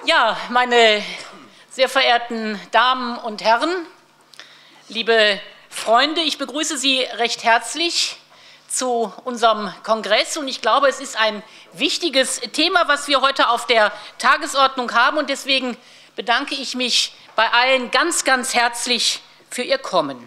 Ja, meine sehr verehrten Damen und Herren, liebe Freunde, ich begrüße Sie recht herzlich zu unserem Kongress. Und ich glaube, es ist ein wichtiges Thema, was wir heute auf der Tagesordnung haben. Und deswegen bedanke ich mich bei allen ganz, ganz herzlich für Ihr Kommen.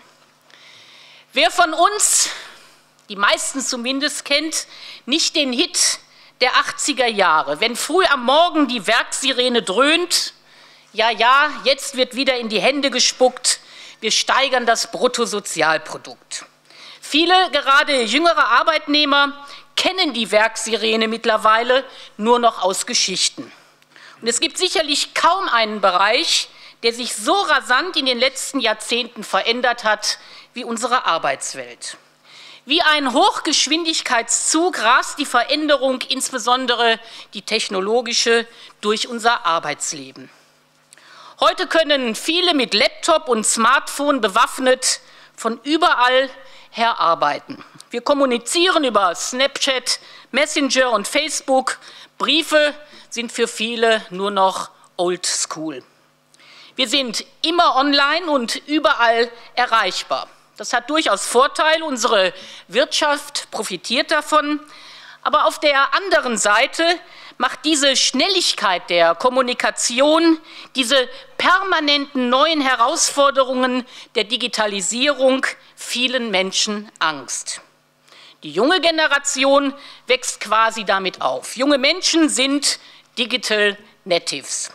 Wer von uns, die meisten zumindest, kennt nicht den Hit der 80er Jahre, wenn früh am Morgen die Werkssirene dröhnt, ja, ja, jetzt wird wieder in die Hände gespuckt, wir steigern das Bruttosozialprodukt. Viele, gerade jüngere Arbeitnehmer, kennen die Werkssirene mittlerweile nur noch aus Geschichten. Und es gibt sicherlich kaum einen Bereich, der sich so rasant in den letzten Jahrzehnten verändert hat wie unsere Arbeitswelt. Wie ein Hochgeschwindigkeitszug rast die Veränderung, insbesondere die technologische, durch unser Arbeitsleben. Heute können viele mit Laptop und Smartphone bewaffnet von überall her arbeiten. Wir kommunizieren über Snapchat, Messenger und Facebook. Briefe sind für viele nur noch old school. Wir sind immer online und überall erreichbar. Das hat durchaus Vorteile, unsere Wirtschaft profitiert davon. Aber auf der anderen Seite macht diese Schnelligkeit der Kommunikation, diese permanenten neuen Herausforderungen der Digitalisierung vielen Menschen Angst. Die junge Generation wächst quasi damit auf. Junge Menschen sind Digital Natives.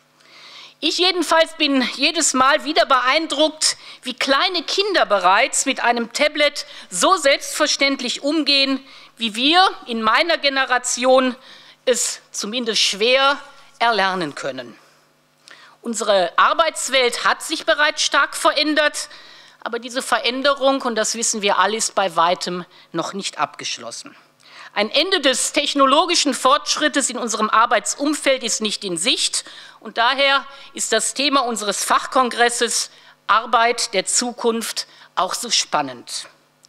Ich jedenfalls bin jedes Mal wieder beeindruckt, wie kleine Kinder bereits mit einem Tablet so selbstverständlich umgehen, wie wir in meiner Generation es zumindest schwer erlernen können. Unsere Arbeitswelt hat sich bereits stark verändert, aber diese Veränderung, und das wissen wir alle, ist bei weitem noch nicht abgeschlossen. Ein Ende des technologischen Fortschrittes in unserem Arbeitsumfeld ist nicht in Sicht, und daher ist das Thema unseres Fachkongresses Arbeit der Zukunft auch so spannend.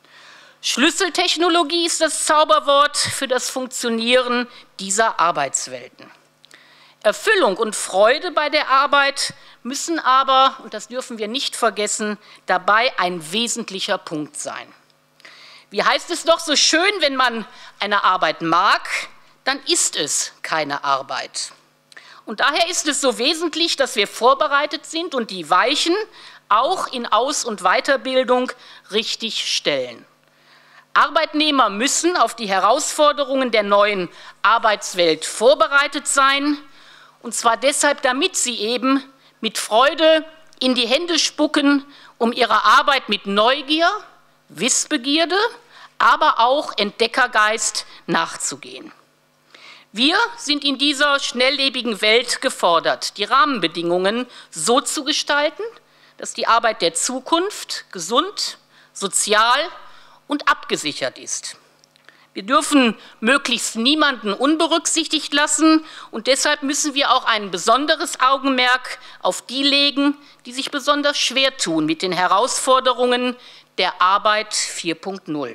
Schlüsseltechnologie ist das Zauberwort für das Funktionieren dieser Arbeitswelten. Erfüllung und Freude bei der Arbeit müssen aber, und das dürfen wir nicht vergessen, dabei ein wesentlicher Punkt sein. Wie heißt es doch so schön, wenn man eine Arbeit mag, dann ist es keine Arbeit. Und daher ist es so wesentlich, dass wir vorbereitet sind und die Weichen auch in Aus- und Weiterbildung richtig stellen. Arbeitnehmer müssen auf die Herausforderungen der neuen Arbeitswelt vorbereitet sein, und zwar deshalb, damit sie eben mit Freude in die Hände spucken, um ihrer Arbeit mit Neugier, Wissbegierde, aber auch Entdeckergeist nachzugehen. Wir sind in dieser schnelllebigen Welt gefordert, die Rahmenbedingungen so zu gestalten, dass die Arbeit der Zukunft gesund, sozial und abgesichert ist. Wir dürfen möglichst niemanden unberücksichtigt lassen, und deshalb müssen wir auch ein besonderes Augenmerk auf die legen, die sich besonders schwer tun mit den Herausforderungen der Arbeit 4.0.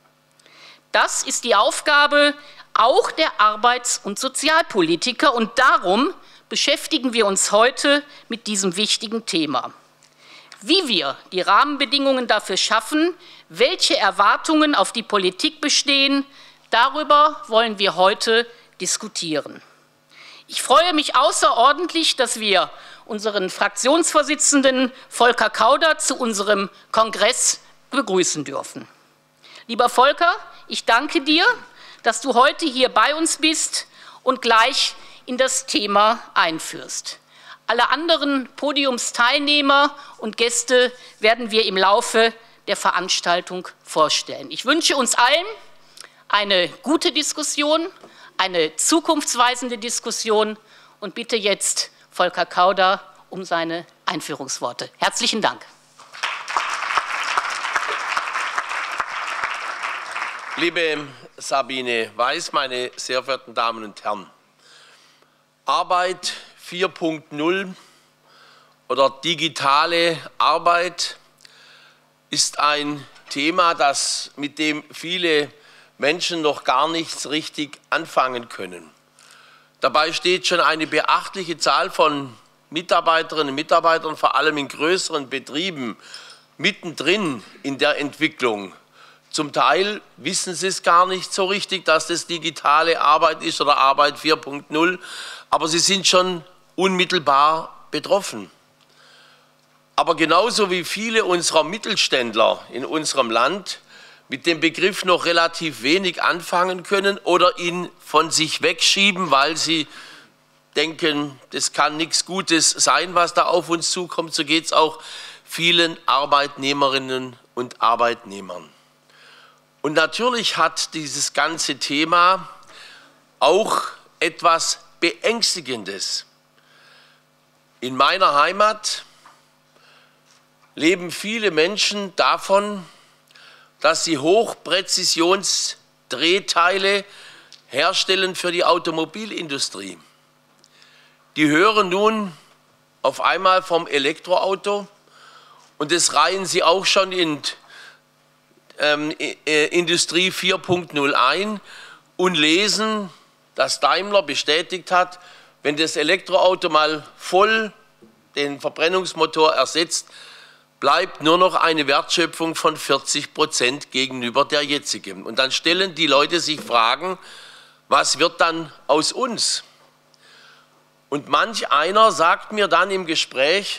Das ist die Aufgabe auch der Arbeits- und Sozialpolitiker, und darum beschäftigen wir uns heute mit diesem wichtigen Thema. Wie wir die Rahmenbedingungen dafür schaffen, welche Erwartungen auf die Politik bestehen, darüber wollen wir heute diskutieren. Ich freue mich außerordentlich, dass wir unseren Fraktionsvorsitzenden Volker Kauder zu unserem Kongress begrüßen dürfen. Lieber Volker, ich danke dir, dass du heute hier bei uns bist und gleich in das Thema einführst. Alle anderen Podiumsteilnehmer und Gäste werden wir im Laufe der Veranstaltung vorstellen. Ich wünsche uns allen eine gute Diskussion, eine zukunftsweisende Diskussion, und bitte jetzt Volker Kauder um seine Einführungsworte. Herzlichen Dank. Liebe Sabine Weiß, meine sehr verehrten Damen und Herren, Arbeit 4.0 oder digitale Arbeit ist ein Thema, mit dem viele Menschen noch gar nichts richtig anfangen können. Dabei steht schon eine beachtliche Zahl von Mitarbeiterinnen und Mitarbeitern, vor allem in größeren Betrieben, mittendrin in der Entwicklung. Zum Teil wissen sie es gar nicht so richtig, dass das digitale Arbeit ist oder Arbeit 4.0, aber sie sind schon unmittelbar betroffen. Aber genauso wie viele unserer Mittelständler in unserem Land mit dem Begriff noch relativ wenig anfangen können oder ihn von sich wegschieben, weil sie denken, das kann nichts Gutes sein, was da auf uns zukommt, so geht es auch vielen Arbeitnehmerinnen und Arbeitnehmern. Und natürlich hat dieses ganze Thema auch etwas Beängstigendes. In meiner Heimat leben viele Menschen davon, dass sie Hochpräzisionsdrehteile herstellen für die Automobilindustrie. Die hören nun auf einmal vom Elektroauto und das reihen sie auch schon in Industrie 4.0 ein und lesen, dass Daimler bestätigt hat, wenn das Elektroauto mal voll den Verbrennungsmotor ersetzt, bleibt nur noch eine Wertschöpfung von 40% gegenüber der jetzigen. Und dann stellen die Leute sich Fragen, was wird dann aus uns? Und manch einer sagt mir dann im Gespräch,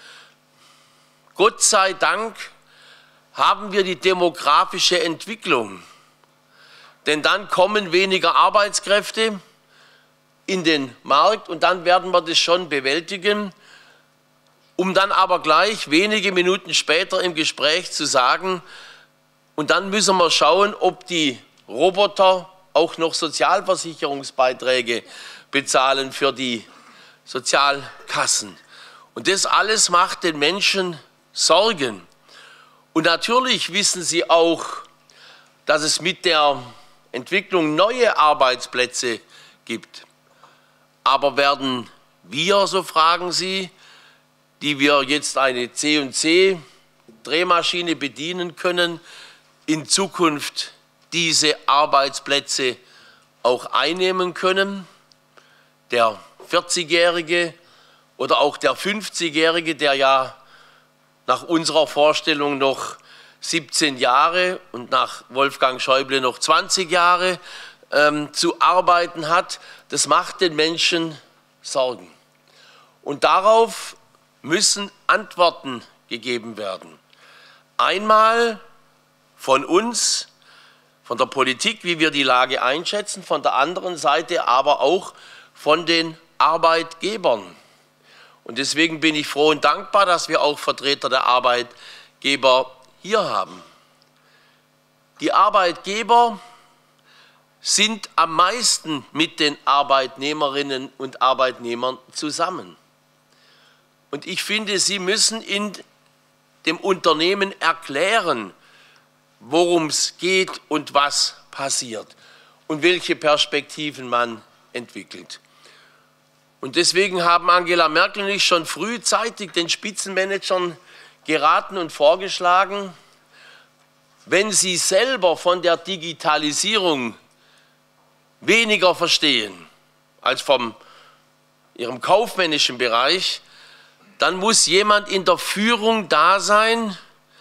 Gott sei Dank haben wir die demografische Entwicklung, denn dann kommen weniger Arbeitskräfte in den Markt und dann werden wir das schon bewältigen, um dann aber gleich wenige Minuten später im Gespräch zu sagen, und dann müssen wir schauen, ob die Roboter auch noch Sozialversicherungsbeiträge bezahlen für die Sozialkassen. Und das alles macht den Menschen Sorgen. Und natürlich wissen sie auch, dass es mit der Entwicklung neue Arbeitsplätze gibt. Aber werden wir, so fragen sie, die wir jetzt eine C&C-Drehmaschine bedienen können, in Zukunft diese Arbeitsplätze auch einnehmen können? Der 40-Jährige oder auch der 50-Jährige, der ja nach unserer Vorstellung noch 17 Jahre und nach Wolfgang Schäuble noch 20 Jahre zu arbeiten hat, das macht den Menschen Sorgen. Und darauf müssen Antworten gegeben werden. Einmal von uns, von der Politik, wie wir die Lage einschätzen, von der anderen Seite aber auch von den Arbeitgebern. Und deswegen bin ich froh und dankbar, dass wir auch Vertreter der Arbeitgeber hier haben. Die Arbeitgeber sind am meisten mit den Arbeitnehmerinnen und Arbeitnehmern zusammen. Und ich finde, sie müssen in dem Unternehmen erklären, worum es geht und was passiert und welche Perspektiven man entwickelt. Und deswegen haben Angela Merkel und ich schon frühzeitig den Spitzenmanagern geraten und vorgeschlagen, wenn sie selber von der Digitalisierung weniger verstehen als von ihrem kaufmännischen Bereich, dann muss jemand in der Führung da sein,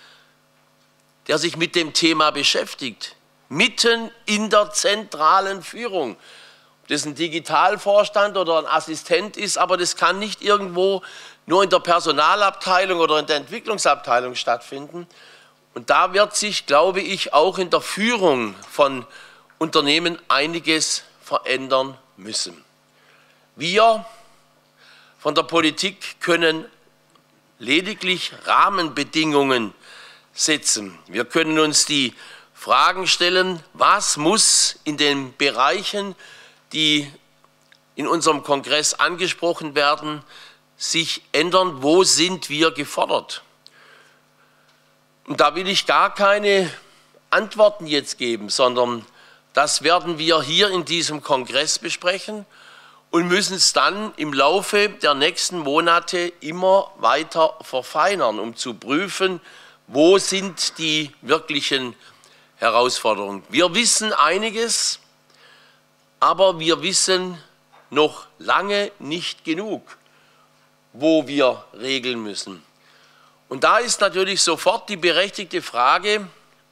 der sich mit dem Thema beschäftigt, mitten in der zentralen Führung. Ob das ein Digitalvorstand oder ein Assistent ist, aber das kann nicht irgendwo nur in der Personalabteilung oder in der Entwicklungsabteilung stattfinden. Und da wird sich, glaube ich, auch in der Führung von Unternehmen einiges verändern müssen. Wir von der Politik können lediglich Rahmenbedingungen setzen. Wir können uns die Fragen stellen, was muss in den Bereichen, die in unserem Kongress angesprochen werden, sich ändern, wo sind wir gefordert? Und da will ich gar keine Antworten jetzt geben, sondern das werden wir hier in diesem Kongress besprechen und müssen es dann im Laufe der nächsten Monate immer weiter verfeinern, um zu prüfen, wo sind die wirklichen Herausforderungen. Wir wissen einiges, aber wir wissen noch lange nicht genug, wo wir regeln müssen. Und da ist natürlich sofort die berechtigte Frage,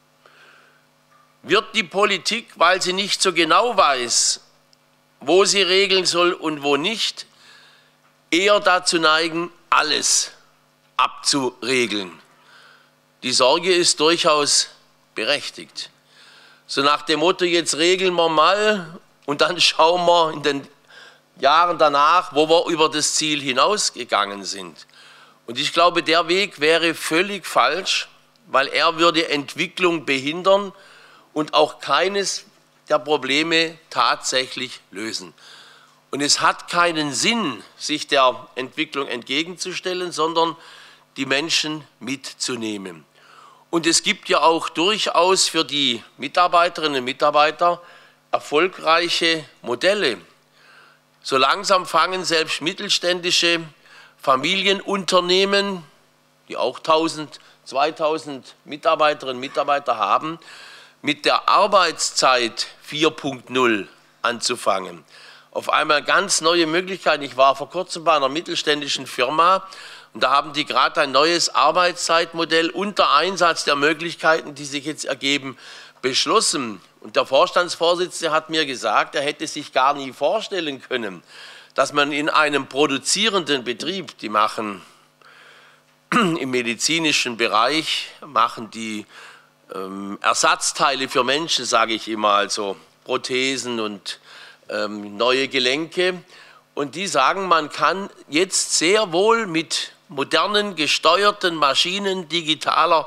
wird die Politik, weil sie nicht so genau weiß, wo sie regeln soll und wo nicht, eher dazu neigen, alles abzuregeln? Die Sorge ist durchaus berechtigt. So nach dem Motto, jetzt regeln wir mal und dann schauen wir in den Jahren danach, wo wir über das Ziel hinausgegangen sind. Und ich glaube, der Weg wäre völlig falsch, weil er würde Entwicklung behindern und auch keines der Probleme tatsächlich lösen. Und es hat keinen Sinn, sich der Entwicklung entgegenzustellen, sondern die Menschen mitzunehmen. Und es gibt ja auch durchaus für die Mitarbeiterinnen und Mitarbeiter erfolgreiche Modelle. So langsam fangen selbst mittelständische Familienunternehmen, die auch 1000, 2000 Mitarbeiterinnen und Mitarbeiter haben, mit der Arbeitszeit 4.0 anzufangen. Auf einmal ganz neue Möglichkeiten. Ich war vor kurzem bei einer mittelständischen Firma und da haben die gerade ein neues Arbeitszeitmodell unter Einsatz der Möglichkeiten, die sich jetzt ergeben, beschlossen. Und der Vorstandsvorsitzende hat mir gesagt, er hätte sich gar nie vorstellen können, dass man in einem produzierenden Betrieb, die machen im medizinischen Bereich, machen die Ersatzteile für Menschen, sage ich immer, also Prothesen und neue Gelenke. Und die sagen, man kann jetzt sehr wohl mit modernen, gesteuerten Maschinen, digitaler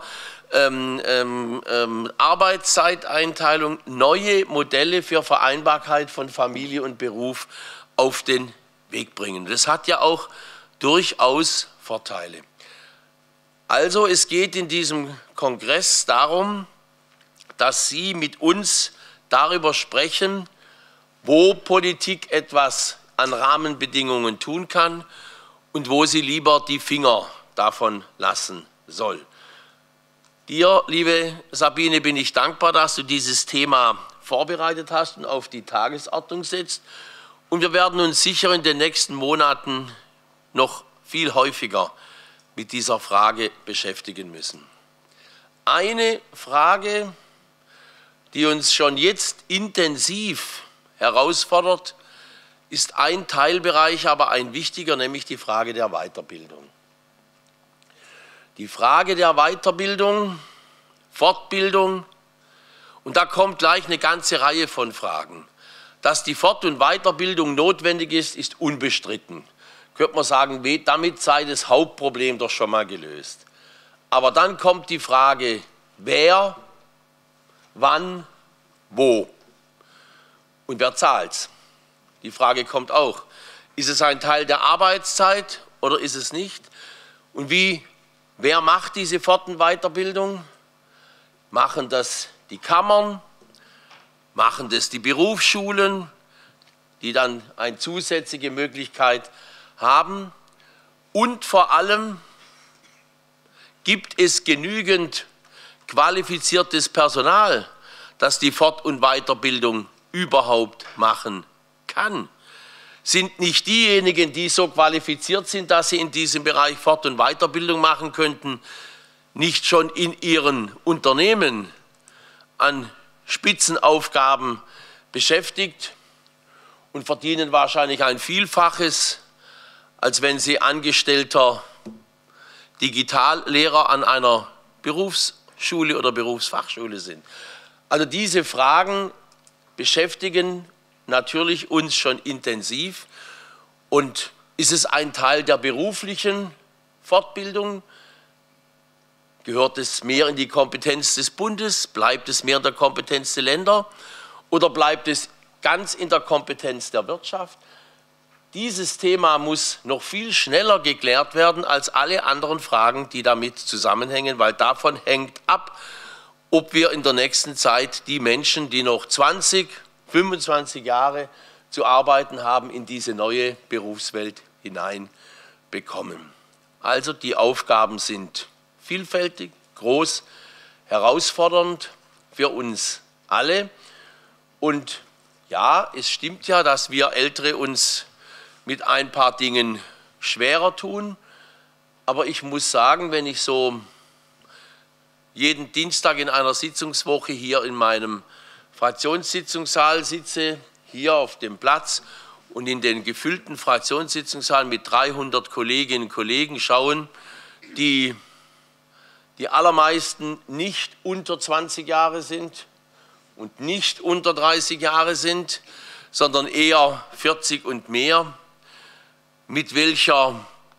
Arbeitszeiteinteilung neue Modelle für Vereinbarkeit von Familie und Beruf auf den Weg bringen. Das hat ja auch durchaus Vorteile. Also es geht in diesem Kongress darum, dass Sie mit uns darüber sprechen, wo Politik etwas an Rahmenbedingungen tun kann und wo sie lieber die Finger davon lassen soll. Dir, liebe Sabine, bin ich dankbar, dass du dieses Thema vorbereitet hast und auf die Tagesordnung setzt. Und wir werden uns sicher in den nächsten Monaten noch viel häufiger mit dieser Frage beschäftigen müssen. Eine Frage, die uns schon jetzt intensiv herausfordert, ist ein Teilbereich, aber ein wichtiger, nämlich die Frage der Weiterbildung. Die Frage der Weiterbildung, Fortbildung, und da kommt gleich eine ganze Reihe von Fragen. Dass die Fort- und Weiterbildung notwendig ist, ist unbestritten. Könnte man sagen, damit sei das Hauptproblem doch schon mal gelöst. Aber dann kommt die Frage, wer, wann, wo und wer zahlt's? Die Frage kommt auch. Ist es ein Teil der Arbeitszeit oder ist es nicht? Und wer macht diese Fort- und Weiterbildung? Machen das die Kammern? Machen das die Berufsschulen, die dann eine zusätzliche Möglichkeit haben? Und vor allem, gibt es genügend qualifiziertes Personal, das die Fort- und Weiterbildung überhaupt machen kann? Sind nicht diejenigen, die so qualifiziert sind, dass sie in diesem Bereich Fort- und Weiterbildung machen könnten, nicht schon in ihren Unternehmen an Spitzenaufgaben beschäftigt und verdienen wahrscheinlich ein Vielfaches, als wenn sie angestellter Digitallehrer an einer Berufsschule oder Berufsfachschule sind. Also diese Fragen beschäftigen natürlich uns schon intensiv. Und ist es ein Teil der beruflichen Fortbildung? Gehört es mehr in die Kompetenz des Bundes? Bleibt es mehr in der Kompetenz der Länder? Oder bleibt es ganz in der Kompetenz der Wirtschaft? Dieses Thema muss noch viel schneller geklärt werden als alle anderen Fragen, die damit zusammenhängen, weil davon hängt ab, ob wir in der nächsten Zeit die Menschen, die noch 20, 25 Jahre zu arbeiten haben, in diese neue Berufswelt hineinbekommen. Also die Aufgaben sind vielfältig, groß, herausfordernd für uns alle. Und Ja, es stimmt ja, dass wir Ältere uns mit ein paar Dingen schwerer tun. Aber ich muss sagen, wenn ich so jeden Dienstag in einer Sitzungswoche hier in meinem Fraktionssitzungssaal sitze, hier auf dem Platz und in den gefüllten Fraktionssitzungssaal mit 300 Kolleginnen und Kollegen schauen, die allermeisten nicht unter 20 Jahre sind und nicht unter 30 Jahre sind, sondern eher 40 und mehr, mit welcher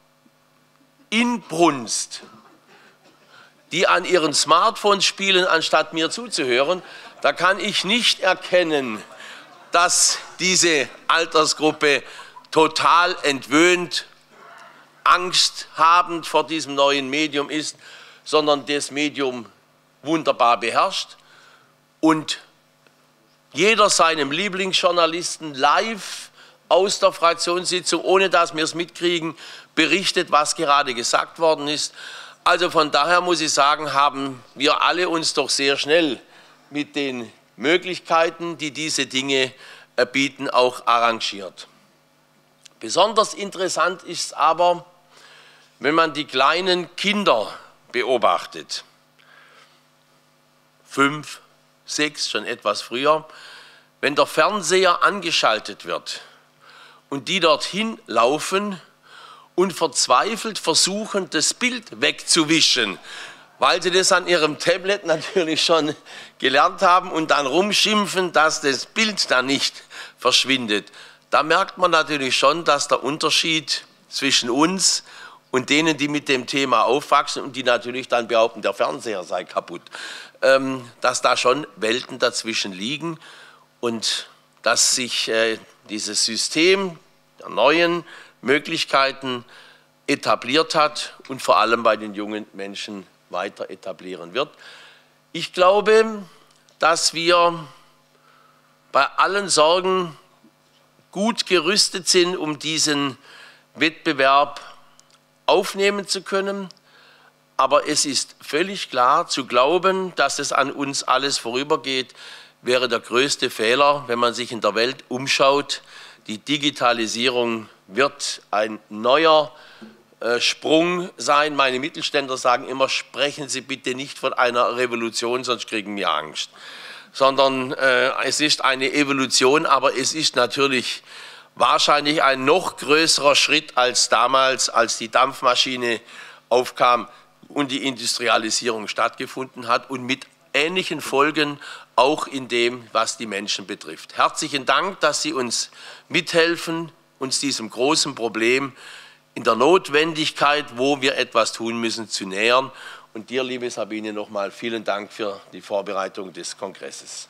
Inbrunst die an ihren Smartphones spielen, anstatt mir zuzuhören, da kann ich nicht erkennen, dass diese Altersgruppe total entwöhnt, angsthabend vor diesem neuen Medium ist, sondern das Medium wunderbar beherrscht und jeder seinem Lieblingsjournalisten live aus der Fraktionssitzung, ohne dass wir es mitkriegen, berichtet, was gerade gesagt worden ist. Also von daher muss ich sagen, haben wir alle uns doch sehr schnell mit den Möglichkeiten, die diese Dinge bieten, auch arrangiert. Besonders interessant ist aber, wenn man die kleinen Kinder beobachtet, 5, 6, schon etwas früher, wenn der Fernseher angeschaltet wird und die dorthin laufen und verzweifelt versuchen, das Bild wegzuwischen, weil sie das an ihrem Tablet natürlich schon gelernt haben und dann rumschimpfen, dass das Bild dann nicht verschwindet. Da merkt man natürlich schon, dass der Unterschied zwischen uns und denen, die mit dem Thema aufwachsen und die natürlich dann behaupten, der Fernseher sei kaputt, dass da schon Welten dazwischen liegen und dass sich dieses System der neuen Möglichkeiten etabliert hat und vor allem bei den jungen Menschen weiter etablieren wird. Ich glaube, dass wir bei allen Sorgen gut gerüstet sind, um diesen Wettbewerb aufnehmen zu können. Aber es ist völlig klar, zu glauben, dass es an uns alles vorübergeht, wäre der größte Fehler, wenn man sich in der Welt umschaut. Die Digitalisierung wird ein neuer Sprung sein. Meine Mittelständler sagen immer, sprechen Sie bitte nicht von einer Revolution, sonst kriegen wir Angst. Sondern es ist eine Evolution, aber es ist natürlich wahrscheinlich ein noch größerer Schritt als damals, als die Dampfmaschine aufkam und die Industrialisierung stattgefunden hat und mit ähnlichen Folgen auch in dem, was die Menschen betrifft. Herzlichen Dank, dass Sie uns mithelfen, uns diesem großen Problem in der Notwendigkeit, wo wir etwas tun müssen, zu nähern. Und dir, liebe Sabine, nochmal vielen Dank für die Vorbereitung des Kongresses.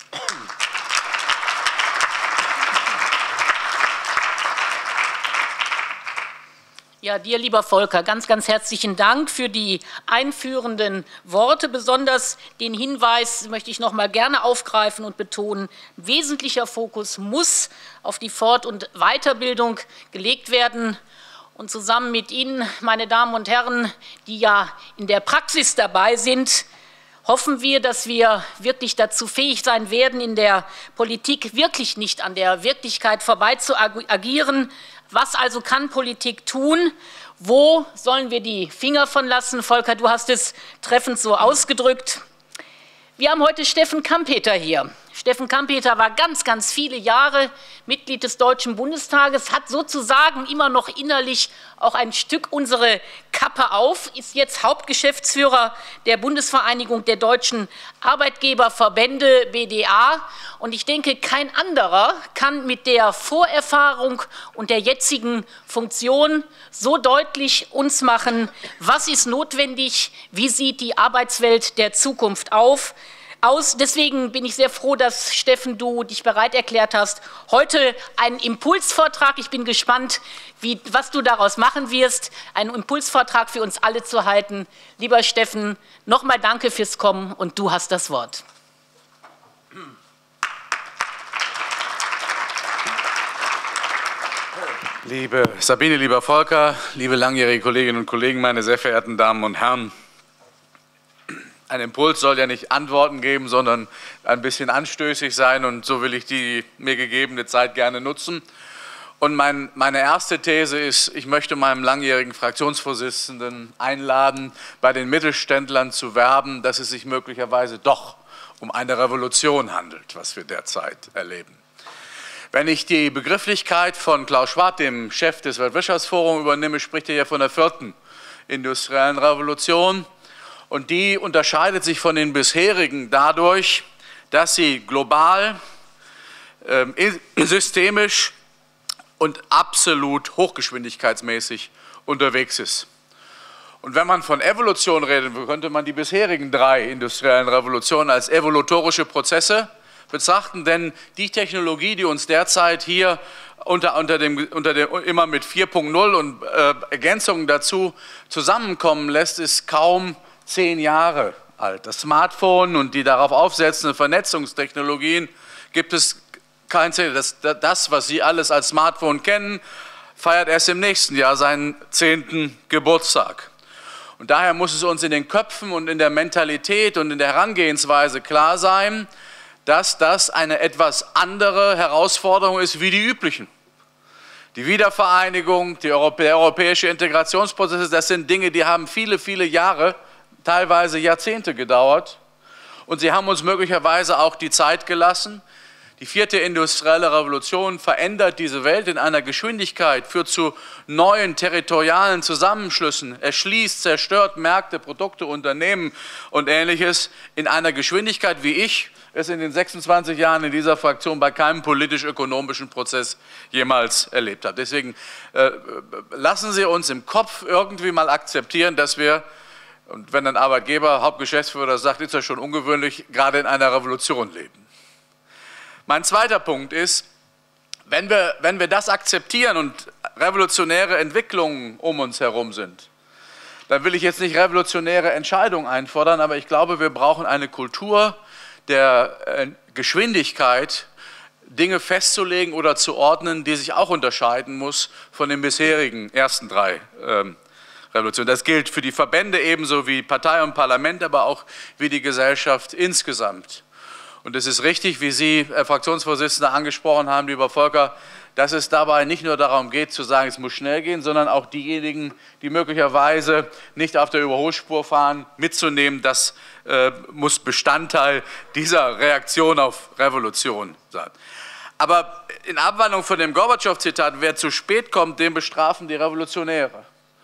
Ja, dir, lieber Volker, ganz, ganz herzlichen Dank für die einführenden Worte. Besonders den Hinweis möchte ich noch mal gerne aufgreifen und betonen, wesentlicher Fokus muss auf die Fort- und Weiterbildung gelegt werden. Und zusammen mit Ihnen, meine Damen und Herren, die ja in der Praxis dabei sind, hoffen wir, dass wir wirklich dazu fähig sein werden, in der Politik wirklich nicht an der Wirklichkeit vorbei zu agieren. Was also kann Politik tun? Wo sollen wir die Finger von lassen? Volker, du hast es treffend so ausgedrückt. Wir haben heute Steffen Kampeter hier. Steffen Kampeter war ganz, ganz viele Jahre Mitglied des Deutschen Bundestages, hat sozusagen immer noch innerlich auch ein Stück unsere Kappe auf, ist jetzt Hauptgeschäftsführer der Bundesvereinigung der deutschen Arbeitgeberverbände, BDA. Und ich denke, kein anderer kann mit der Vorerfahrung und der jetzigen Funktion so deutlich uns machen, was ist notwendig, wie sieht die Arbeitswelt der Zukunft aus. Deswegen bin ich sehr froh, dass, Steffen, du dich bereit erklärt hast, heute einen Impulsvortrag, ich bin gespannt, was du daraus machen wirst, einen Impulsvortrag für uns alle zu halten. Lieber Steffen, nochmal danke fürs Kommen und du hast das Wort. Liebe Sabine, lieber Volker, liebe langjährige Kolleginnen und Kollegen, meine sehr verehrten Damen und Herren. Ein Impuls soll ja nicht Antworten geben, sondern ein bisschen anstößig sein, und so will ich die mir gegebene Zeit gerne nutzen. Und meine erste These ist, ich möchte meinem langjährigen Fraktionsvorsitzenden einladen, bei den Mittelständlern zu werben, dass es sich möglicherweise doch um eine Revolution handelt, was wir derzeit erleben. Wenn ich die Begrifflichkeit von Klaus Schwab, dem Chef des Weltwirtschaftsforums, übernehme, spricht er ja von der 4. industriellen Revolution. Und die unterscheidet sich von den bisherigen dadurch, dass sie global, systemisch und absolut hochgeschwindigkeitsmäßig unterwegs ist. Und wenn man von Evolution redet, könnte man die bisherigen 3 industriellen Revolutionen als evolutorische Prozesse betrachten, denn die Technologie, die uns derzeit hier immer mit 4.0 und Ergänzungen dazu zusammenkommen lässt, ist kaum 10 Jahre alt. Das Smartphone und die darauf aufsetzenden Vernetzungstechnologien gibt es kein Ziel. Das, was Sie alles als Smartphone kennen, feiert erst im nächsten Jahr seinen 10. Geburtstag. Und daher muss es uns in den Köpfen und in der Mentalität und in der Herangehensweise klar sein, dass das eine etwas andere Herausforderung ist wie die üblichen. Die Wiedervereinigung, der europäische Integrationsprozess, das sind Dinge, die haben viele, viele Jahre, teilweise Jahrzehnte gedauert. Und sie haben uns möglicherweise auch die Zeit gelassen. Die 4. industrielle Revolution verändert diese Welt in einer Geschwindigkeit, führt zu neuen territorialen Zusammenschlüssen, erschließt, zerstört Märkte, Produkte, Unternehmen und Ähnliches in einer Geschwindigkeit, wie ich es in den 26 Jahren in dieser Fraktion bei keinem politisch-ökonomischen Prozess jemals erlebt habe. Deswegen lassen Sie uns im Kopf irgendwie mal akzeptieren, dass wir, und wenn ein Arbeitgeber, Hauptgeschäftsführer das sagt, ist das schon ungewöhnlich, gerade in einer Revolution leben. Mein zweiter Punkt ist, wenn wir das akzeptieren und revolutionäre Entwicklungen um uns herum sind, dann will ich jetzt nicht revolutionäre Entscheidungen einfordern, aber ich glaube, wir brauchen eine Kultur der Geschwindigkeit, Dinge festzulegen oder zu ordnen, die sich auch unterscheiden muss von den bisherigen ersten 3 Revolutionen. Das gilt für die Verbände ebenso wie Partei und Parlament, aber auch wie die Gesellschaft insgesamt. Und es ist richtig, wie Sie, Herr Fraktionsvorsitzender, angesprochen haben, lieber Volker, dass es dabei nicht nur darum geht, zu sagen, es muss schnell gehen, sondern auch diejenigen, die möglicherweise nicht auf der Überholspur fahren, mitzunehmen. Das muss Bestandteil dieser Reaktion auf Revolution sein. Aber in Abwandlung von dem Gorbatschow-Zitat, wer zu spät kommt, den bestrafen die Revolutionäre.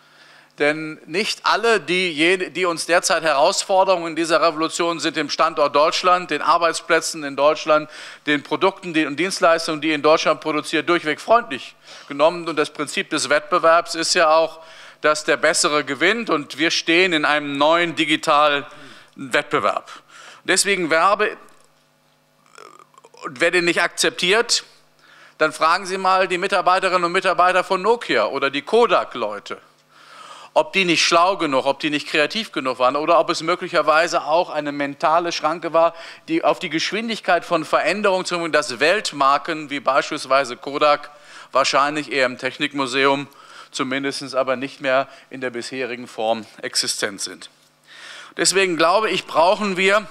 Denn nicht alle, die uns derzeit Herausforderungen in dieser Revolution sind, dem Standort Deutschland, den Arbeitsplätzen in Deutschland, den Produkten und Dienstleistungen, die in Deutschland produziert, durchweg freundlich genommen. Und das Prinzip des Wettbewerbs ist ja auch, dass der Bessere gewinnt, und wir stehen in einem neuen digitalen Wettbewerb. Deswegen werbe, und wer den nicht akzeptiert, dann fragen Sie mal die Mitarbeiterinnen und Mitarbeiter von Nokia oder die Kodak-Leute, ob die nicht schlau genug, ob die nicht kreativ genug waren oder ob es möglicherweise auch eine mentale Schranke war, die auf die Geschwindigkeit von Veränderungen zu bringen, dass Weltmarken wie beispielsweise Kodak wahrscheinlich eher im Technikmuseum, zumindest aber nicht mehr in der bisherigen Form existent sind. Deswegen glaube ich, brauchen wir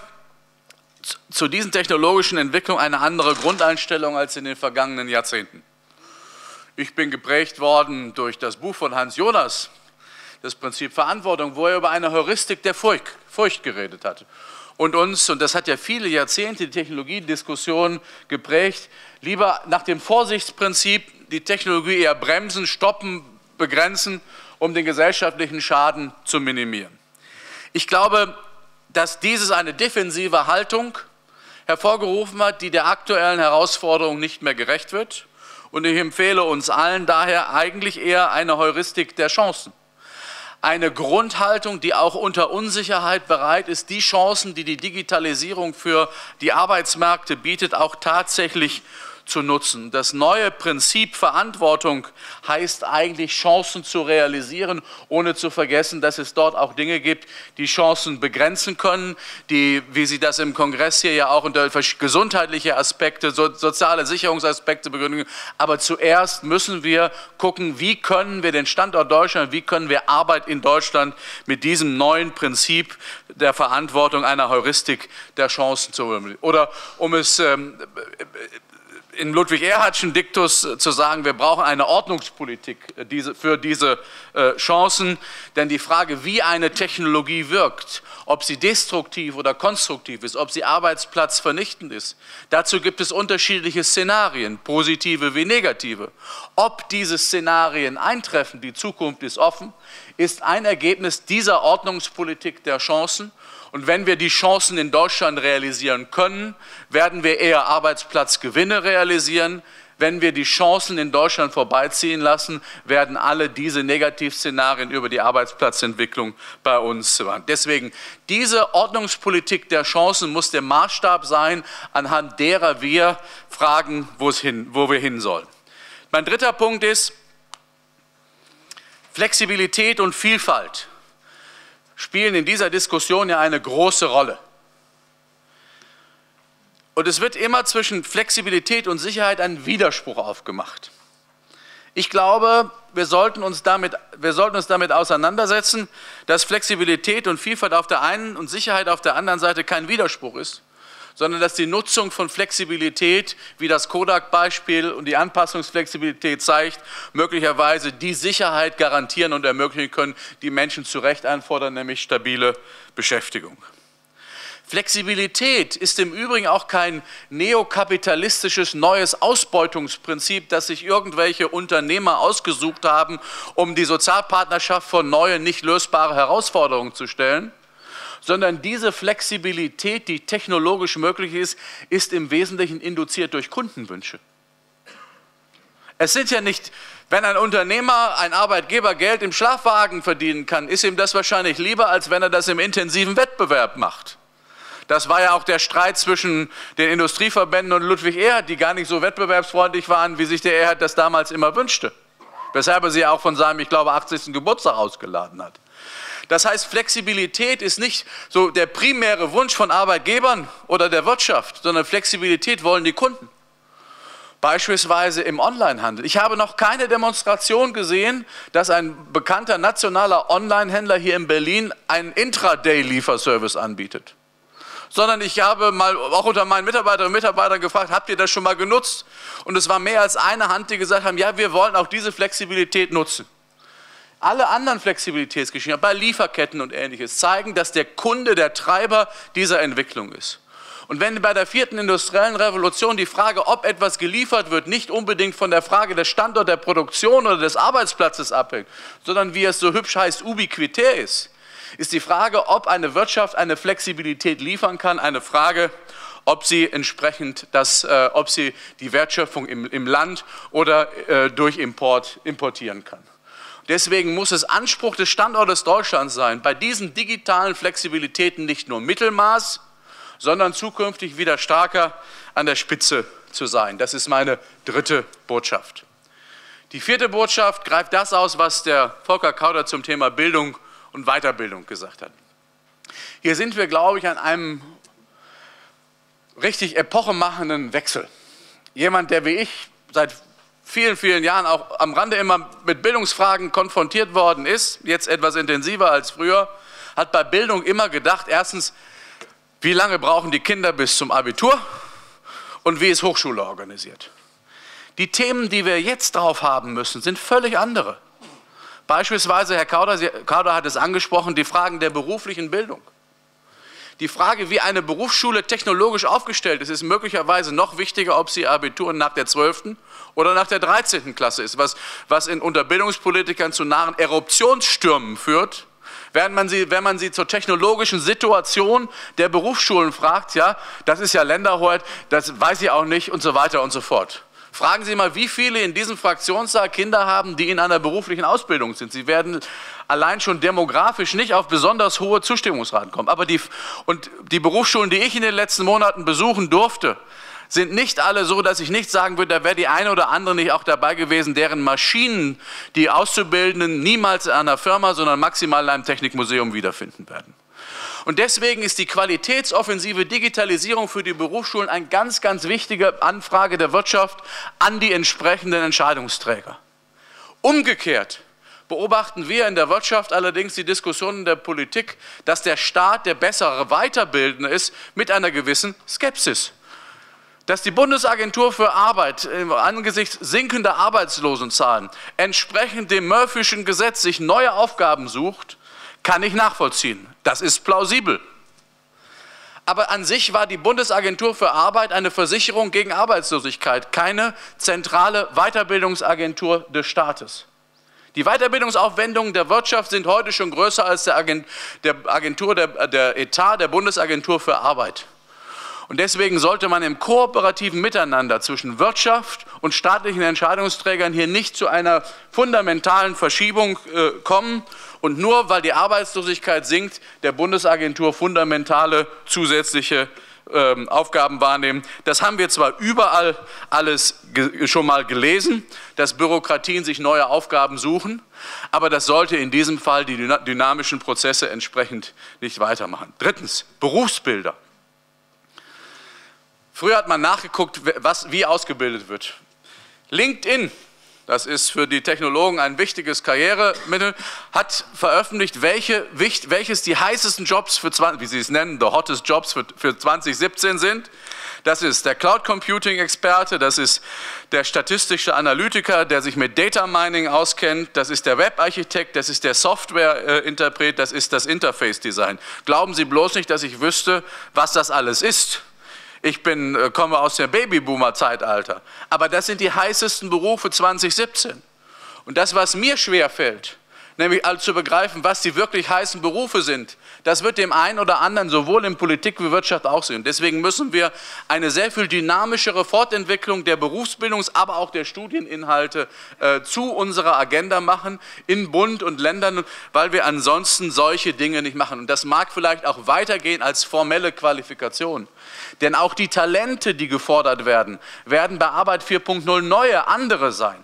zu diesen technologischen Entwicklungen eine andere Grundeinstellung als in den vergangenen Jahrzehnten. Ich bin geprägt worden durch das Buch von Hans Jonas, das Prinzip Verantwortung, wo er über eine Heuristik der Furcht geredet hat. Und uns, und das hat ja viele Jahrzehnte die Technologiediskussion geprägt, lieber nach dem Vorsichtsprinzip die Technologie eher bremsen, stoppen, begrenzen, um den gesellschaftlichen Schaden zu minimieren. Ich glaube, dass dieses eine defensive Haltung hervorgerufen hat, die der aktuellen Herausforderung nicht mehr gerecht wird. Und ich empfehle uns allen daher eigentlich eher eine Heuristik der Chancen. Eine Grundhaltung, die auch unter Unsicherheit bereit ist, die Chancen, die die Digitalisierung für die Arbeitsmärkte bietet, auch tatsächlich zu nutzen. Das neue Prinzip Verantwortung heißt eigentlich, Chancen zu realisieren, ohne zu vergessen, dass es dort auch Dinge gibt, die Chancen begrenzen können, die, wie Sie das im Kongress hier ja auch unter gesundheitliche Aspekte, soziale Sicherungsaspekte begründen. Aber zuerst müssen wir gucken, wie können wir den Standort Deutschland, wie können wir Arbeit in Deutschland mit diesem neuen Prinzip der Verantwortung, einer Heuristik der Chancen zu übernehmen. Oder um es in Ludwig-Erhardtschen Diktus zu sagen, wir brauchen eine Ordnungspolitik für diese Chancen, denn die Frage, wie eine Technologie wirkt, ob sie destruktiv oder konstruktiv ist, ob sie arbeitsplatzvernichtend ist, dazu gibt es unterschiedliche Szenarien, positive wie negative. Ob diese Szenarien eintreffen, die Zukunft ist offen, ist ein Ergebnis dieser Ordnungspolitik der Chancen. Und wenn wir die Chancen in Deutschland realisieren können, werden wir eher Arbeitsplatzgewinne realisieren. Wenn wir die Chancen in Deutschland vorbeiziehen lassen, werden alle diese Negativszenarien über die Arbeitsplatzentwicklung bei uns sein. Deswegen, diese Ordnungspolitik der Chancen muss der Maßstab sein, anhand derer wir fragen, wo wir hin sollen. Mein dritter Punkt ist Flexibilität und Vielfalt spielen in dieser Diskussion ja eine große Rolle. Und es wird immer zwischen Flexibilität und Sicherheit ein Widerspruch aufgemacht. Ich glaube, wir sollten uns damit auseinandersetzen, dass Flexibilität und Vielfalt auf der einen und Sicherheit auf der anderen Seite kein Widerspruch ist, sondern dass die Nutzung von Flexibilität, wie das Kodak-Beispiel und die Anpassungsflexibilität zeigt, möglicherweise die Sicherheit garantieren und ermöglichen können, die Menschen zu Recht einfordern, nämlich stabile Beschäftigung. Flexibilität ist im Übrigen auch kein neokapitalistisches neues Ausbeutungsprinzip, das sich irgendwelche Unternehmer ausgesucht haben, um die Sozialpartnerschaft vor neue, nicht lösbare Herausforderungen zu stellen, sondern diese Flexibilität, die technologisch möglich ist, ist im Wesentlichen induziert durch Kundenwünsche. Es sind ja nicht, wenn ein Unternehmer, ein Arbeitgeber Geld im Schlafwagen verdienen kann, ist ihm das wahrscheinlich lieber, als wenn er das im intensiven Wettbewerb macht. Das war ja auch der Streit zwischen den Industrieverbänden und Ludwig Erhard, die gar nicht so wettbewerbsfreundlich waren, wie sich der Erhard das damals immer wünschte. Weshalb er sie auch von seinem, ich glaube, 80. Geburtstag ausgeladen hat. Das heißt, Flexibilität ist nicht so der primäre Wunsch von Arbeitgebern oder der Wirtschaft, sondern Flexibilität wollen die Kunden. Beispielsweise im Onlinehandel. Ich habe noch keine Demonstration gesehen, dass ein bekannter nationaler Onlinehändler hier in Berlin einen Intraday-Lieferservice anbietet. Sondern ich habe mal auch unter meinen Mitarbeiterinnen und Mitarbeitern gefragt, habt ihr das schon mal genutzt? Und es war mehr als eine Hand, die gesagt haben, ja, wir wollen auch diese Flexibilität nutzen. Alle anderen Flexibilitätsgeschichten, bei Lieferketten und Ähnliches, zeigen, dass der Kunde der Treiber dieser Entwicklung ist. Und wenn bei der 4. industriellen Revolution die Frage, ob etwas geliefert wird, nicht unbedingt von der Frage des Standorts der Produktion oder des Arbeitsplatzes abhängt, sondern wie es so hübsch heißt, ubiquitär ist die Frage, ob eine Wirtschaft eine Flexibilität liefern kann, eine Frage, ob sie entsprechend ob sie die Wertschöpfung im Land oder durch Import importieren kann. Deswegen muss es Anspruch des Standortes Deutschlands sein, bei diesen digitalen Flexibilitäten nicht nur Mittelmaß, sondern zukünftig wieder stärker an der Spitze zu sein. Das ist meine dritte Botschaft. Die vierte Botschaft greift das aus, was der Volker Kauder zum Thema Bildung und Weiterbildung gesagt hat. Hier sind wir, glaube ich, an einem richtig epochemachenden Wechsel. Jemand, der wie ich seit vielen, vielen Jahren auch am Rande immer mit Bildungsfragen konfrontiert worden ist, jetzt etwas intensiver als früher, hat bei Bildung immer gedacht, erstens, wie lange brauchen die Kinder bis zum Abitur und wie ist Hochschule organisiert? Die Themen, die wir jetzt drauf haben müssen, sind völlig andere. Beispielsweise, Herr Kauder hat es angesprochen, die Fragen der beruflichen Bildung. Die Frage, wie eine Berufsschule technologisch aufgestellt ist, ist möglicherweise noch wichtiger, ob sie Abitur nach der 12. oder nach der 13. Klasse ist, was unter Bildungspolitikern zu nahen Eruptionsstürmen führt, wenn man sie zur technologischen Situation der Berufsschulen fragt, ja, das ist ja Länderhoheit, das weiß ich auch nicht und so weiter und so fort. Fragen Sie mal, wie viele in diesem Fraktionssaal Kinder haben, die in einer beruflichen Ausbildung sind. Sie werden allein schon demografisch nicht auf besonders hohe Zustimmungsraten kommen. Aber die Berufsschulen, die ich in den letzten Monaten besuchen durfte, sind nicht alle so, dass ich nicht sagen würde, da wäre die eine oder andere nicht auch dabei gewesen, deren Maschinen die Auszubildenden niemals in einer Firma, sondern maximal in einem Technikmuseum wiederfinden werden. Und deswegen ist die qualitätsoffensive Digitalisierung für die Berufsschulen eine ganz, ganz wichtige Anfrage der Wirtschaft an die entsprechenden Entscheidungsträger. Umgekehrt beobachten wir in der Wirtschaft allerdings die Diskussion in der Politik, dass der Staat der bessere Weiterbildende ist, mit einer gewissen Skepsis. Dass die Bundesagentur für Arbeit angesichts sinkender Arbeitslosenzahlen entsprechend dem Murphy'schen Gesetz sich neue Aufgaben sucht, kann ich nachvollziehen. Das ist plausibel. Aber an sich war die Bundesagentur für Arbeit eine Versicherung gegen Arbeitslosigkeit, keine zentrale Weiterbildungsagentur des Staates. Die Weiterbildungsaufwendungen der Wirtschaft sind heute schon größer als der Etat der Bundesagentur für Arbeit. Und deswegen sollte man im kooperativen Miteinander zwischen Wirtschaft und staatlichen Entscheidungsträgern hier nicht zu einer fundamentalen Verschiebung kommen und nur weil die Arbeitslosigkeit sinkt, der Bundesagentur fundamentale zusätzliche Aufgaben wahrnehmen. Das haben wir zwar überall alles schon mal gelesen, dass Bürokratien sich neue Aufgaben suchen, aber das sollte in diesem Fall die dynamischen Prozesse entsprechend nicht weitermachen. Drittens, Berufsbilder. Früher hat man nachgeguckt, wie ausgebildet wird. LinkedIn, das ist für die Technologen ein wichtiges Karrieremittel, hat veröffentlicht, welches die heißesten Jobs für, wie sie es nennen, the hottest Jobs für 2017 sind. Das ist der Cloud Computing Experte, das ist der statistische Analytiker, der sich mit Data Mining auskennt, das ist der Webarchitekt, das ist der Software-Interpret, das ist das Interface Design. Glauben Sie bloß nicht, dass ich wüsste, was das alles ist. Ich komme aus dem Babyboomer-Zeitalter. Aber das sind die heißesten Berufe 2017. Und das, was mir schwerfällt, nämlich zu begreifen, was die wirklich heißen Berufe sind, das wird dem einen oder anderen sowohl in Politik wie Wirtschaft auch sehen. Deswegen müssen wir eine sehr viel dynamischere Fortentwicklung der Berufsbildungs-, aber auch der Studieninhalte zu unserer Agenda machen, in Bund und Ländern, weil wir ansonsten solche Dinge nicht machen. Und das mag vielleicht auch weitergehen als formelle Qualifikation. Denn auch die Talente, die gefordert werden, werden bei Arbeit 4.0 neue, andere sein.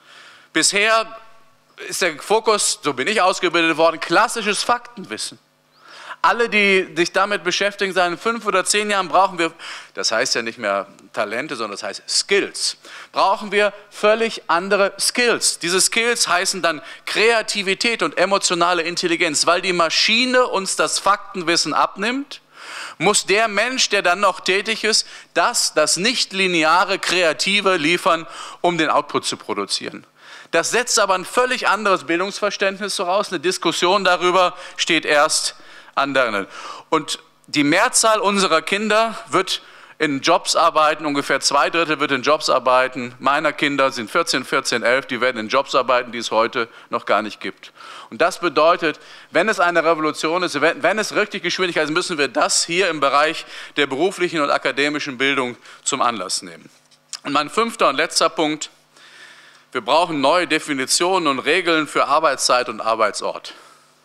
Bisher ist der Fokus, so bin ich ausgebildet worden, klassisches Faktenwissen. Alle, die sich damit beschäftigen, seit 5 oder 10 Jahren brauchen wir, das heißt ja nicht mehr Talente, sondern das heißt Skills, brauchen wir völlig andere Skills. Diese Skills heißen dann Kreativität und emotionale Intelligenz, weil die Maschine uns das Faktenwissen abnimmt, muss der Mensch, der dann noch tätig ist, das nicht-lineare Kreative liefern, um den Output zu produzieren. Das setzt aber ein völlig anderes Bildungsverständnis voraus. Eine Diskussion darüber steht erst an der. Und die Mehrzahl unserer Kinder wird in Jobs arbeiten, ungefähr 2/3 wird in Jobs arbeiten. Meiner Kinder sind 14, 11, die werden in Jobs arbeiten, die es heute noch gar nicht gibt. Und das bedeutet, wenn es eine Revolution ist, wenn es richtig Geschwindigkeit ist, müssen wir das hier im Bereich der beruflichen und akademischen Bildung zum Anlass nehmen. Und mein 5. und letzter Punkt: Wir brauchen neue Definitionen und Regeln für Arbeitszeit und Arbeitsort.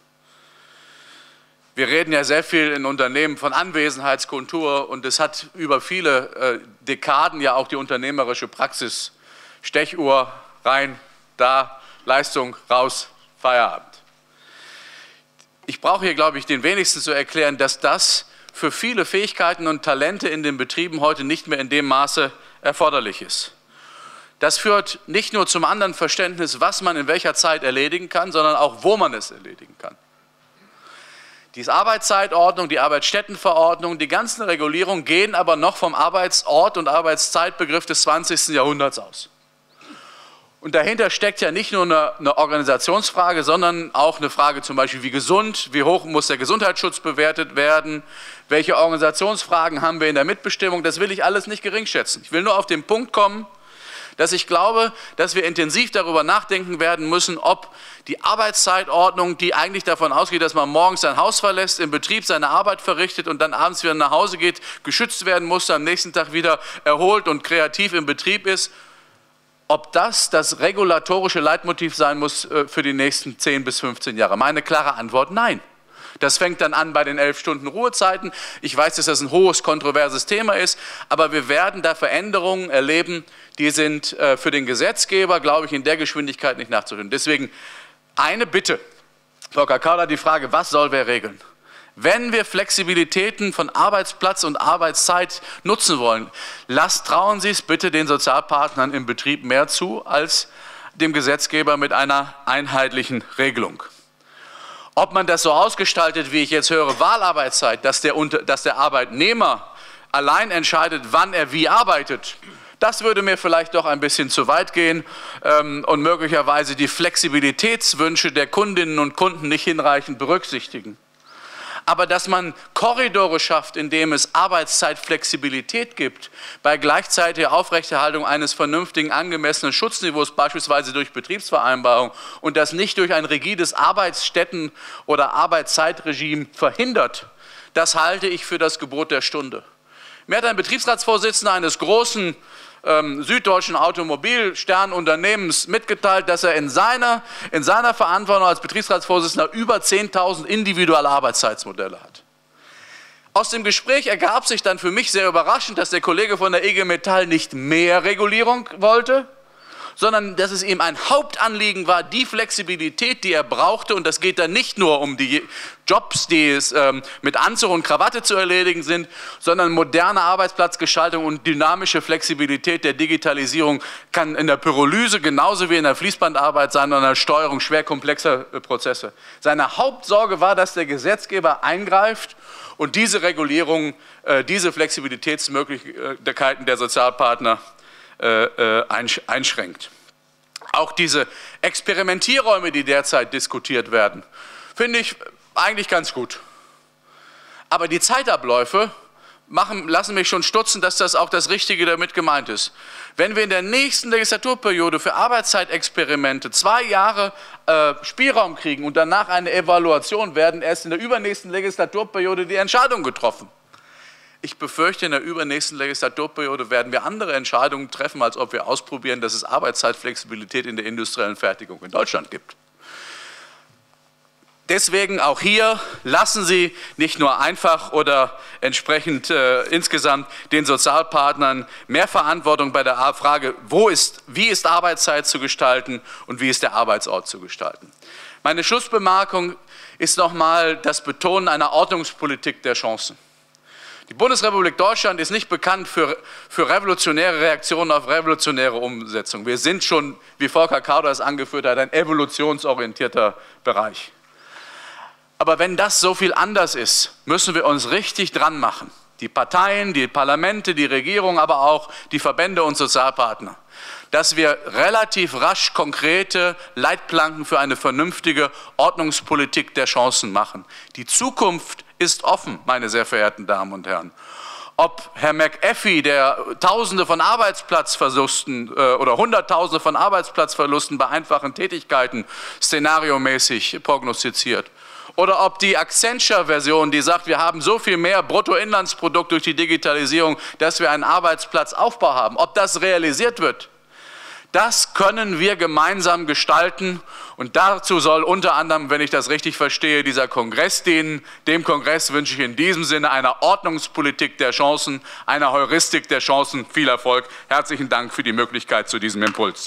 Wir reden ja sehr viel in Unternehmen von Anwesenheitskultur und es hat über viele Dekaden ja auch die unternehmerische Praxis. Stechuhr, rein, da, Leistung, raus, Feierabend. Ich brauche hier, glaube ich, den wenigsten zu erklären, dass das für viele Fähigkeiten und Talente in den Betrieben heute nicht mehr in dem Maße erforderlich ist. Das führt nicht nur zum anderen Verständnis, was man in welcher Zeit erledigen kann, sondern auch, wo man es erledigen kann. Die Arbeitszeitordnung, die Arbeitsstättenverordnung, die ganzen Regulierungen gehen aber noch vom Arbeitsort und Arbeitszeitbegriff des 20. Jahrhunderts aus. Und dahinter steckt ja nicht nur eine Organisationsfrage, sondern auch eine Frage zum Beispiel, wie gesund, wie hoch muss der Gesundheitsschutz bewertet werden, welche Organisationsfragen haben wir in der Mitbestimmung, das will ich alles nicht geringschätzen. Ich will nur auf den Punkt kommen, dass ich glaube, dass wir intensiv darüber nachdenken werden müssen, ob die Arbeitszeitordnung, die eigentlich davon ausgeht, dass man morgens sein Haus verlässt, im Betrieb seine Arbeit verrichtet und dann abends wieder nach Hause geht, geschützt werden muss, am nächsten Tag wieder erholt und kreativ im Betrieb ist, ob das regulatorische Leitmotiv sein muss für die nächsten 10 bis 15 Jahre. Meine klare Antwort: Nein. Das fängt dann an bei den 11 Stunden Ruhezeiten. Ich weiß, dass das ein hohes, kontroverses Thema ist, aber wir werden da Veränderungen erleben, die sind für den Gesetzgeber, glaube ich, in der Geschwindigkeit nicht nachzuholen. Deswegen eine Bitte, Volker Kauder, die Frage, was soll wer regeln? Wenn wir Flexibilitäten von Arbeitsplatz und Arbeitszeit nutzen wollen, trauen Sie es bitte den Sozialpartnern im Betrieb mehr zu als dem Gesetzgeber mit einer einheitlichen Regelung. Ob man das so ausgestaltet, wie ich jetzt höre, Wahlarbeitszeit, dass der Arbeitnehmer allein entscheidet, wann er wie arbeitet, das würde mir vielleicht doch ein bisschen zu weit gehen und möglicherweise die Flexibilitätswünsche der Kundinnen und Kunden nicht hinreichend berücksichtigen. Aber dass man Korridore schafft, indem es Arbeitszeitflexibilität gibt, bei gleichzeitiger Aufrechterhaltung eines vernünftigen, angemessenen Schutzniveaus, beispielsweise durch Betriebsvereinbarung, und das nicht durch ein rigides Arbeitsstätten- oder Arbeitszeitregime verhindert, das halte ich für das Gebot der Stunde. Mir hat ein Betriebsratsvorsitzender eines großen süddeutschen Automobilsternunternehmens mitgeteilt, dass er in seiner Verantwortung als Betriebsratsvorsitzender über 10.000 individuelle Arbeitszeitmodelle hat. Aus dem Gespräch ergab sich dann für mich sehr überraschend, dass der Kollege von der IG Metall nicht mehr Regulierung wollte, sondern dass es ihm ein Hauptanliegen war, die Flexibilität, die er brauchte, und das geht dann nicht nur um die Jobs, die es mit Anzug und Krawatte zu erledigen sind, sondern moderne Arbeitsplatzgestaltung und dynamische Flexibilität der Digitalisierung kann in der Pyrolyse genauso wie in der Fließbandarbeit sein und in der Steuerung schwer komplexer Prozesse. Seine Hauptsorge war, dass der Gesetzgeber eingreift und diese Regulierung, diese Flexibilitätsmöglichkeiten der Sozialpartner einschränkt. Auch diese Experimentierräume, die derzeit diskutiert werden, finde ich eigentlich ganz gut. Aber die Zeitabläufe lassen mich schon stutzen, dass das auch das Richtige damit gemeint ist. Wenn wir in der nächsten Legislaturperiode für Arbeitszeitexperimente 2 Jahre Spielraum kriegen und danach eine Evaluation, werden erst in der übernächsten Legislaturperiode die Entscheidung getroffen. Ich befürchte, in der übernächsten Legislaturperiode werden wir andere Entscheidungen treffen, als ob wir ausprobieren, dass es Arbeitszeitflexibilität in der industriellen Fertigung in Deutschland gibt. Deswegen auch hier lassen Sie nicht nur einfach oder entsprechend insgesamt den Sozialpartnern mehr Verantwortung bei der Frage, wie ist Arbeitszeit zu gestalten und wie ist der Arbeitsort zu gestalten. Meine Schlussbemerkung ist nochmal das Betonen einer Ordnungspolitik der Chancen. Die Bundesrepublik Deutschland ist nicht bekannt für revolutionäre Reaktionen auf revolutionäre Umsetzung. Wir sind schon, wie Volker Kauder es angeführt hat, ein evolutionsorientierter Bereich. Aber wenn das so viel anders ist, müssen wir uns richtig dran machen. Die Parteien, die Parlamente, die Regierung, aber auch die Verbände und Sozialpartner. Dass wir relativ rasch konkrete Leitplanken für eine vernünftige Ordnungspolitik der Chancen machen. Die Zukunft ist offen, meine sehr verehrten Damen und Herren. Ob Herr McAfee, der Tausende von Arbeitsplatzverlusten oder Hunderttausende von Arbeitsplatzverlusten bei einfachen Tätigkeiten szenariomäßig prognostiziert, oder ob die Accenture-Version, die sagt, wir haben so viel mehr Bruttoinlandsprodukt durch die Digitalisierung, dass wir einen Arbeitsplatzaufbau haben, ob das realisiert wird. Das können wir gemeinsam gestalten und dazu soll unter anderem, wenn ich das richtig verstehe, dieser Kongress dienen. Dem Kongress wünsche ich in diesem Sinne einer Ordnungspolitik der Chancen, einer Heuristik der Chancen. Viel Erfolg. Herzlichen Dank für die Möglichkeit zu diesem Impuls.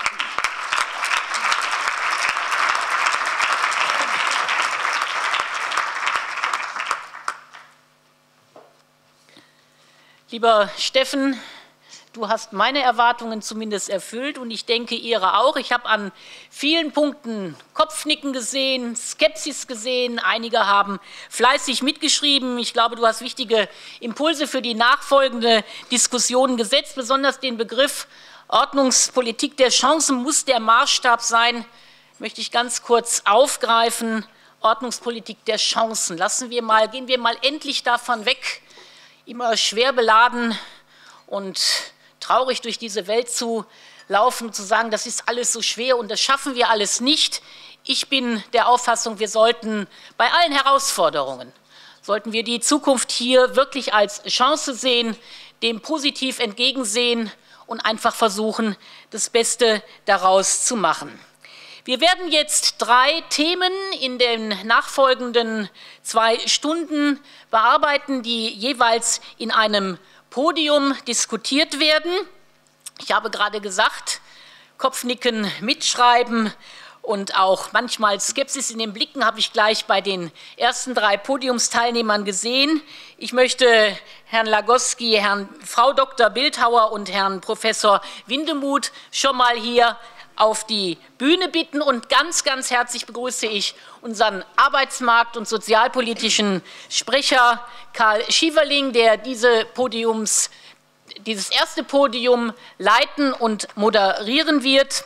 Lieber Steffen, du hast meine Erwartungen zumindest erfüllt und ich denke Ihre auch. Ich habe an vielen Punkten Kopfnicken gesehen, Skepsis gesehen. Einige haben fleißig mitgeschrieben. Ich glaube, du hast wichtige Impulse für die nachfolgende Diskussion gesetzt. Besonders den Begriff Ordnungspolitik der Chancen muss der Maßstab sein, möchte ich ganz kurz aufgreifen. Ordnungspolitik der Chancen. Gehen wir mal endlich davon weg, immer schwer beladen und traurig durch diese Welt zu laufen, zu sagen, das ist alles so schwer und das schaffen wir alles nicht. Ich bin der Auffassung, wir sollten bei allen Herausforderungen, sollten wir die Zukunft hier wirklich als Chance sehen, dem positiv entgegensehen und einfach versuchen, das Beste daraus zu machen. Wir werden jetzt 3 Themen in den nachfolgenden 2 Stunden bearbeiten, die jeweils in einem Podium diskutiert werden. Ich habe gerade gesagt, Kopfnicken, mitschreiben und auch manchmal Skepsis in den Blicken habe ich gleich bei den ersten 3 Podiumsteilnehmern gesehen. Ich möchte Herrn Lagosky, Frau Dr. Bildhauer und Herrn Professor Windemuth schon mal hier auf die Bühne bitten, und ganz, ganz herzlich begrüße ich unseren Arbeitsmarkt- und sozialpolitischen Sprecher Karl Schieverling, der dieses erste Podium leiten und moderieren wird.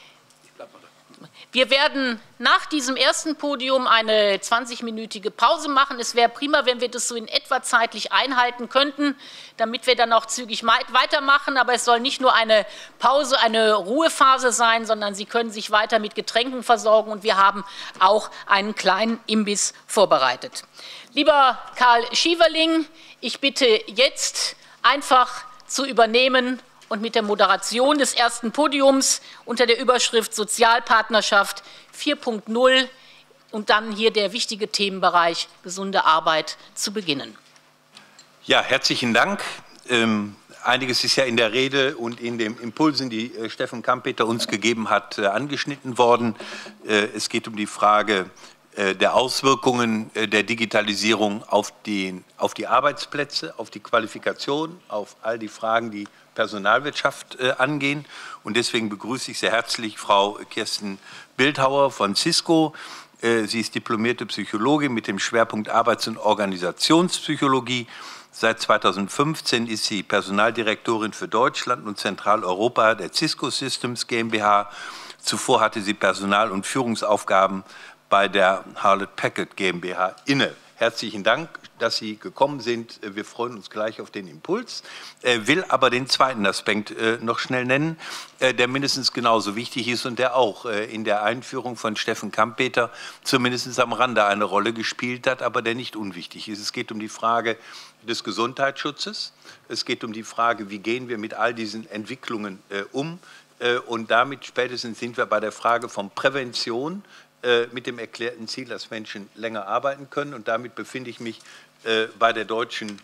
Wir werden nach diesem ersten Podium eine 20-minütige Pause machen. Es wäre prima, wenn wir das so in etwa zeitlich einhalten könnten, damit wir dann auch zügig weitermachen. Aber es soll nicht nur eine Pause, eine Ruhephase sein, sondern Sie können sich weiter mit Getränken versorgen. Und wir haben auch einen kleinen Imbiss vorbereitet. Lieber Karl Schieverling, ich bitte jetzt einfach zu übernehmen und mit der Moderation des ersten Podiums unter der Überschrift Sozialpartnerschaft 4.0 und dann hier der wichtige Themenbereich gesunde Arbeit zu beginnen. Ja, herzlichen Dank. Einiges ist ja in der Rede und in den Impulsen, die Steffen Kampeter uns gegeben hat, angeschnitten worden. Es geht um die Frage der Auswirkungen der Digitalisierung auf die Arbeitsplätze, auf die Qualifikation, auf all die Fragen, die Personalwirtschaft angehen. Und deswegen begrüße ich sehr herzlich Frau Kirsten Bildhauer von Cisco. Sie ist diplomierte Psychologin mit dem Schwerpunkt Arbeits- und Organisationspsychologie. Seit 2015 ist sie Personaldirektorin für Deutschland und Zentraleuropa der Cisco Systems GmbH. Zuvor hatte sie Personal- und Führungsaufgaben bei der Hewlett-Packard GmbH inne. Herzlichen Dank, dass Sie gekommen sind. Wir freuen uns gleich auf den Impuls. Will aber den zweiten Aspekt noch schnell nennen, der mindestens genauso wichtig ist und der auch in der Einführung von Steffen Kampeter zumindest am Rande eine Rolle gespielt hat, aber der nicht unwichtig ist. Es geht um die Frage des Gesundheitsschutzes. Es geht um die Frage, wie gehen wir mit all diesen Entwicklungen um. Und damit spätestens sind wir bei der Frage von Prävention, mit dem erklärten Ziel, dass Menschen länger arbeiten können. Und damit befinde ich mich bei der Deutschen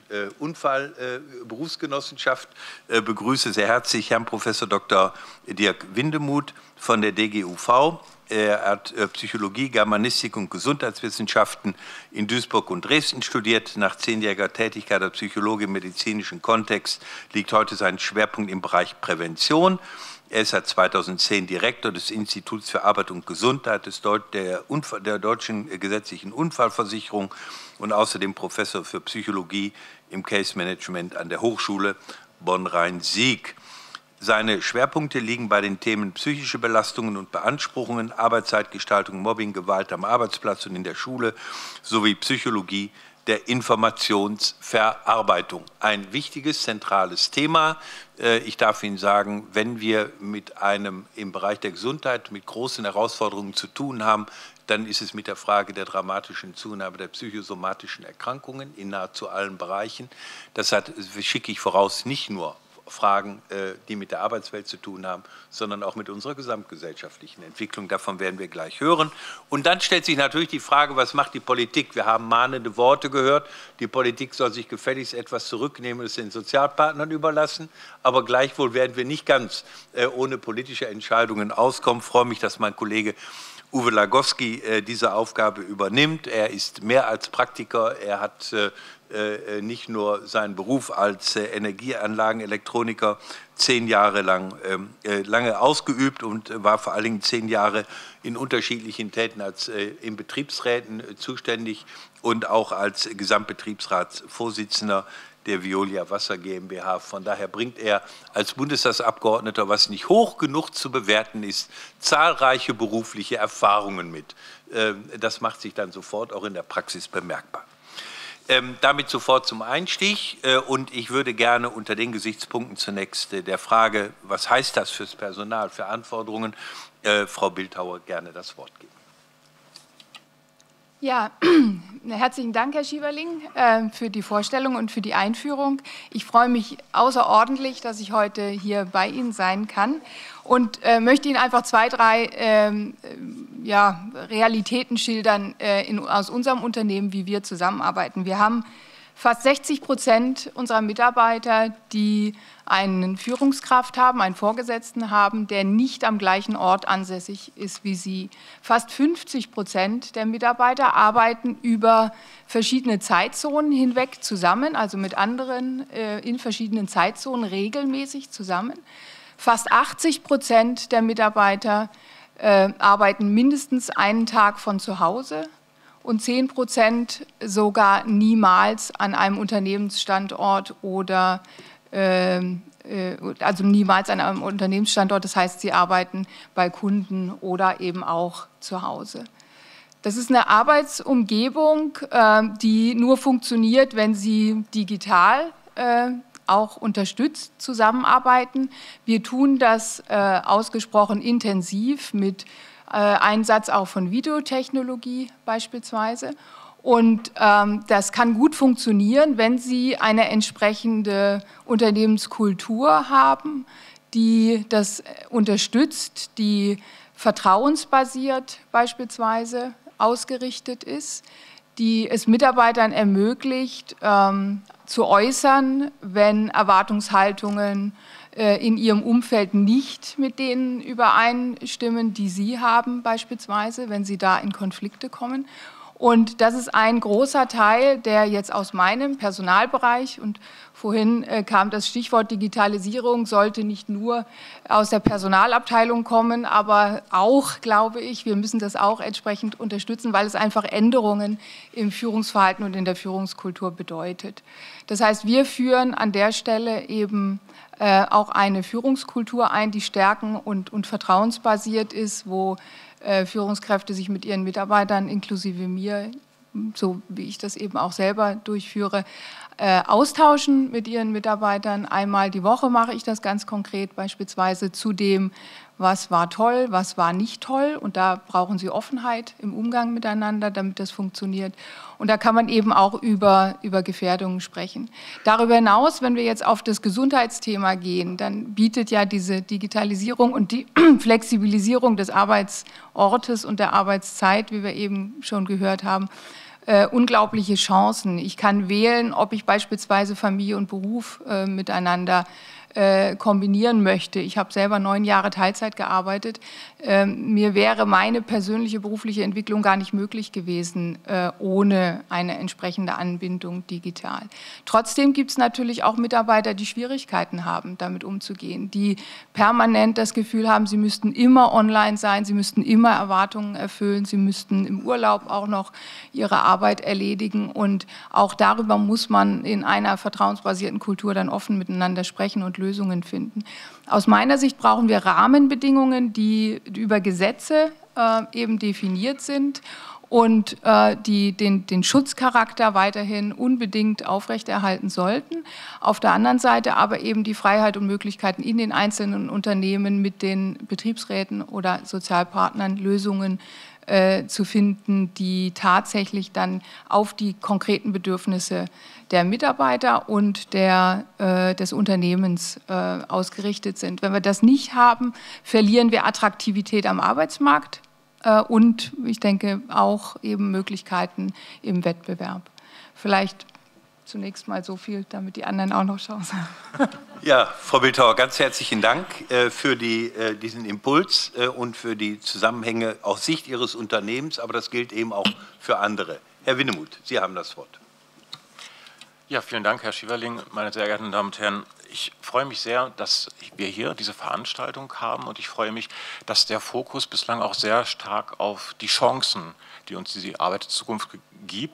Unfallberufsgenossenschaft. Begrüße sehr herzlich Herrn Professor Dr. Dirk Windemuth von der DGUV. Er hat Psychologie, Germanistik und Gesundheitswissenschaften in Duisburg und Dresden studiert. Nach 10-jähriger Tätigkeit als Psychologe im medizinischen Kontext liegt heute sein Schwerpunkt im Bereich Prävention. Er ist seit 2010 Direktor des Instituts für Arbeit und Gesundheit der Deutschen Gesetzlichen Unfallversicherung und außerdem Professor für Psychologie im Case Management an der Hochschule Bonn-Rhein-Sieg. Seine Schwerpunkte liegen bei den Themen psychische Belastungen und Beanspruchungen, Arbeitszeitgestaltung, Mobbing, Gewalt am Arbeitsplatz und in der Schule sowie Psychologie der Informationsverarbeitung. Ein wichtiges, zentrales Thema. Ich darf Ihnen sagen, wenn wir mit einem im Bereich der Gesundheit mit großen Herausforderungen zu tun haben, dann ist es mit der Frage der dramatischen Zunahme der psychosomatischen Erkrankungen in nahezu allen Bereichen. Das schicke ich voraus, nicht nur Fragen, die mit der Arbeitswelt zu tun haben, sondern auch mit unserer gesamtgesellschaftlichen Entwicklung. Davon werden wir gleich hören. Und dann stellt sich natürlich die Frage, was macht die Politik? Wir haben mahnende Worte gehört. Die Politik soll sich gefälligst etwas zurücknehmen und es den Sozialpartnern überlassen. Aber gleichwohl werden wir nicht ganz ohne politische Entscheidungen auskommen. Ich freue mich, dass mein Kollege Uwe Lagosky diese Aufgabe übernimmt. Er ist mehr als Praktiker. Er hat nicht nur seinen Beruf als Energieanlagenelektroniker 10 Jahre lange ausgeübt und war vor allen Dingen 10 Jahre in unterschiedlichen Täten als in Betriebsräten zuständig und auch als Gesamtbetriebsratsvorsitzender der Veolia Wasser GmbH. Von daher bringt er als Bundestagsabgeordneter, was nicht hoch genug zu bewerten ist, zahlreiche berufliche Erfahrungen mit. Das macht sich dann sofort auch in der Praxis bemerkbar. Damit sofort zum Einstieg und ich würde gerne unter den Gesichtspunkten zunächst der Frage, was heißt das fürs Personal, für Anforderungen, Frau Bildhauer gerne das Wort geben. Ja, herzlichen Dank, Herr Schieberling, für die Vorstellung und für die Einführung. Ich freue mich außerordentlich, dass ich heute hier bei Ihnen sein kann und möchte Ihnen einfach 2, 3 Realitäten schildern aus unserem Unternehmen, wie wir zusammenarbeiten. Wir haben fast 60% unserer Mitarbeiter, die eine Führungskraft haben, einen Vorgesetzten haben, der nicht am gleichen Ort ansässig ist wie Sie. Fast 50% der Mitarbeiter arbeiten über verschiedene Zeitzonen hinweg zusammen, also mit anderen in verschiedenen Zeitzonen regelmäßig zusammen. Fast 80% der Mitarbeiter arbeiten mindestens einen Tag von zu Hause und 10% sogar niemals an einem Unternehmensstandort oder also niemals an einem Unternehmensstandort, das heißt, sie arbeiten bei Kunden oder eben auch zu Hause. Das ist eine Arbeitsumgebung, die nur funktioniert, wenn sie digital auch unterstützt zusammenarbeiten. Wir tun das ausgesprochen intensiv mit Einsatz auch von Videotechnologie beispielsweise. Und das kann gut funktionieren, wenn Sie eine entsprechende Unternehmenskultur haben, die das unterstützt, die vertrauensbasiert beispielsweise ausgerichtet ist, die es Mitarbeitern ermöglicht, zu äußern, wenn Erwartungshaltungen in ihrem Umfeld nicht mit denen übereinstimmen, die sie haben beispielsweise, wenn sie da in Konflikte kommen. Und das ist ein großer Teil, der jetzt aus meinem Personalbereich, und vorhin kam das Stichwort Digitalisierung, sollte nicht nur aus der Personalabteilung kommen, aber auch, glaube ich, wir müssen das auch entsprechend unterstützen, weil es einfach Änderungen im Führungsverhalten und in der Führungskultur bedeutet. Das heißt, wir führen an der Stelle eben auch eine Führungskultur ein, die stärken- und vertrauensbasiert ist, wo Führungskräfte sich mit ihren Mitarbeitern, inklusive mir, so wie ich das eben auch selber durchführe, austauschen mit ihren Mitarbeitern. Einmal die Woche mache ich das ganz konkret, beispielsweise zu dem, was war toll, was war nicht toll. Und da brauchen Sie Offenheit im Umgang miteinander, damit das funktioniert. Und da kann man eben auch über Gefährdungen sprechen. Darüber hinaus, wenn wir jetzt auf das Gesundheitsthema gehen, dann bietet ja diese Digitalisierung und die Flexibilisierung des Arbeitsortes und der Arbeitszeit, wie wir eben schon gehört haben, unglaubliche Chancen. Ich kann wählen, ob ich beispielsweise Familie und Beruf miteinander kombinieren möchte. Ich habe selber 9 Jahre Teilzeit gearbeitet. Mir wäre meine persönliche berufliche Entwicklung gar nicht möglich gewesen ohne eine entsprechende Anbindung digital. Trotzdem gibt es natürlich auch Mitarbeiter, die Schwierigkeiten haben, damit umzugehen, die permanent das Gefühl haben, sie müssten immer online sein, sie müssten immer Erwartungen erfüllen, sie müssten im Urlaub auch noch ihre Arbeit erledigen. Und auch darüber muss man in einer vertrauensbasierten Kultur dann offen miteinander sprechen und Lösungen finden. Aus meiner Sicht brauchen wir Rahmenbedingungen, die über Gesetze eben definiert sind und die den Schutzcharakter weiterhin unbedingt aufrechterhalten sollten. Auf der anderen Seite aber eben die Freiheit und Möglichkeiten in den einzelnen Unternehmen mit den Betriebsräten oder Sozialpartnern Lösungen zu finden, die tatsächlich dann auf die konkreten Bedürfnisse der Mitarbeiter und des Unternehmens ausgerichtet sind. Wenn wir das nicht haben, verlieren wir Attraktivität am Arbeitsmarkt und ich denke auch eben Möglichkeiten im Wettbewerb. Vielleicht zunächst mal so viel, damit die anderen auch noch Chance haben. Ja, Frau Bildhauer, ganz herzlichen Dank für diesen Impuls und für die Zusammenhänge aus Sicht Ihres Unternehmens, aber das gilt eben auch für andere. Herr Winnemuth, Sie haben das Wort. Ja, vielen Dank, Herr Schieberling, meine sehr geehrten Damen und Herren. Ich freue mich sehr, dass wir hier diese Veranstaltung haben und ich freue mich, dass der Fokus bislang auch sehr stark auf die Chancen, die uns diese Arbeit der Zukunft gibt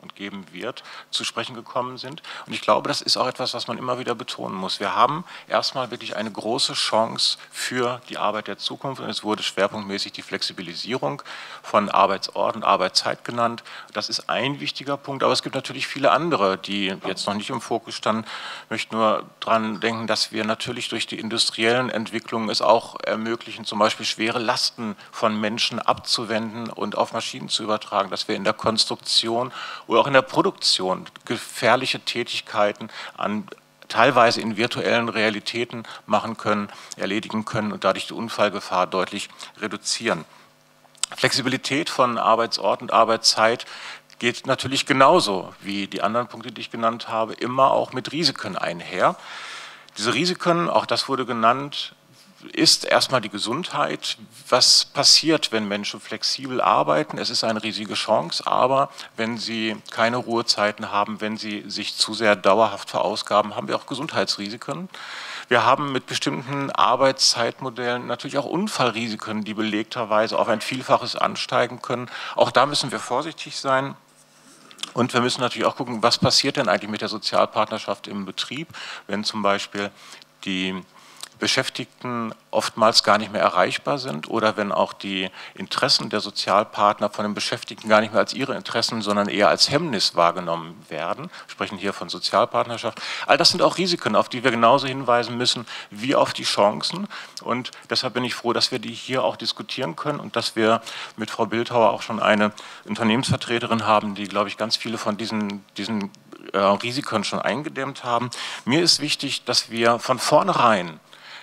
und geben wird, zu sprechen gekommen sind. Und ich glaube, das ist auch etwas, was man immer wieder betonen muss. Wir haben erstmal wirklich eine große Chance für die Arbeit der Zukunft und es wurde schwerpunktmäßig die Flexibilisierung von Arbeitsort und Arbeitszeit genannt. Das ist ein wichtiger Punkt, aber es gibt natürlich viele andere, die jetzt noch nicht im Fokus standen. Ich möchte nur daran denken, dass wir natürlich durch die industriellen Entwicklungen es auch ermöglichen, zum Beispiel schwere Lasten von Menschen abzuwenden und auf Maschinen zu übertragen, dass wir in der Konstruktion oder auch in der Produktion gefährliche Tätigkeiten teilweise in virtuellen Realitäten machen können, erledigen können und dadurch die Unfallgefahr deutlich reduzieren. Flexibilität von Arbeitsort und Arbeitszeit geht natürlich genauso wie die anderen Punkte, die ich genannt habe, immer auch mit Risiken einher. Diese Risiken, auch das wurde genannt, ist erstmal die Gesundheit. Was passiert, wenn Menschen flexibel arbeiten? Es ist eine riesige Chance, aber wenn sie keine Ruhezeiten haben, wenn sie sich zu sehr dauerhaft verausgaben, haben wir auch Gesundheitsrisiken. Wir haben mit bestimmten Arbeitszeitmodellen natürlich auch Unfallrisiken, die belegterweise auf ein Vielfaches ansteigen können. Auch da müssen wir vorsichtig sein. Und wir müssen natürlich auch gucken, was passiert denn eigentlich mit der Sozialpartnerschaft im Betrieb, wenn zum Beispiel die Beschäftigten oftmals gar nicht mehr erreichbar sind oder wenn auch die Interessen der Sozialpartner von den Beschäftigten gar nicht mehr als ihre Interessen, sondern eher als Hemmnis wahrgenommen werden. Wir sprechen hier von Sozialpartnerschaft. All das sind auch Risiken, auf die wir genauso hinweisen müssen wie auf die Chancen. Und deshalb bin ich froh, dass wir die hier auch diskutieren können und dass wir mit Frau Bildhauer auch schon eine Unternehmensvertreterin haben, die, glaube ich, ganz viele von diesen Risiken schon eingedämmt haben. Mir ist wichtig, dass wir von vornherein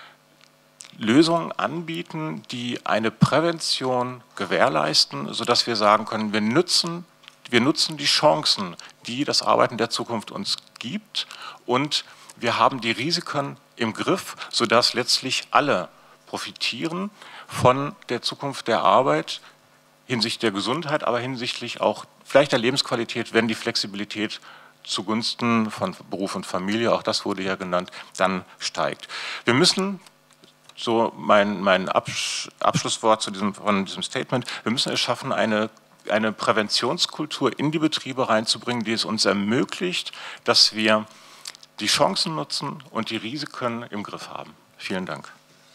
Lösungen anbieten, die eine Prävention gewährleisten, sodass wir sagen können, wir nutzen die Chancen, die das Arbeiten der Zukunft uns gibt und wir haben die Risiken im Griff, sodass letztlich alle profitieren von der Zukunft der Arbeit hinsichtlich der Gesundheit, aber hinsichtlich auch vielleicht der Lebensqualität, wenn die Flexibilität zugunsten von Beruf und Familie, auch das wurde ja genannt, dann steigt. Wir müssen, so mein Abschlusswort von diesem Statement, wir müssen es schaffen, eine Präventionskultur in die Betriebe reinzubringen, die es uns ermöglicht, dass wir die Chancen nutzen und die Risiken im Griff haben. Vielen Dank.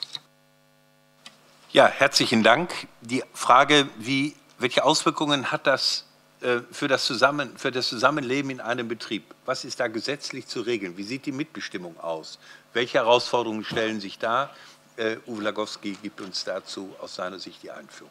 Ja, herzlichen Dank. Die Frage, welche Auswirkungen hat das für das Zusammenleben in einem Betrieb? Was ist da gesetzlich zu regeln? Wie sieht die Mitbestimmung aus? Welche Herausforderungen stellen sich dar? Uwe Lagowski gibt uns dazu aus seiner Sicht die Einführung.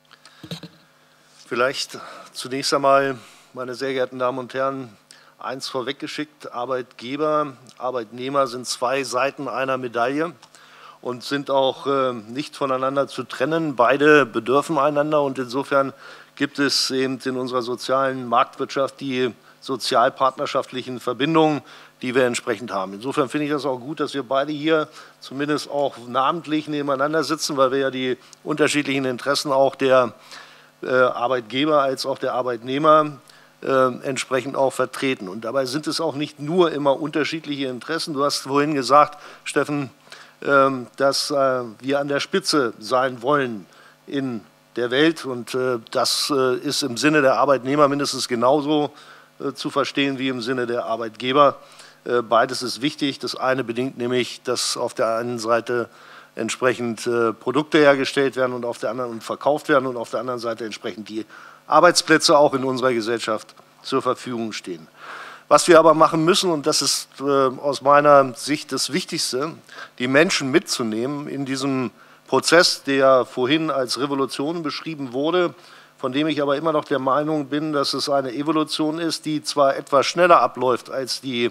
Vielleicht zunächst einmal, meine sehr geehrten Damen und Herren, eins vorweggeschickt: Arbeitgeber, Arbeitnehmer sind zwei Seiten einer Medaille und sind auch nicht voneinander zu trennen. Beide bedürfen einander und insofern gibt es eben in unserer sozialen Marktwirtschaft die sozialpartnerschaftlichen Verbindungen, die wir entsprechend haben. Insofern finde ich das auch gut, dass wir beide hier zumindest auch namentlich nebeneinander sitzen, weil wir ja die unterschiedlichen Interessen auch der Arbeitgeber als auch der Arbeitnehmer entsprechend auch vertreten. Und dabei sind es auch nicht nur immer unterschiedliche Interessen. Du hast vorhin gesagt, Steffen, dass wir an der Spitze sein wollen in der Welt. Und das ist im Sinne der Arbeitnehmer mindestens genauso zu verstehen wie im Sinne der Arbeitgeber. Beides ist wichtig. Das eine bedingt nämlich, dass auf der einen Seite entsprechend Produkte hergestellt werden und auf der anderen und verkauft werden und auf der anderen Seite entsprechend die Arbeitsplätze auch in unserer Gesellschaft zur Verfügung stehen. Was wir aber machen müssen, und das ist aus meiner Sicht das Wichtigste, die Menschen mitzunehmen in diesem Prozess, der vorhin als Revolution beschrieben wurde, von dem ich aber immer noch der Meinung bin, dass es eine Evolution ist, die zwar etwas schneller abläuft als die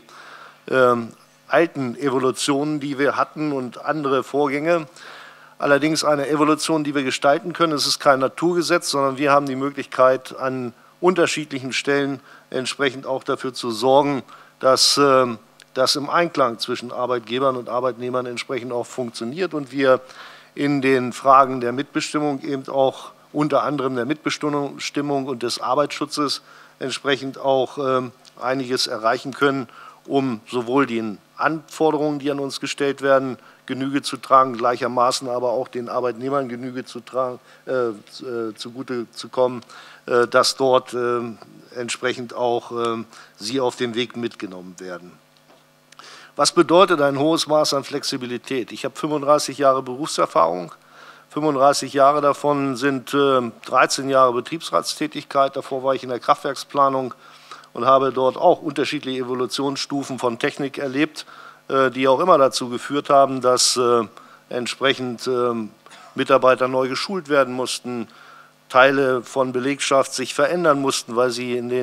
alten Evolutionen, die wir hatten und andere Vorgänge, allerdings eine Evolution, die wir gestalten können. Es ist kein Naturgesetz, sondern wir haben die Möglichkeit, an unterschiedlichen Stellen entsprechend auch dafür zu sorgen, dass das im Einklang zwischen Arbeitgebern und Arbeitnehmern entsprechend auch funktioniert und wir in den Fragen der Mitbestimmung eben auch unter anderem der Mitbestimmung und des Arbeitsschutzes entsprechend auch einiges erreichen können, um sowohl den Anforderungen, die an uns gestellt werden, Genüge zu tragen, gleichermaßen aber auch den Arbeitnehmern Genüge zu tragen, zugute zu kommen, dass dort entsprechend auch sie auf dem Weg mitgenommen werden. Was bedeutet ein hohes Maß an Flexibilität? Ich habe 35 Jahre Berufserfahrung. 35 Jahre davon sind 13 Jahre Betriebsratstätigkeit. Davor war ich in der Kraftwerksplanung und habe dort auch unterschiedliche Evolutionsstufen von Technik erlebt, die auch immer dazu geführt haben, dass entsprechend Mitarbeiter neu geschult werden mussten, Teile von Belegschaft sich verändern mussten, weil sie in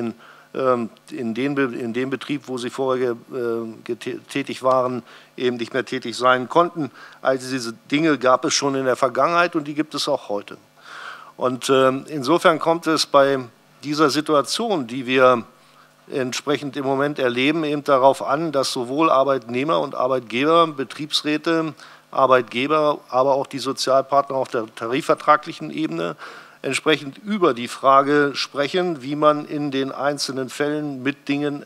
dem Betrieb, wo sie vorher tätig waren, eben nicht mehr tätig sein konnten. Also diese Dinge gab es schon in der Vergangenheit und die gibt es auch heute. Und insofern kommt es bei dieser Situation, die wir entsprechend im Moment erleben, eben darauf an, dass sowohl Arbeitnehmer und Arbeitgeber, Betriebsräte, Arbeitgeber, aber auch die Sozialpartner auf der tarifvertraglichen Ebene entsprechend über die Frage sprechen, wie man in den einzelnen Fällen mit Dingen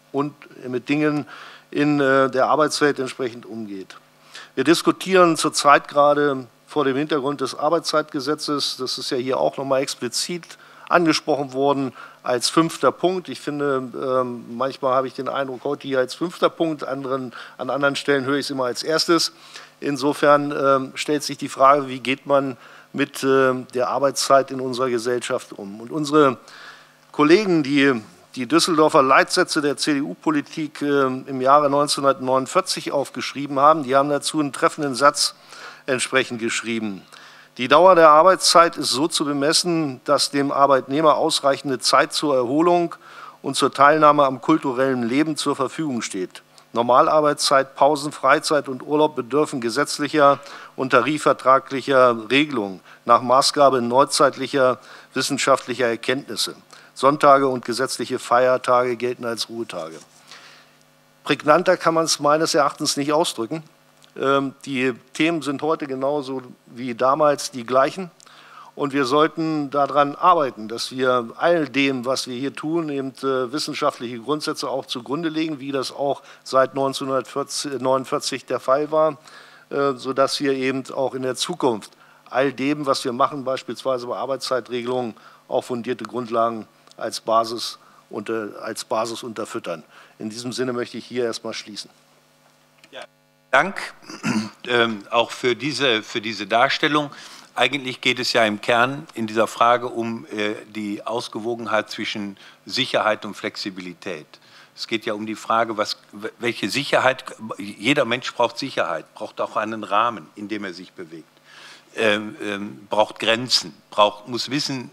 in der Arbeitswelt entsprechend umgeht. Wir diskutieren zurzeit gerade vor dem Hintergrund des Arbeitszeitgesetzes, das ist ja hier auch nochmal explizit angesprochen worden, als 5. Punkt. Ich finde, manchmal habe ich den Eindruck, heute hier als 5. Punkt, an anderen Stellen höre ich es immer als erstes. Insofern stellt sich die Frage, wie geht man mit der Arbeitszeit in unserer Gesellschaft um. Und unsere Kollegen, die Düsseldorfer Leitsätze der CDU-Politik im Jahre 1949 aufgeschrieben haben, die haben dazu einen treffenden Satz entsprechend geschrieben. Die Dauer der Arbeitszeit ist so zu bemessen, dass dem Arbeitnehmer ausreichende Zeit zur Erholung und zur Teilnahme am kulturellen Leben zur Verfügung steht. Normalarbeitszeit, Pausen, Freizeit und Urlaub bedürfen gesetzlicher und tarifvertraglicher Regelung nach Maßgabe neuzeitlicher wissenschaftlicher Erkenntnisse. Sonntage und gesetzliche Feiertage gelten als Ruhetage. Prägnanter kann man es meines Erachtens nicht ausdrücken. Die Themen sind heute genauso wie damals die gleichen. Und wir sollten daran arbeiten, dass wir all dem, was wir hier tun, eben wissenschaftliche Grundsätze auch zugrunde legen, wie das auch seit 1949 der Fall war, sodass wir eben auch in der Zukunft all dem, was wir machen, beispielsweise bei Arbeitszeitregelungen, auch fundierte Grundlagen als Basis unterfüttern. In diesem Sinne möchte ich hier erstmal schließen. Ja, Dank auch für diese Darstellung. Eigentlich geht es ja im Kern in dieser Frage um die Ausgewogenheit zwischen Sicherheit und Flexibilität. Es geht ja um die Frage, welche Sicherheit, jeder Mensch braucht Sicherheit, braucht auch einen Rahmen, in dem er sich bewegt, braucht Grenzen, muss wissen,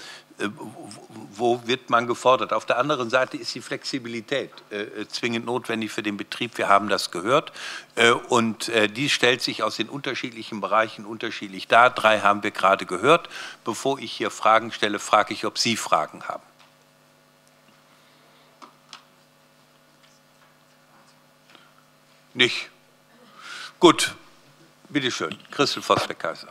wo wird man gefordert. Auf der anderen Seite ist die Flexibilität zwingend notwendig für den Betrieb. Wir haben das gehört. Und die stellt sich aus den unterschiedlichen Bereichen unterschiedlich dar. 3 haben wir gerade gehört. Bevor ich hier Fragen stelle, frage ich, ob Sie Fragen haben. Nicht? Gut. Bitte schön. Christel Vosbeck-Kaiser.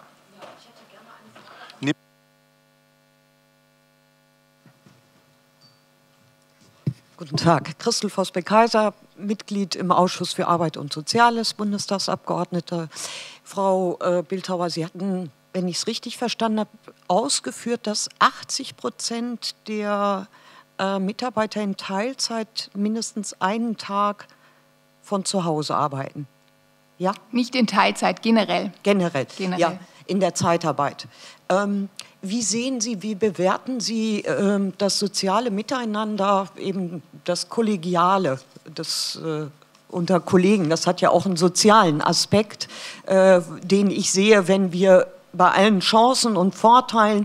Guten Tag, Christel Vosbeck-Kaiser, Mitglied im Ausschuss für Arbeit und Soziales, Bundestagsabgeordnete. Frau Bildhauer, Sie hatten, wenn ich es richtig verstanden habe, ausgeführt, dass 80% der Mitarbeiter in Teilzeit mindestens einen Tag von zu Hause arbeiten. Ja? Nicht in Teilzeit, generell. Generell. Ja, in der Zeitarbeit. Wie sehen Sie, wie bewerten Sie das soziale Miteinander, eben das Kollegiale, das unter Kollegen? Das hat ja auch einen sozialen Aspekt, den ich sehe, wenn wir bei allen Chancen und Vorteilen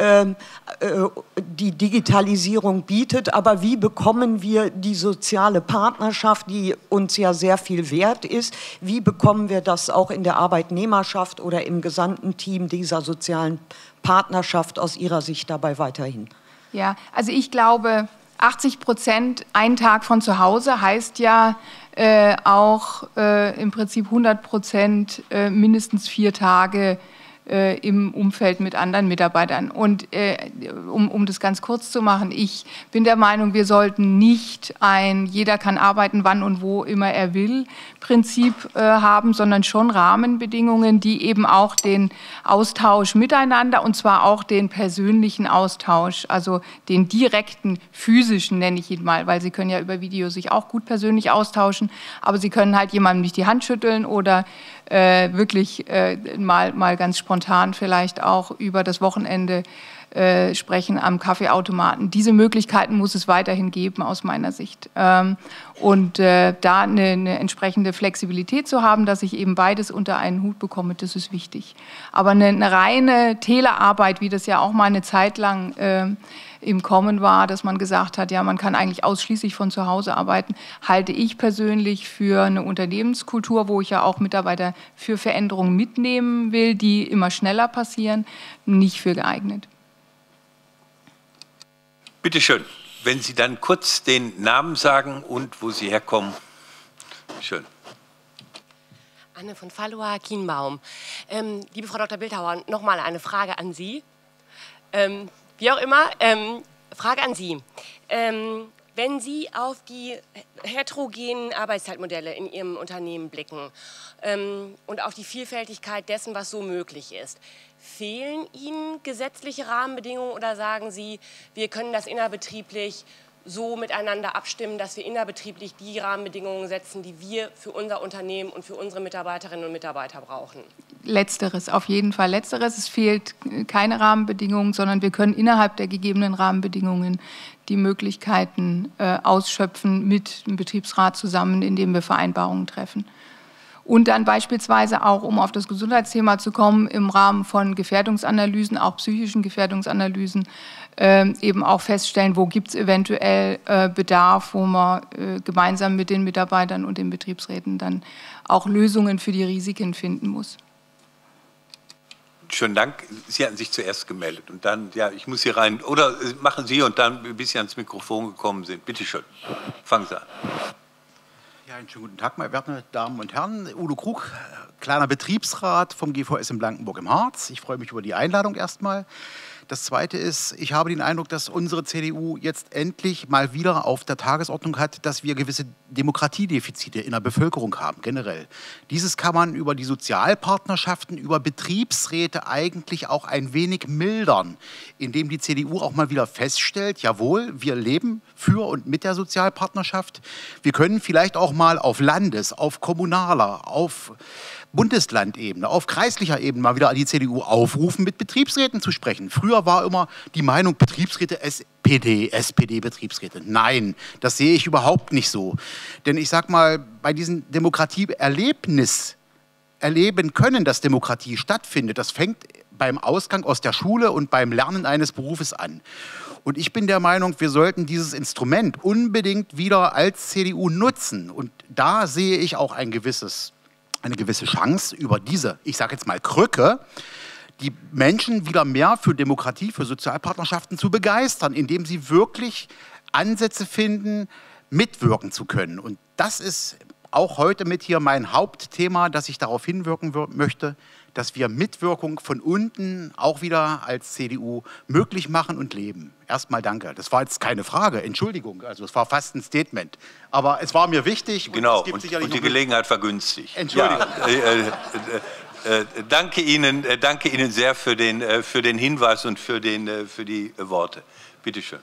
die Digitalisierung bietet. Aber wie bekommen wir die soziale Partnerschaft, die uns ja sehr viel wert ist, wie bekommen wir das auch in der Arbeitnehmerschaft oder im gesamten Team dieser sozialen Partnerschaft aus Ihrer Sicht dabei weiterhin? Ja, also ich glaube, 80% einen Tag von zu Hause heißt ja auch im Prinzip 100% mindestens 4 Tage im Umfeld mit anderen Mitarbeitern. Und um das ganz kurz zu machen, ich bin der Meinung, wir sollten nicht ein jeder kann arbeiten, wann und wo immer er will Prinzip haben, sondern schon Rahmenbedingungen, die eben auch den Austausch miteinander und zwar auch den persönlichen Austausch, also den direkten physischen, nenne ich ihn mal, weil Sie können ja über Video sich auch gut persönlich austauschen, aber Sie können halt jemandem nicht die Hand schütteln oder wirklich mal ganz spontan vielleicht auch über das Wochenende sprechen am Kaffeeautomaten. Diese Möglichkeiten muss es weiterhin geben, aus meiner Sicht. Und da eine entsprechende Flexibilität zu haben, dass ich eben beides unter einen Hut bekomme, das ist wichtig. Aber eine reine Telearbeit, wie das ja auch mal eine Zeit lang im Kommen war, dass man gesagt hat, ja, man kann eigentlich ausschließlich von zu Hause arbeiten, halte ich persönlich für eine Unternehmenskultur, wo ich ja auch Mitarbeiter für Veränderungen mitnehmen will, die immer schneller passieren, nicht für geeignet. Bitte schön, wenn Sie dann kurz den Namen sagen und wo Sie herkommen. Schön. Anne von Falloa, Kienbaum. Liebe Frau Dr. Bildhauer, noch mal eine Frage an Sie. Wie auch immer, Frage an Sie. Wenn Sie auf die heterogenen Arbeitszeitmodelle in Ihrem Unternehmen blicken und auf die Vielfältigkeit dessen, was so möglich ist, fehlen Ihnen gesetzliche Rahmenbedingungen oder sagen Sie, wir können das innerbetrieblich so miteinander abstimmen, dass wir innerbetrieblich die Rahmenbedingungen setzen, die wir für unser Unternehmen und für unsere Mitarbeiterinnen und Mitarbeiter brauchen? Letzteres, auf jeden Fall Letzteres. Es fehlt keine Rahmenbedingungen, sondern wir können innerhalb der gegebenen Rahmenbedingungen die Möglichkeiten ausschöpfen mit dem Betriebsrat zusammen, indem wir Vereinbarungen treffen. Und dann beispielsweise auch, um auf das Gesundheitsthema zu kommen, im Rahmen von Gefährdungsanalysen, auch psychischen Gefährdungsanalysen, eben auch feststellen, wo gibt es eventuell Bedarf, wo man gemeinsam mit den Mitarbeitern und den Betriebsräten dann auch Lösungen für die Risiken finden muss. Schönen Dank. Sie hatten sich zuerst gemeldet und dann, ja, ich muss hier rein. Oder machen Sie und dann, bis Sie ans Mikrofon gekommen sind. Bitte schön, fangen Sie an. Ja, einen schönen guten Tag, meine werten Damen und Herren. Udo Krug, kleiner Betriebsrat vom GVS in Blankenburg im Harz. Ich freue mich über die Einladung erstmal. Das Zweite ist, ich habe den Eindruck, dass unsere CDU jetzt endlich mal wieder auf der Tagesordnung hat, dass wir gewisse Demokratiedefizite in der Bevölkerung haben, generell. Dieses kann man über die Sozialpartnerschaften, über Betriebsräte eigentlich auch ein wenig mildern, indem die CDU auch mal wieder feststellt, jawohl, wir leben für und mit der Sozialpartnerschaft. Wir können vielleicht auch mal auf Landes-, auf kommunaler, auf Bundeslandebene, auf kreislicher Ebene mal wieder an die CDU aufrufen, mit Betriebsräten zu sprechen. Früher war immer die Meinung, Betriebsräte SPD-Betriebsräte. Nein, das sehe ich überhaupt nicht so. Denn ich sage mal, bei diesem Demokratieerlebnis, erleben können, dass Demokratie stattfindet, das fängt beim Ausgang aus der Schule und beim Lernen eines Berufes an. Und ich bin der Meinung, wir sollten dieses Instrument unbedingt wieder als CDU nutzen. Und da sehe ich auch eine gewisse Chance über diese, ich sage jetzt mal Krücke, die Menschen wieder mehr für Demokratie, für Sozialpartnerschaften zu begeistern, indem sie wirklich Ansätze finden, mitwirken zu können. Und das ist auch heute mit hier mein Hauptthema, dass ich darauf hinwirken möchte, dass wir Mitwirkung von unten auch wieder als CDU möglich machen und leben. Erstmal danke. Das war jetzt keine Frage, Entschuldigung, also es war fast ein Statement. Aber es war mir wichtig. Genau, und die Gelegenheit war günstig. Entschuldigung. Ja, danke Ihnen sehr für den Hinweis und für die Worte. Bitte schön.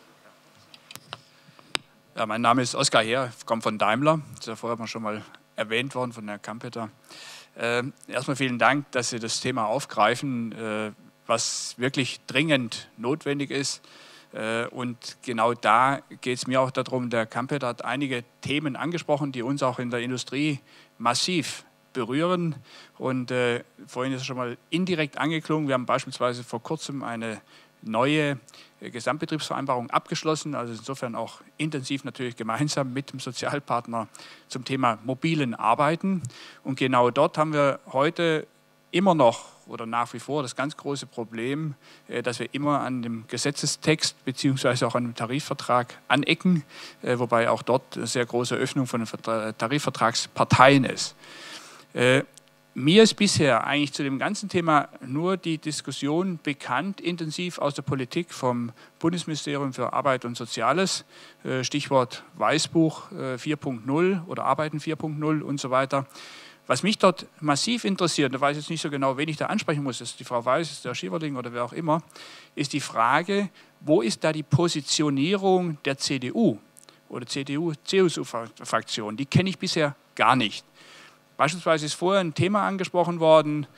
Ja, mein Name ist Oskar Heer, ich komme von Daimler. Das ist ja vorher schon mal erwähnt worden von Herrn Kampeter. Erstmal vielen Dank, dass Sie das Thema aufgreifen, was wirklich dringend notwendig ist. Und genau da geht es mir auch darum, der Kampeter hat einige Themen angesprochen, die uns auch in der Industrie massiv berühren. Und vorhin ist es schon mal indirekt angeklungen. Wir haben beispielsweise vor kurzem eine neue Gesamtbetriebsvereinbarung abgeschlossen, also insofern auch intensiv natürlich gemeinsam mit dem Sozialpartner zum Thema mobilen Arbeiten. Und genau dort haben wir heute immer noch oder nach wie vor das ganz große Problem, dass wir immer an dem Gesetzestext beziehungsweise auch an dem Tarifvertrag anecken, wobei auch dort eine sehr große Öffnung von den Tarifvertragsparteien ist. Mir ist bisher eigentlich zu dem ganzen Thema nur die Diskussion bekannt, intensiv aus der Politik vom Bundesministerium für Arbeit und Soziales, Stichwort Weißbuch 4.0 oder Arbeiten 4.0 und so weiter. Was mich dort massiv interessiert, da weiß ich jetzt nicht so genau, wen ich da ansprechen muss, das ist die Frau Weiß, ist der Schieberling oder wer auch immer, ist die Frage, wo ist da die Positionierung der CDU oder CDU-CSU-Fraktion? Die kenne ich bisher gar nicht. Beispielsweise ist vorher ein Thema angesprochen worden,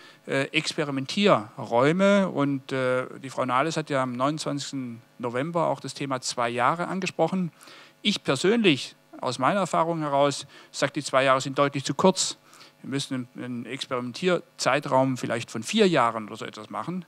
Experimentierräume, und die Frau Nahles hat ja am 29. November auch das Thema 2 Jahre angesprochen. Ich persönlich, aus meiner Erfahrung heraus, sage, die 2 Jahre sind deutlich zu kurz. Wir müssen einen Experimentierzeitraum vielleicht von 4 Jahren oder so etwas machen,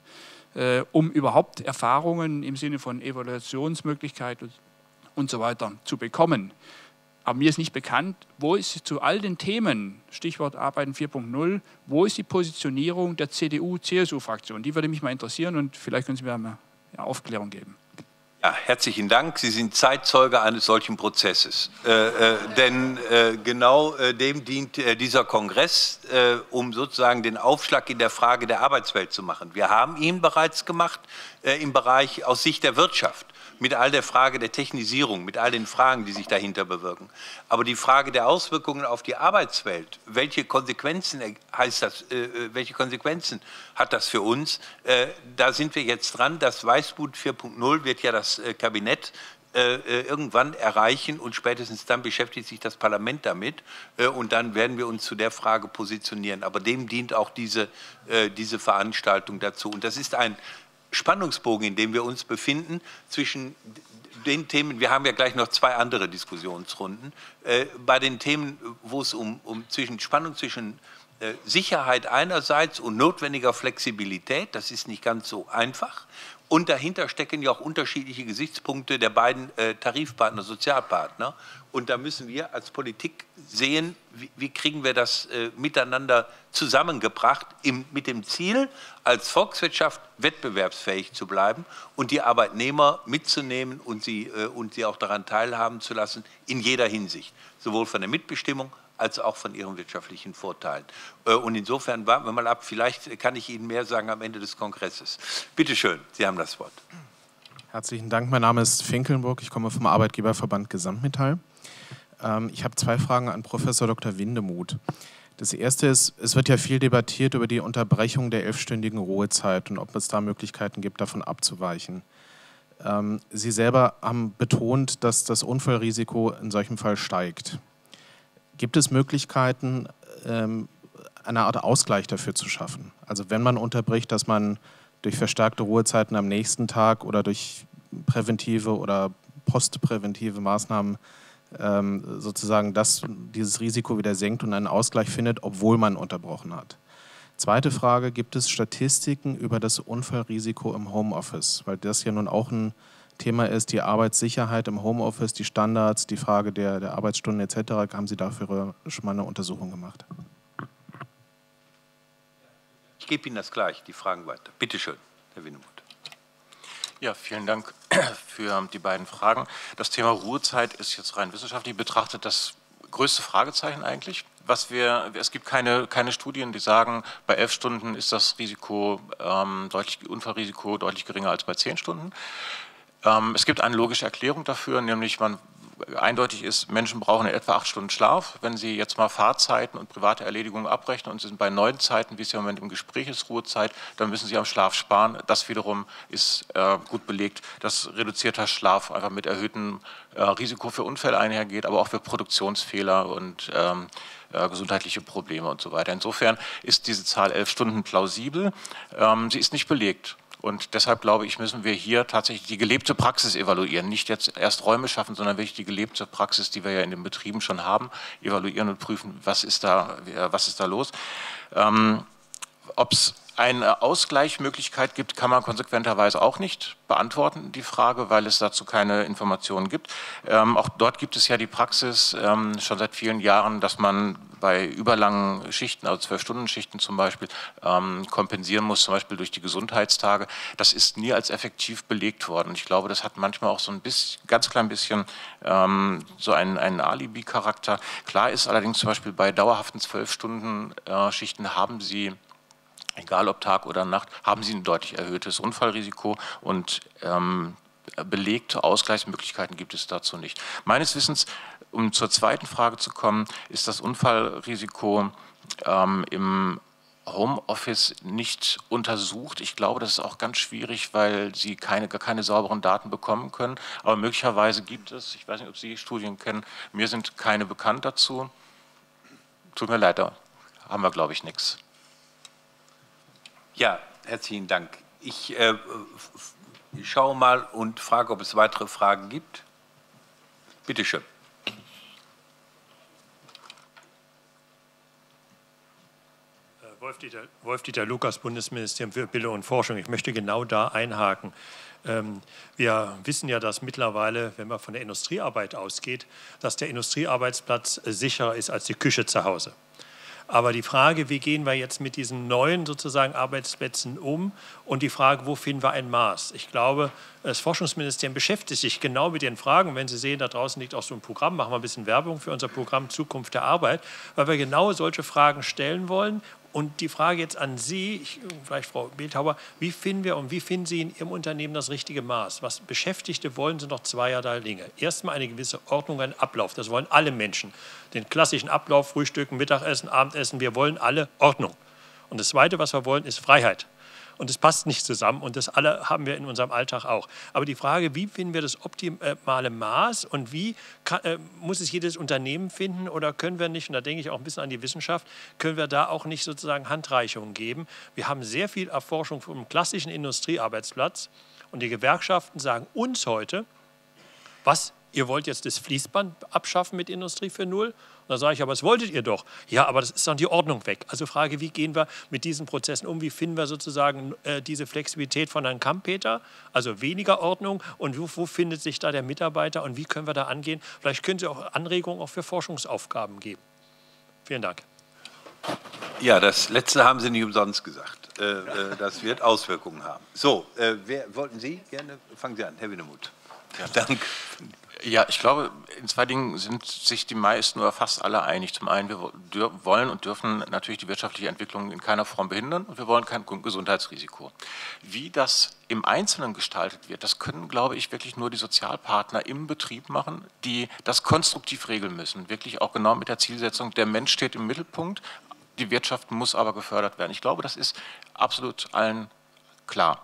um überhaupt Erfahrungen im Sinne von Evaluationsmöglichkeit und so weiter zu bekommen. Aber mir ist nicht bekannt, wo ist zu all den Themen, Stichwort Arbeiten 4.0, wo ist die Positionierung der CDU-CSU-Fraktion? Die würde mich mal interessieren und vielleicht können Sie mir mal eine Aufklärung geben. Ja, herzlichen Dank. Sie sind Zeitzeuge eines solchen Prozesses. Denn genau dem dient dieser Kongress, um sozusagen den Aufschlag in der Frage der Arbeitswelt zu machen. Wir haben ihn bereits gemacht im Bereich aus Sicht der Wirtschaft, mit all der Frage der Technisierung, mit all den Fragen, die sich dahinter bewirken. Aber die Frage der Auswirkungen auf die Arbeitswelt, welche Konsequenzen welche Konsequenzen hat das für uns? Da sind wir jetzt dran. Das Weißbuch 4.0 wird ja das Kabinett irgendwann erreichen, und spätestens dann beschäftigt sich das Parlament damit, und dann werden wir uns zu der Frage positionieren. Aber dem dient auch diese Veranstaltung dazu. Und das ist ein Spannungsbogen, in dem wir uns befinden, zwischen den Themen, wir haben ja gleich noch 2 andere Diskussionsrunden, bei den Themen, wo es um Spannung zwischen Sicherheit einerseits und notwendiger Flexibilität, das ist nicht ganz so einfach, und dahinter stecken ja auch unterschiedliche Gesichtspunkte der beiden Tarifpartner, Sozialpartner, und da müssen wir als Politik sehen, wie kriegen wir das miteinander zusammengebracht, mit dem Ziel, als Volkswirtschaft wettbewerbsfähig zu bleiben und die Arbeitnehmer mitzunehmen und sie auch daran teilhaben zu lassen, in jeder Hinsicht, sowohl von der Mitbestimmung als auch von ihren wirtschaftlichen Vorteilen. Und insofern warten wir mal ab, vielleicht kann ich Ihnen mehr sagen am Ende des Kongresses. Bitte schön, Sie haben das Wort. Herzlichen Dank, mein Name ist Finkelnburg, ich komme vom Arbeitgeberverband Gesamtmetall. Ich habe 2 Fragen an Professor Dr. Windemuth. Das erste ist, es wird ja viel debattiert über die Unterbrechung der 11-stündigen Ruhezeit und ob es da Möglichkeiten gibt, davon abzuweichen. Sie selber haben betont, dass das Unfallrisiko in solchem Fall steigt. Gibt es Möglichkeiten, eine Art Ausgleich dafür zu schaffen? Also wenn man unterbricht, dass man durch verstärkte Ruhezeiten am nächsten Tag oder durch präventive oder postpräventive Maßnahmen sozusagen dieses Risiko wieder senkt und einen Ausgleich findet, obwohl man unterbrochen hat. Zweite Frage, gibt es Statistiken über das Unfallrisiko im Homeoffice? Weil das ja nun auch ein Thema ist, die Arbeitssicherheit im Homeoffice, die Standards, die Frage der Arbeitsstunden etc. Haben Sie dafür schon mal eine Untersuchung gemacht? Ich gebe Ihnen das gleich, die Fragen weiter. Bitte schön, Herr Windemuth. Ja, vielen Dank für die beiden Fragen. Das Thema Ruhezeit ist jetzt rein wissenschaftlich betrachtet das größte Fragezeichen eigentlich. Es gibt keine Studien, die sagen, bei 11 Stunden ist das Unfallrisiko deutlich geringer als bei 10 Stunden. Es gibt eine logische Erklärung dafür, nämlich eindeutig ist, Menschen brauchen in etwa 8 Stunden Schlaf. Wenn Sie jetzt mal Fahrzeiten und private Erledigungen abrechnen und Sie sind bei 9 Zeiten, wie es ja im Moment im Gespräch ist, Ruhezeit, dann müssen Sie am Schlaf sparen. Das wiederum ist gut belegt, dass reduzierter Schlaf einfach mit erhöhtem Risiko für Unfälle einhergeht, aber auch für Produktionsfehler und gesundheitliche Probleme und so weiter. Insofern ist diese Zahl 11 Stunden plausibel. Sie ist nicht belegt. Und deshalb, glaube ich, müssen wir hier tatsächlich die gelebte Praxis evaluieren. Nicht jetzt erst Räume schaffen, sondern wirklich die gelebte Praxis, die wir ja in den Betrieben schon haben, evaluieren und prüfen, was ist da los. Ob es eine Ausgleichsmöglichkeit gibt, kann man konsequenterweise auch nicht beantworten, die Frage, weil es dazu keine Informationen gibt. Auch dort gibt es ja die Praxis schon seit vielen Jahren, dass man bei überlangen Schichten, also 12-Stunden-Schichten zum Beispiel, kompensieren muss, zum Beispiel durch die Gesundheitstage. Das ist nie als effektiv belegt worden. Ich glaube, das hat manchmal auch so ein bisschen, ganz klein bisschen so einen Alibi-Charakter. Klar ist allerdings zum Beispiel bei dauerhaften 12-Stunden-Schichten haben Sie, egal ob Tag oder Nacht, haben Sie ein deutlich erhöhtes Unfallrisiko und belegte Ausgleichsmöglichkeiten gibt es dazu nicht. Meines Wissens, um zur zweiten Frage zu kommen, ist das Unfallrisiko im Homeoffice nicht untersucht. Ich glaube, das ist auch ganz schwierig, weil Sie gar keine sauberen Daten bekommen können. Aber möglicherweise gibt es, ich weiß nicht, ob Sie Studien kennen, mir sind keine bekannt dazu. Tut mir leid, da haben wir, glaube ich, nichts. Ja, herzlichen Dank. Ich schaue mal und frage, ob es weitere Fragen gibt. Bitte schön. Wolf-Dieter Lukas, Bundesministerium für Bildung und Forschung. Ich möchte genau da einhaken. Wir wissen ja, dass mittlerweile, wenn man von der Industriearbeit ausgeht, dass der Industriearbeitsplatz sicherer ist als die Küche zu Hause. Aber die Frage, wie gehen wir jetzt mit diesen neuen sozusagen Arbeitsplätzen um und die Frage, wo finden wir ein Maß? Ich glaube, das Forschungsministerium beschäftigt sich genau mit den Fragen. Wenn Sie sehen, da draußen liegt auch so ein Programm, machen wir ein bisschen Werbung für unser Programm Zukunft der Arbeit, weil wir genau solche Fragen stellen wollen. Und die Frage jetzt an Sie, vielleicht Frau Bildhauer, wie finden wir und wie finden Sie in Ihrem Unternehmen das richtige Maß? Was Beschäftigte wollen, sind noch zweierlei Dinge. Erstmal eine gewisse Ordnung, ein Ablauf. Das wollen alle Menschen. Den klassischen Ablauf, Frühstücken, Mittagessen, Abendessen, wir wollen alle Ordnung. Und das Zweite, was wir wollen, ist Freiheit. Und das passt nicht zusammen und das alle haben wir in unserem Alltag auch. Aber die Frage, wie finden wir das optimale Maß und wie muss es jedes Unternehmen finden oder können wir nicht, und da denke ich auch ein bisschen an die Wissenschaft, können wir da auch nicht sozusagen Handreichungen geben? Wir haben sehr viel Erforschung vom klassischen Industriearbeitsplatz und die Gewerkschaften sagen uns heute, was, ihr wollt jetzt das Fließband abschaffen mit Industrie 4.0? Da sage ich, aber das wolltet ihr doch. Ja, aber das ist dann die Ordnung weg. Also Frage, wie gehen wir mit diesen Prozessen um? Wie finden wir sozusagen diese Flexibilität von Herrn Kampeter, also weniger Ordnung und wo findet sich da der Mitarbeiter und wie können wir da angehen? Vielleicht können Sie auch Anregungen auch für Forschungsaufgaben geben. Vielen Dank. Ja, das Letzte haben Sie nicht umsonst gesagt. Das wird Auswirkungen haben. So, wollten Sie gerne? Fangen Sie an, Herr Windemuth. Ja, danke. Ja, ich glaube, in zwei Dingen sind sich die meisten oder fast alle einig. Zum einen, wir wollen und dürfen natürlich die wirtschaftliche Entwicklung in keiner Form behindern und wir wollen kein Gesundheitsrisiko. Wie das im Einzelnen gestaltet wird, das können, glaube ich, wirklich nur die Sozialpartner im Betrieb machen, die das konstruktiv regeln müssen. Wirklich auch genau mit der Zielsetzung, der Mensch steht im Mittelpunkt, die Wirtschaft muss aber gefördert werden. Ich glaube, das ist absolut allen klar.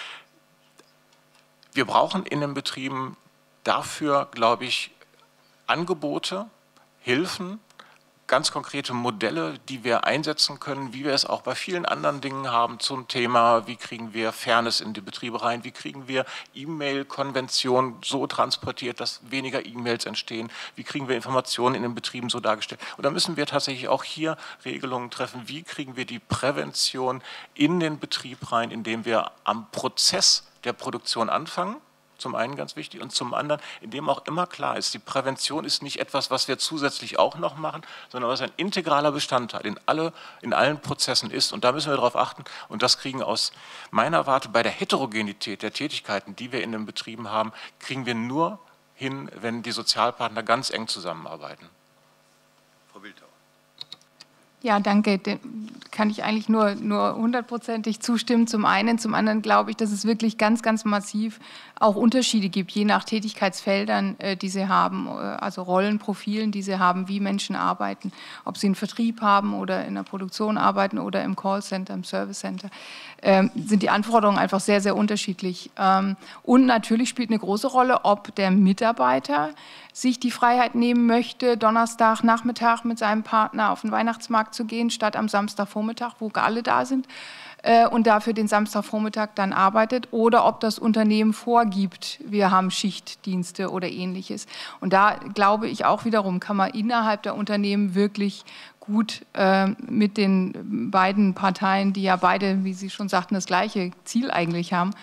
Wir brauchen in den Betrieben dafür, glaube ich, Angebote, Hilfen, ganz konkrete Modelle, die wir einsetzen können, wie wir es auch bei vielen anderen Dingen haben zum Thema, wie kriegen wir Fairness in die Betriebe rein, wie kriegen wir E-Mail-Konventionen so transportiert, dass weniger E-Mails entstehen, wie kriegen wir Informationen in den Betrieben so dargestellt. Und da müssen wir tatsächlich auch hier Regelungen treffen, wie kriegen wir die Prävention in den Betrieb rein, indem wir am Prozess der Produktion anfangen. Zum einen ganz wichtig und zum anderen, indem auch immer klar ist, die Prävention ist nicht etwas, was wir zusätzlich auch noch machen, sondern was ein integraler Bestandteil in allen Prozessen ist. Und da müssen wir darauf achten. Und das kriegen aus meiner Warte bei der Heterogenität der Tätigkeiten, die wir in den Betrieben haben, kriegen wir nur hin, wenn die Sozialpartner ganz eng zusammenarbeiten. Frau Bildhauer. Ja, danke. Dem kann ich eigentlich nur 100%ig zustimmen. Zum einen. Zum anderen glaube ich, dass es wirklich ganz, ganz massiv auch Unterschiede gibt, je nach Tätigkeitsfeldern, die sie haben, also Rollenprofilen, die sie haben, wie Menschen arbeiten, ob sie einen Vertrieb haben oder in der Produktion arbeiten oder im Callcenter, im Servicecenter, sind die Anforderungen einfach sehr, sehr unterschiedlich. Und natürlich spielt eine große Rolle, ob der Mitarbeiter sich die Freiheit nehmen möchte, Donnerstagnachmittag mit seinem Partner auf den Weihnachtsmarkt zu gehen, statt am Samstagvormittag, wo alle da sind. und dafür den Samstagvormittag dann arbeitet oder ob das Unternehmen vorgibt, wir haben Schichtdienste oder Ähnliches. Und da glaube ich auch wiederum, kann man innerhalb der Unternehmen wirklich gut mit den beiden Parteien, die ja beide, wie Sie schon sagten, das gleiche Ziel eigentlich haben,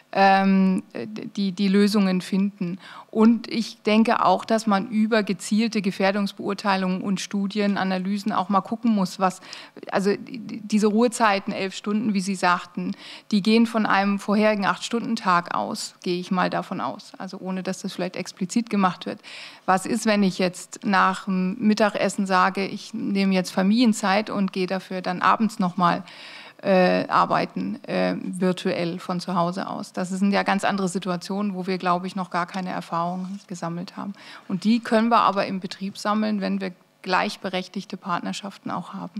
die Lösungen finden. Und ich denke auch, dass man über gezielte Gefährdungsbeurteilungen und Studienanalysen auch mal gucken muss, also diese Ruhezeiten, 11 Stunden, wie Sie sagten, die gehen von einem vorherigen 8-Stunden-Tag aus, gehe ich mal davon aus, also ohne, dass das vielleicht explizit gemacht wird. Was ist, wenn ich jetzt nach dem Mittagessen sage, ich nehme jetzt Familienzeit und gehe dafür dann abends nochmal arbeiten, virtuell von zu Hause aus. Das sind ja ganz andere Situationen, wo wir, glaube ich, noch gar keine Erfahrung gesammelt haben. Und die können wir aber im Betrieb sammeln, wenn wir gleichberechtigte Partnerschaften auch haben.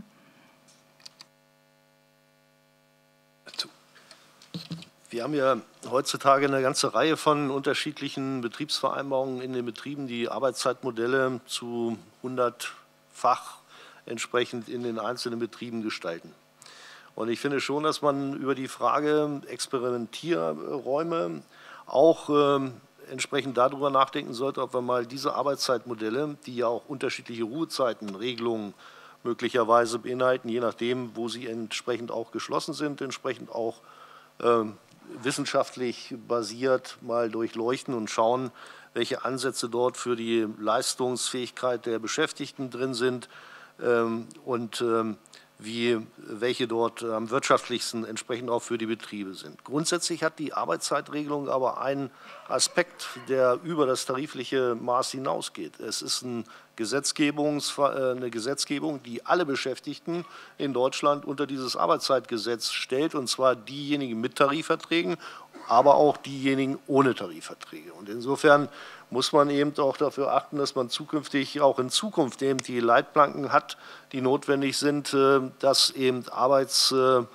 Wir haben ja heutzutage eine ganze Reihe von unterschiedlichen Betriebsvereinbarungen in den Betrieben, die Arbeitszeitmodelle zu 100-fach entsprechend in den einzelnen Betrieben gestalten. Und ich finde schon, dass man über die Frage Experimentierräume auch entsprechend darüber nachdenken sollte, ob wir mal diese Arbeitszeitmodelle, die ja auch unterschiedliche Ruhezeitenregelungen möglicherweise beinhalten, je nachdem, wo sie entsprechend auch geschlossen sind, entsprechend auch wissenschaftlich basiert mal durchleuchten und schauen, welche Ansätze dort für die Leistungsfähigkeit der Beschäftigten drin sind und welche dort am wirtschaftlichsten entsprechend auch für die Betriebe sind. Grundsätzlich hat die Arbeitszeitregelung aber einen Aspekt, der über das tarifliche Maß hinausgeht. Es ist eine Gesetzgebung, die alle Beschäftigten in Deutschland unter dieses Arbeitszeitgesetz stellt, und zwar diejenigen mit Tarifverträgen, aber auch diejenigen ohne Tarifverträge. Und insofern muss man eben auch dafür achten, dass man zukünftig auch in Zukunft eben die Leitplanken hat, die notwendig sind, dass eben Arbeitszeit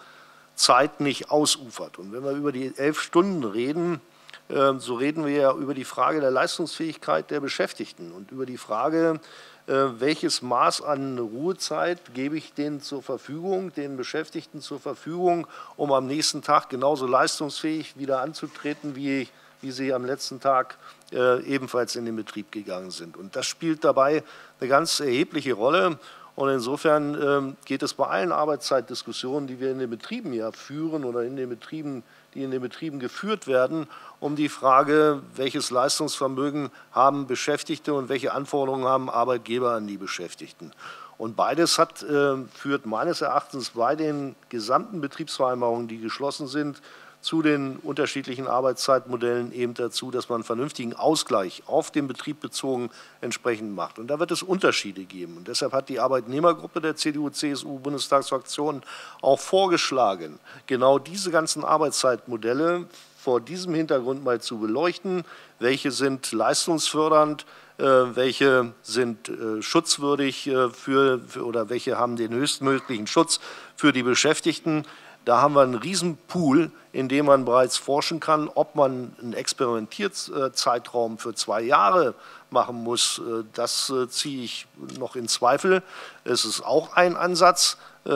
nicht ausufert. Und wenn wir über die 11 Stunden reden, so reden wir ja über die Frage der Leistungsfähigkeit der Beschäftigten und über die Frage, welches Maß an Ruhezeit gebe ich denen zur Verfügung, den Beschäftigten zur Verfügung, um am nächsten Tag genauso leistungsfähig wieder anzutreten, wie sie am letzten Tag ebenfalls in den Betrieb gegangen sind. Und das spielt dabei eine ganz erhebliche Rolle. Und insofern geht es bei allen Arbeitszeitdiskussionen, die wir in den Betrieben ja führen oder die in den Betrieben geführt werden, um die Frage, welches Leistungsvermögen haben Beschäftigte und welche Anforderungen haben Arbeitgeber an die Beschäftigten. Und beides führt meines Erachtens bei den gesamten Betriebsvereinbarungen, die geschlossen sind, zu den unterschiedlichen Arbeitszeitmodellen eben dazu, dass man einen vernünftigen Ausgleich auf den Betrieb bezogen entsprechend macht. Und da wird es Unterschiede geben. Und deshalb hat die Arbeitnehmergruppe der CDU-CSU-Bundestagsfraktion auch vorgeschlagen, genau diese ganzen Arbeitszeitmodelle vor diesem Hintergrund mal zu beleuchten. Welche sind leistungsfördernd, welche sind schutzwürdig oder welche haben den höchstmöglichen Schutz für die Beschäftigten. Da haben wir einen Riesenpool, in dem man bereits forschen kann, ob man einen Experimentierzeitraum für 2 Jahre machen muss. Das ziehe ich noch in Zweifel. Es ist auch ein Ansatz,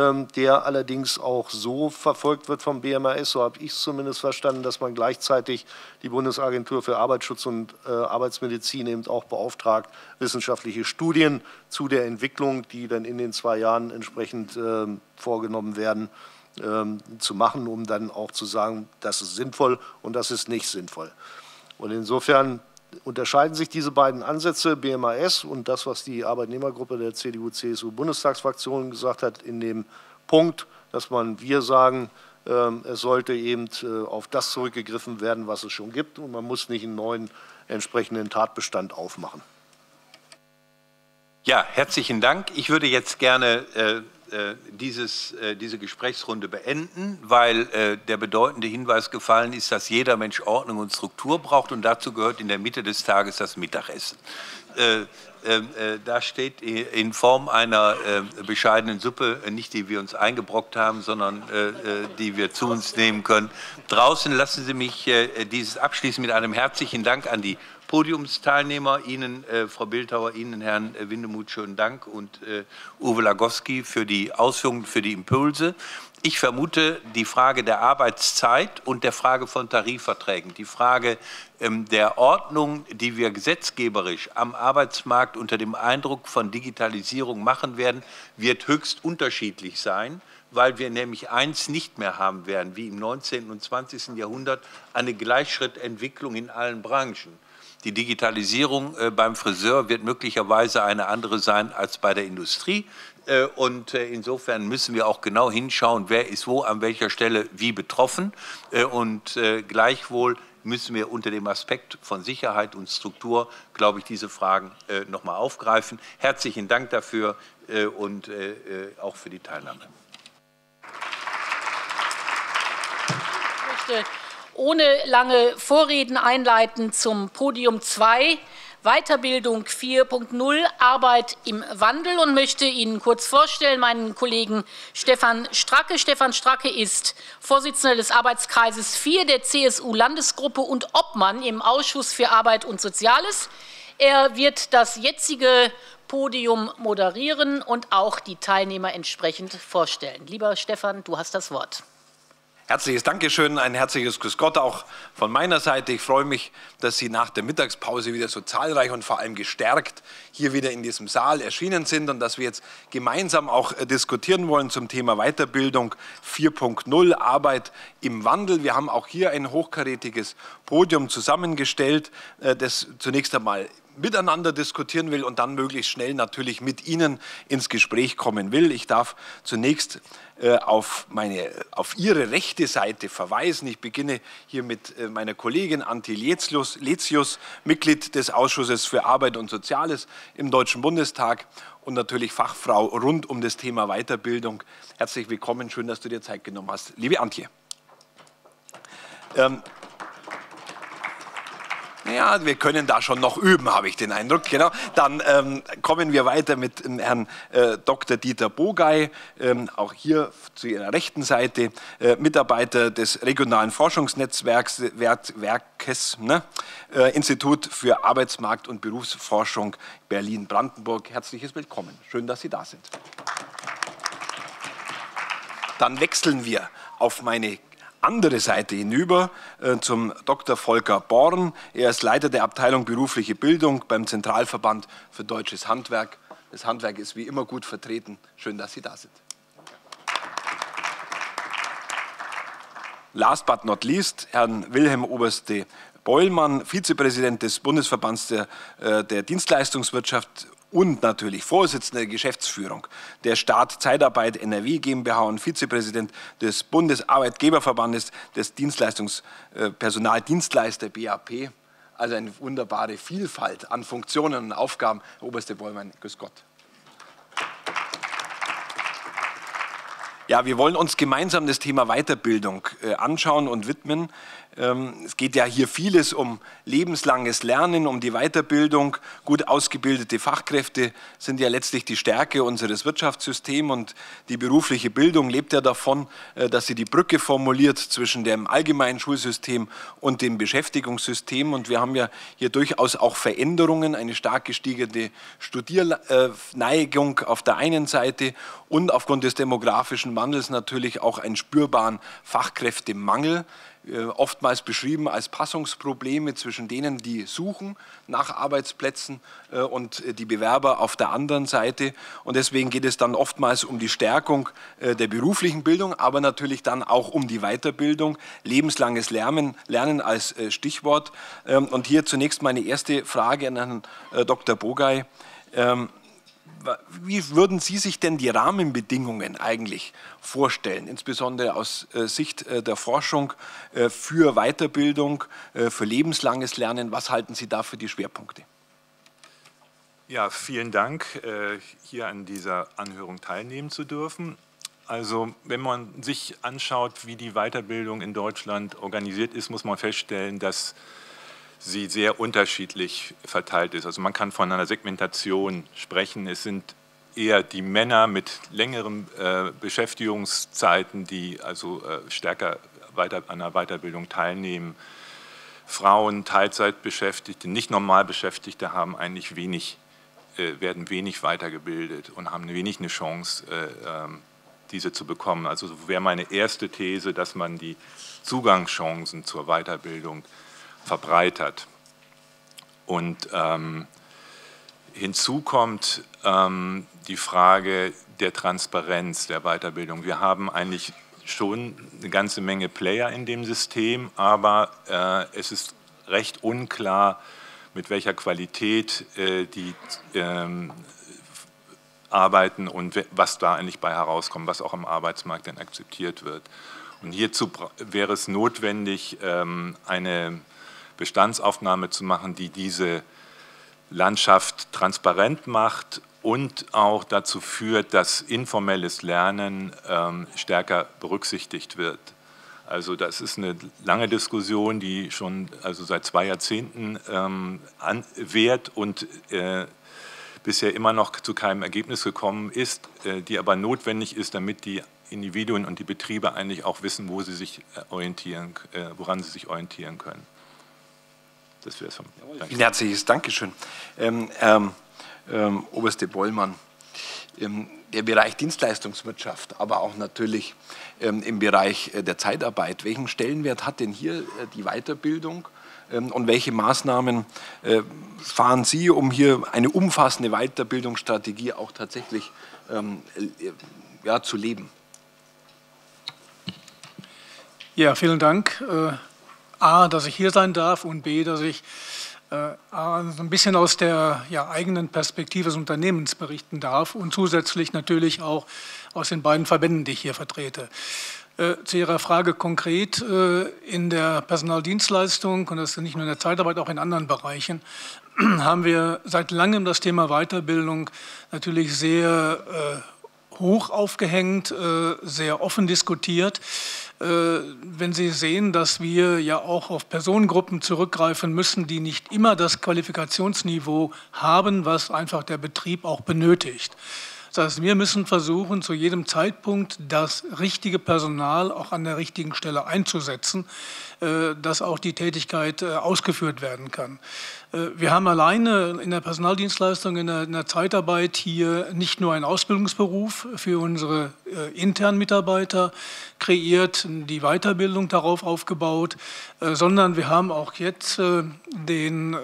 der allerdings auch so verfolgt wird vom BMAS, so habe ich es zumindest verstanden, dass man gleichzeitig die Bundesagentur für Arbeitsschutz und Arbeitsmedizin eben auch beauftragt, wissenschaftliche Studien zu der Entwicklung, die dann in den 2 Jahren entsprechend vorgenommen werden, zu machen, um dann auch zu sagen, das ist sinnvoll und das ist nicht sinnvoll. Und insofern unterscheiden sich diese beiden Ansätze, BMAS und das, was die Arbeitnehmergruppe der CDU-CSU-Bundestagsfraktion gesagt hat, in dem Punkt, dass wir sagen, es sollte eben auf das zurückgegriffen werden, was es schon gibt, und man muss nicht einen neuen entsprechenden Tatbestand aufmachen. Ja, herzlichen Dank. Ich würde jetzt gerne diese Gesprächsrunde beenden, weil der bedeutende Hinweis gefallen ist, dass jeder Mensch Ordnung und Struktur braucht, und dazu gehört in der Mitte des Tages das Mittagessen. Da steht in Form einer bescheidenen Suppe, nicht die wir uns eingebrockt haben, sondern die wir zu uns nehmen können. Draußen lassen Sie mich dieses abschließen mit einem herzlichen Dank an die Podiumsteilnehmer, Ihnen, Frau Bildhauer, Ihnen, Herrn Windemuth, schönen Dank, und Uwe Lagowski für die Ausführungen, für die Impulse. Ich vermute, die Frage der Arbeitszeit und der Frage von Tarifverträgen, die Frage der Ordnung, die wir gesetzgeberisch am Arbeitsmarkt unter dem Eindruck von Digitalisierung machen werden, wird höchst unterschiedlich sein, weil wir nämlich eins nicht mehr haben werden, wie im 19. und 20. Jahrhundert, eine Gleichschrittentwicklung in allen Branchen. Die Digitalisierung beim Friseur wird möglicherweise eine andere sein als bei der Industrie. Und insofern müssen wir auch genau hinschauen, wer ist wo, an welcher Stelle wie betroffen. Und gleichwohl müssen wir unter dem Aspekt von Sicherheit und Struktur, glaube ich, diese Fragen noch mal aufgreifen. Herzlichen Dank dafür und auch für die Teilnahme. Ich möchte ohne lange Vorreden einleiten zum Podium 2. Weiterbildung 4.0, Arbeit im Wandel, und möchte Ihnen kurz vorstellen, meinen Kollegen Stefan Stracke. Stefan Stracke ist Vorsitzender des Arbeitskreises 4 der CSU-Landesgruppe und Obmann im Ausschuss für Arbeit und Soziales. Er wird das jetzige Podium moderieren und auch die Teilnehmer entsprechend vorstellen. Lieber Stefan, du hast das Wort. Herzliches Dankeschön, ein herzliches Grüß Gott auch von meiner Seite. Ich freue mich, dass Sie nach der Mittagspause wieder so zahlreich und vor allem gestärkt hier wieder in diesem Saal erschienen sind und dass wir jetzt gemeinsam auch diskutieren wollen zum Thema Weiterbildung 4.0, Arbeit im Wandel. Wir haben auch hier ein hochkarätiges Podium zusammengestellt, das zunächst einmal miteinander diskutieren will und dann möglichst schnell natürlich mit Ihnen ins Gespräch kommen will. Ich darf zunächst auf Ihre rechte Seite verweisen. Ich beginne hier mit meiner Kollegin Antje Letius, Mitglied des Ausschusses für Arbeit und Soziales im Deutschen Bundestag und natürlich Fachfrau rund um das Thema Weiterbildung. Herzlich willkommen, schön, dass du dir Zeit genommen hast. Liebe Antje. Ja, wir können da schon noch üben, habe ich den Eindruck. Genau. Dann kommen wir weiter mit Herrn Dr. Dieter Bogey, auch hier zu Ihrer rechten Seite, Mitarbeiter des regionalen Forschungsnetzwerks, Institut für Arbeitsmarkt und Berufsforschung Berlin-Brandenburg. Herzliches Willkommen. Schön, dass Sie da sind. Dann wechseln wir auf meine andere Seite hinüber zum Dr. Volker Born. Er ist Leiter der Abteilung Berufliche Bildung beim Zentralverband für Deutsches Handwerk. Das Handwerk ist wie immer gut vertreten. Schön, dass Sie da sind. Last but not least, Herrn Wilhelm Oberste Beulmann, Vizepräsident des Bundesverbands der Dienstleistungswirtschaft und natürlich Vorsitzender der Geschäftsführung der Staat Zeitarbeit NRW GmbH und Vizepräsident des Bundesarbeitgeberverbandes des Personaldienstleister BAP. Also eine wunderbare Vielfalt an Funktionen und Aufgaben. Herr Oberste Beulmann, grüß Gott. Ja, wir wollen uns gemeinsam das Thema Weiterbildung anschauen und widmen. Es geht ja hier vieles um lebenslanges Lernen, um die Weiterbildung. Gut ausgebildete Fachkräfte sind ja letztlich die Stärke unseres Wirtschaftssystems und die berufliche Bildung lebt ja davon, dass sie die Brücke formuliert zwischen dem allgemeinen Schulsystem und dem Beschäftigungssystem. Und wir haben ja hier durchaus auch Veränderungen, eine stark gestiegene Studierneigung auf der einen Seite und aufgrund des demografischen Wandels natürlich auch einen spürbaren Fachkräftemangel. Oftmals beschrieben als Passungsprobleme zwischen denen, die suchen nach Arbeitsplätzen und die Bewerber auf der anderen Seite. Und deswegen geht es dann oftmals um die Stärkung der beruflichen Bildung, aber natürlich dann auch um die Weiterbildung, lebenslanges Lernen als Stichwort. Und hier zunächst meine erste Frage an Herrn Dr. Bogey. Wie würden Sie sich denn die Rahmenbedingungen eigentlich vorstellen, insbesondere aus Sicht der Forschung für Weiterbildung, für lebenslanges Lernen? Was halten Sie da für die Schwerpunkte? Ja, vielen Dank, hier an dieser Anhörung teilnehmen zu dürfen. Also wenn man sich anschaut, wie die Weiterbildung in Deutschland organisiert ist, muss man feststellen, dass sie sehr unterschiedlich verteilt ist. Also man kann von einer Segmentation sprechen. Es sind eher die Männer mit längeren Beschäftigungszeiten, die also stärker an der Weiterbildung teilnehmen. Frauen, Teilzeitbeschäftigte, nicht normal Beschäftigte haben eigentlich werden wenig weitergebildet und haben wenig eine Chance, diese zu bekommen. Also wäre meine erste These, dass man die Zugangschancen zur Weiterbildung verbreitert. Und hinzu kommt die Frage der Transparenz der Weiterbildung. Wir haben eigentlich schon eine ganze Menge Player in dem System, aber es ist recht unklar, mit welcher Qualität die arbeiten und was da eigentlich bei herauskommt, was auch am Arbeitsmarkt dann akzeptiert wird. Und hierzu wäre es notwendig, eine Bestandsaufnahme zu machen, die diese Landschaft transparent macht und auch dazu führt, dass informelles Lernen stärker berücksichtigt wird. Also das ist eine lange Diskussion, die schon seit 2 Jahrzehnten währt und bisher immer noch zu keinem Ergebnis gekommen ist, die aber notwendig ist, damit die Individuen und die Betriebe eigentlich auch wissen, wo sie sich woran sie sich orientieren können. Das wäre es von mir. Vielen herzliches Dankeschön. Herr Oberste Bollmann, der Bereich Dienstleistungswirtschaft, aber auch natürlich im Bereich der Zeitarbeit. Welchen Stellenwert hat denn hier die Weiterbildung und welche Maßnahmen fahren Sie, um hier eine umfassende Weiterbildungsstrategie auch tatsächlich zu leben? Ja, vielen Dank. A, dass ich hier sein darf und B, dass ich so ein bisschen aus der eigenen Perspektive des Unternehmens berichten darf und zusätzlich natürlich auch aus den beiden Verbänden, die ich hier vertrete. Zu Ihrer Frage konkret, in der Personaldienstleistung, und das ist nicht nur in der Zeitarbeit, auch in anderen Bereichen, haben wir seit langem das Thema Weiterbildung natürlich sehr hoch aufgehängt, sehr offen diskutiert. Wenn Sie sehen, dass wir ja auch auf Personengruppen zurückgreifen müssen, die nicht immer das Qualifikationsniveau haben, was einfach der Betrieb auch benötigt. Das heißt, wir müssen versuchen, zu jedem Zeitpunkt das richtige Personal auch an der richtigen Stelle einzusetzen, dass auch die Tätigkeit ausgeführt werden kann. Wir haben alleine in der Personaldienstleistung, in der Zeitarbeit hier nicht nur einen Ausbildungsberuf für unsere internen Mitarbeiter kreiert, die Weiterbildung darauf aufgebaut, sondern wir haben auch jetzt den,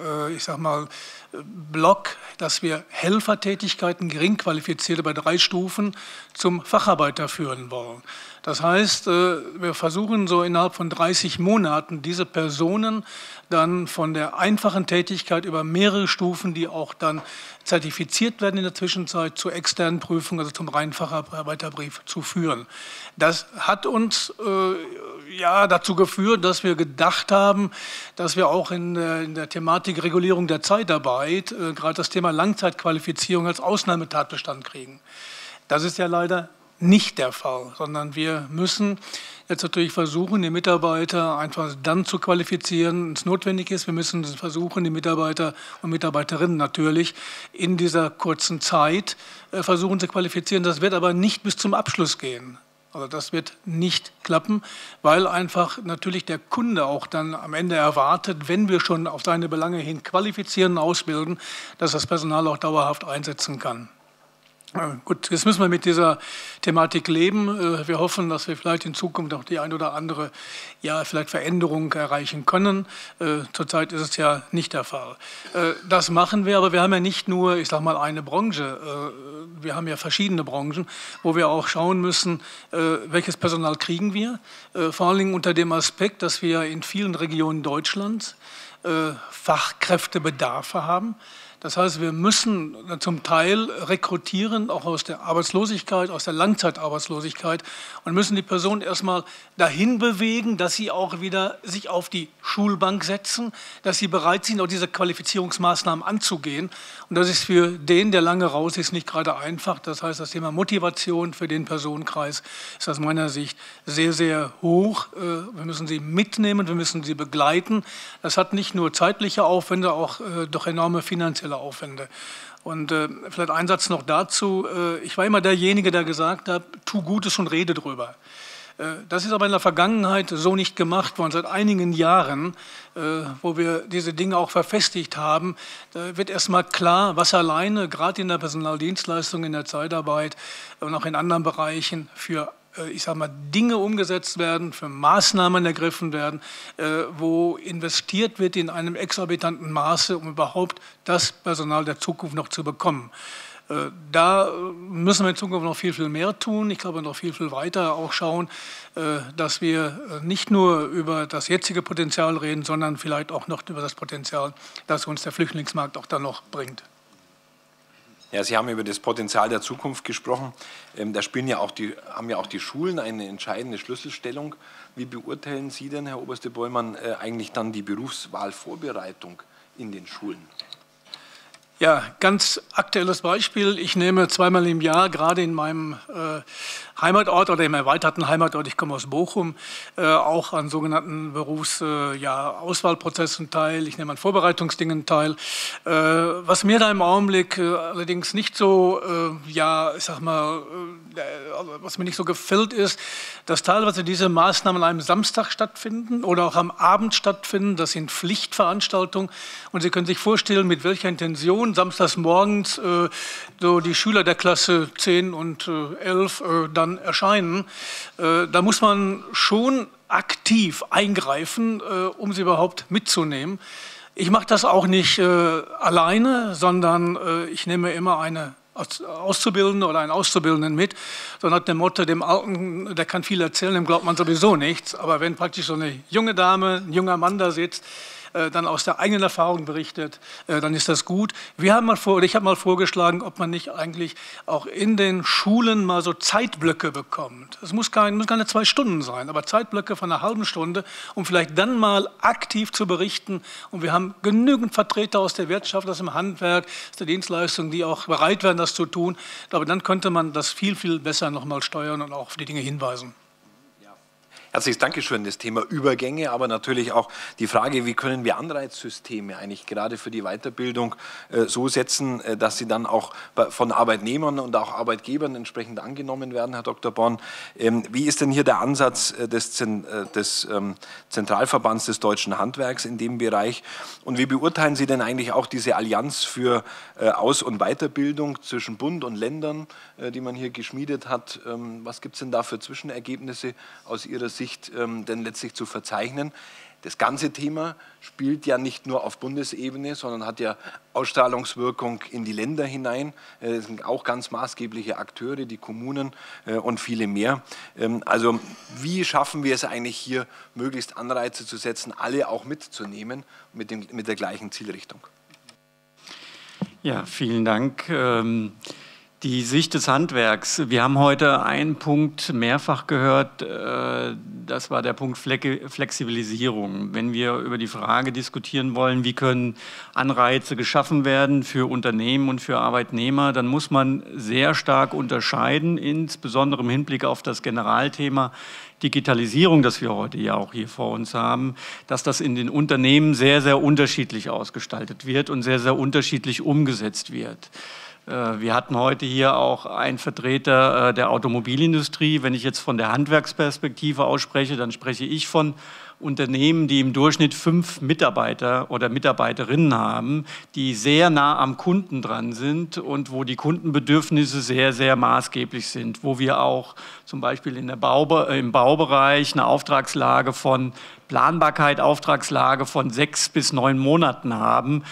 Block, dass wir Helfertätigkeiten, Geringqualifizierte bei 3 Stufen zum Facharbeiter führen wollen. Das heißt, wir versuchen so innerhalb von 30 Monaten diese Personen dann von der einfachen Tätigkeit über mehrere Stufen, die auch dann zertifiziert werden in der Zwischenzeit, zur externen Prüfung, also zum reinen Facharbeiterbrief zu führen. Das hat uns dazu geführt, dass wir gedacht haben, dass wir auch in der Thematik Regulierung der Zeitarbeit gerade das Thema Langzeitqualifizierung als Ausnahmetatbestand kriegen. Das ist ja leider nicht der Fall, sondern wir müssen jetzt natürlich versuchen, die Mitarbeiter einfach dann zu qualifizieren, wenn es notwendig ist. Wir müssen versuchen, die Mitarbeiter und Mitarbeiterinnen natürlich in dieser kurzen Zeit versuchen zu qualifizieren. Das wird aber nicht bis zum Abschluss gehen. Also das wird nicht klappen, weil einfach natürlich der Kunde auch dann am Ende erwartet, wenn wir schon auf seine Belange hin qualifizieren und ausbilden, dass das Personal auch dauerhaft einsetzen kann. Gut, jetzt müssen wir mit dieser Thematik leben. Wir hoffen, dass wir vielleicht in Zukunft auch die ein oder andere vielleicht Veränderung erreichen können. Zurzeit ist es ja nicht der Fall. Das machen wir, aber wir haben ja nicht nur, eine Branche. Wir haben ja verschiedene Branchen, wo wir auch schauen müssen, welches Personal kriegen wir. Vor allen Dingen unter dem Aspekt, dass wir in vielen Regionen Deutschlands Fachkräftebedarfe haben. Das heißt, wir müssen zum Teil rekrutieren, auch aus der Arbeitslosigkeit, aus der Langzeitarbeitslosigkeit, und müssen die Personen erstmal dahin bewegen, dass sie auch wieder sich auf die Schulbank setzen, dass sie bereit sind, auch diese Qualifizierungsmaßnahmen anzugehen. Und das ist für den, der lange raus ist, nicht gerade einfach. Das heißt, das Thema Motivation für den Personenkreis ist aus meiner Sicht sehr, sehr hoch. Wir müssen sie mitnehmen, wir müssen sie begleiten. Das hat nicht nur zeitliche Aufwände, auch doch enorme finanzielle Aufwände. Und vielleicht ein Satz noch dazu. Ich war immer derjenige, der gesagt hat, tu Gutes und rede drüber. Das ist aber in der Vergangenheit so nicht gemacht worden. Seit einigen Jahren, wo wir diese Dinge auch verfestigt haben, wird erstmal klar, was alleine, gerade in der Personaldienstleistung, in der Zeitarbeit und auch in anderen Bereichen für ich sage mal, Dinge umgesetzt werden, für Maßnahmen ergriffen werden, wo investiert wird in einem exorbitanten Maße, um überhaupt das Personal der Zukunft noch zu bekommen. Da müssen wir in Zukunft noch viel, viel mehr tun. Ich glaube, noch viel, viel weiter auch schauen, dass wir nicht nur über das jetzige Potenzial reden, sondern vielleicht auch noch über das Potenzial, das uns der Flüchtlingsmarkt auch dann noch bringt. Ja, Sie haben über das Potenzial der Zukunft gesprochen. Da haben ja auch die Schulen eine entscheidende Schlüsselstellung. Wie beurteilen Sie denn, Herr Oberste Bollmann, eigentlich dann die Berufswahlvorbereitung in den Schulen? Ja, ganz aktuelles Beispiel. Ich nehme zweimal im Jahr, gerade in meinem Heimatort oder im erweiterten Heimatort, ich komme aus Bochum, auch an sogenannten Berufsauswahlprozessen teil. Ich nehme an Vorbereitungsdingen teil. Was mir da im Augenblick allerdings nicht so, was mir nicht so gefällt, ist, dass teilweise diese Maßnahmen an einem Samstag stattfinden oder auch am Abend stattfinden. Das sind Pflichtveranstaltungen. Und Sie können sich vorstellen, mit welcher Intention samstags morgens so die Schüler der Klasse 10 und 11 dann erscheinen. Da muss man schon aktiv eingreifen, um sie überhaupt mitzunehmen. Ich mache das auch nicht alleine, sondern ich nehme immer eine Auszubildende oder einen Auszubildenden mit, so nach dem Motto, dem Alten, der kann viel erzählen, dem glaubt man sowieso nichts. Aber wenn praktisch so eine junge Dame, ein junger Mann da sitzt, dann aus der eigenen Erfahrung berichtet, dann ist das gut. Ich habe mal vorgeschlagen, ob man nicht eigentlich auch in den Schulen mal so Zeitblöcke bekommt. Es muss keine 2 Stunden sein, aber Zeitblöcke von einer halben Stunde, um vielleicht dann mal aktiv zu berichten. Und wir haben genügend Vertreter aus der Wirtschaft, aus dem Handwerk, aus der Dienstleistung, die auch bereit wären, das zu tun. Aber dann könnte man das viel, viel besser noch mal steuern und auch auf die Dinge hinweisen. Herzliches Dankeschön, das Thema Übergänge, aber natürlich auch die Frage, wie können wir Anreizsysteme eigentlich gerade für die Weiterbildung so setzen, dass sie dann auch von Arbeitnehmern und auch Arbeitgebern entsprechend angenommen werden, Herr Dr. Born. Wie ist denn hier der Ansatz des Zentralverbands des deutschen Handwerks in dem Bereich? Und wie beurteilen Sie denn eigentlich auch diese Allianz für Aus- und Weiterbildung zwischen Bund und Ländern, die man hier geschmiedet hat? Was gibt es denn da für Zwischenergebnisse aus Ihrer Sicht denn letztlich zu verzeichnen? Das ganze Thema spielt ja nicht nur auf Bundesebene, sondern hat ja Ausstrahlungswirkung in die Länder hinein. Es sind auch ganz maßgebliche Akteure, die Kommunen und viele mehr. Also wie schaffen wir es eigentlich hier, möglichst Anreize zu setzen, alle auch mitzunehmen mit der gleichen Zielrichtung? Ja, vielen Dank. Die Sicht des Handwerks. Wir haben heute einen Punkt mehrfach gehört, das war der Punkt Flexibilisierung. Wenn wir über die Frage diskutieren wollen, wie können Anreize geschaffen werden für Unternehmen und für Arbeitnehmer, dann muss man sehr stark unterscheiden, insbesondere im Hinblick auf das Generalthema Digitalisierung, das wir heute ja auch hier vor uns haben, dass das in den Unternehmen sehr, sehr unterschiedlich ausgestaltet wird und sehr, sehr unterschiedlich umgesetzt wird. Wir hatten heute hier auch einen Vertreter der Automobilindustrie. Wenn ich jetzt von der Handwerksperspektive ausspreche, dann spreche ich von Unternehmen, die im Durchschnitt 5 Mitarbeiter oder Mitarbeiterinnen haben, die sehr nah am Kunden dran sind und wo die Kundenbedürfnisse sehr, sehr maßgeblich sind, wo wir auch zum Beispiel im Baubereich eine Auftragslage von Planbarkeit, Auftragslage von 6 bis 9 Monaten haben.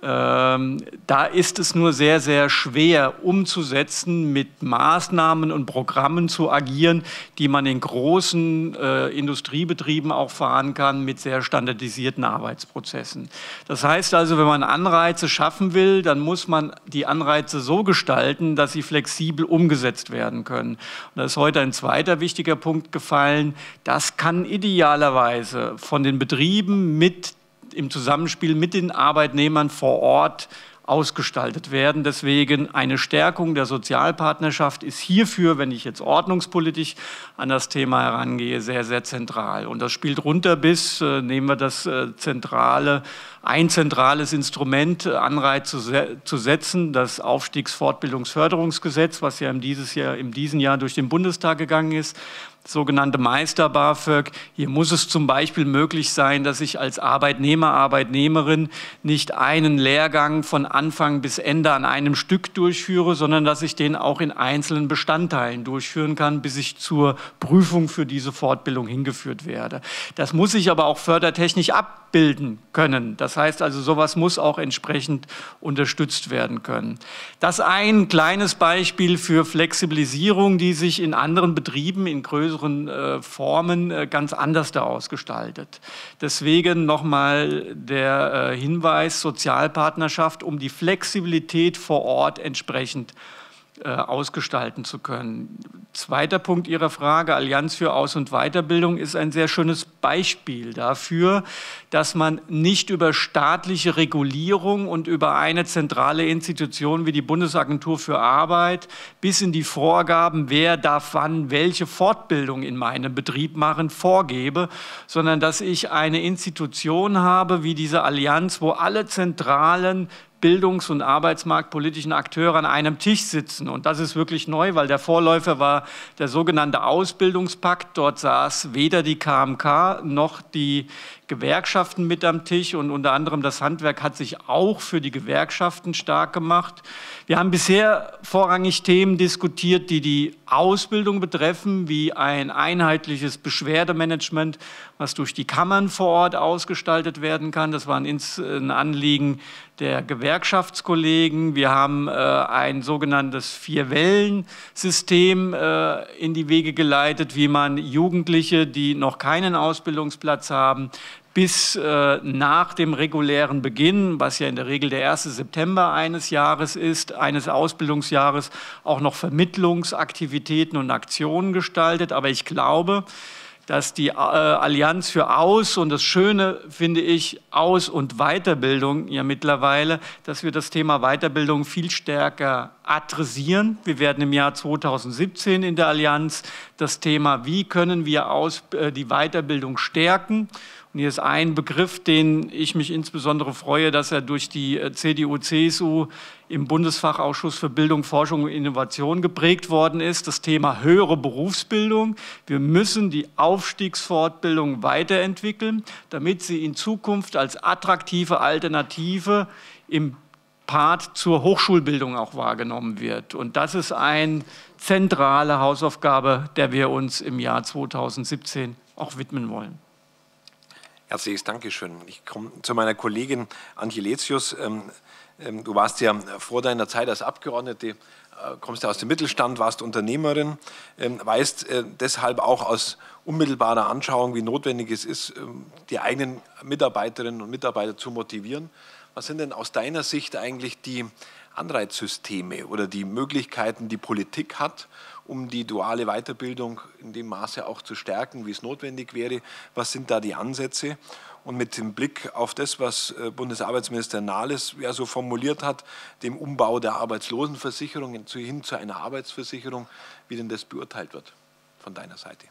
Da ist es nur sehr, sehr schwer umzusetzen, mit Maßnahmen und Programmen zu agieren, die man in großen Industriebetrieben auch fahren kann mit sehr standardisierten Arbeitsprozessen. Das heißt also, wenn man Anreize schaffen will, dann muss man die Anreize so gestalten, dass sie flexibel umgesetzt werden können. Und da ist heute ein zweiter wichtiger Punkt gefallen. Das kann idealerweise von den Betrieben im Zusammenspiel mit den Arbeitnehmern vor Ort ausgestaltet werden. Deswegen eine Stärkung der Sozialpartnerschaft ist hierfür, wenn ich jetzt ordnungspolitisch an das Thema herangehe, sehr, sehr zentral. Und das spielt runter bis, nehmen wir das ein zentrales Instrument, Anreiz zu setzen, das Aufstiegsfortbildungsförderungsgesetz, was ja in diesem Jahr durch den Bundestag gegangen ist. sogenannte Meister-BAföG. Hier muss es zum Beispiel möglich sein, dass ich als Arbeitnehmer, Arbeitnehmerin nicht einen Lehrgang von Anfang bis Ende an einem Stück durchführe, sondern dass ich den auch in einzelnen Bestandteilen durchführen kann, bis ich zur Prüfung für diese Fortbildung hingeführt werde. Das muss ich aber auch fördertechnisch abbilden können. Das heißt also, sowas muss auch entsprechend unterstützt werden können. Das ein kleines Beispiel für Flexibilisierung, die sich in anderen Betrieben in größeren Formen ganz anders da ausgestaltet. Deswegen nochmal der Hinweis, Sozialpartnerschaft, um die Flexibilität vor Ort entsprechend ausgestalten zu können. Zweiter Punkt Ihrer Frage, Allianz für Aus- und Weiterbildung, ist ein sehr schönes Beispiel dafür, dass man nicht über staatliche Regulierung und über eine zentrale Institution wie die Bundesagentur für Arbeit bis in die Vorgaben, wer darf wann welche Fortbildung in meinem Betrieb machen, vorgebe, sondern dass ich eine Institution habe wie diese Allianz, wo alle zentralen bildungs- und arbeitsmarktpolitischen Akteure an einem Tisch sitzen. Und das ist wirklich neu, weil der Vorläufer war der sogenannte Ausbildungspakt. Dort saß weder die KMK noch die Gewerkschaften mit am Tisch und unter anderem das Handwerk hat sich auch für die Gewerkschaften stark gemacht. Wir haben bisher vorrangig Themen diskutiert, die die Ausbildung betreffen, wie ein einheitliches Beschwerdemanagement, was durch die Kammern vor Ort ausgestaltet werden kann. Das war ein Anliegen der Gewerkschaftskollegen. Wir haben ein sogenanntes Vier-Wellen-System in die Wege geleitet, wie man Jugendliche, die noch keinen Ausbildungsplatz haben, bis nach dem regulären Beginn, was ja in der Regel der 1. September eines Jahres ist, eines Ausbildungsjahres, auch noch Vermittlungsaktivitäten und Aktionen gestaltet. Aber ich glaube, dass die Allianz für Aus- und das Schöne finde ich, Aus- und Weiterbildung ja mittlerweile, dass wir das Thema Weiterbildung viel stärker adressieren. Wir werden im Jahr 2017 in der Allianz das Thema, wie können wir die Weiterbildung stärken. Und hier ist ein Begriff, den ich mich insbesondere freue, dass er durch die CDU/CSU im Bundesfachausschuss für Bildung, Forschung und Innovation geprägt worden ist, das Thema höhere Berufsbildung. Wir müssen die Aufstiegsfortbildung weiterentwickeln, damit sie in Zukunft als attraktive Alternative im Part zur Hochschulbildung auch wahrgenommen wird. Und das ist eine zentrale Hausaufgabe, der wir uns im Jahr 2017 auch widmen wollen. Herzliches Dankeschön. Ich komme zu meiner Kollegin Antje Letius. Du warst ja vor deiner Zeit als Abgeordnete, kommst ja aus dem Mittelstand, warst Unternehmerin, weißt deshalb auch aus unmittelbarer Anschauung, wie notwendig es ist, die eigenen Mitarbeiterinnen und Mitarbeiter zu motivieren. Was sind denn aus deiner Sicht eigentlich die Anreizsysteme oder die Möglichkeiten, die Politik hat, um die duale Weiterbildung in dem Maße auch zu stärken, wie es notwendig wäre? Was sind da die Ansätze? Und mit dem Blick auf das, was Bundesarbeitsminister Nahles ja so formuliert hat, dem Umbau der Arbeitslosenversicherung hin zu einer Arbeitsversicherung, wie denn das beurteilt wird von deiner Seite?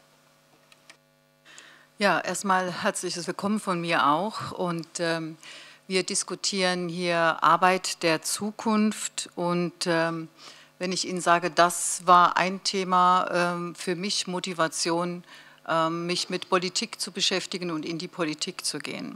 Ja, erstmal herzliches Willkommen von mir auch. Und wir diskutieren hier Arbeit der Zukunft und wenn ich Ihnen sage, das war ein Thema für mich, Motivation, mich mit Politik zu beschäftigen und in die Politik zu gehen.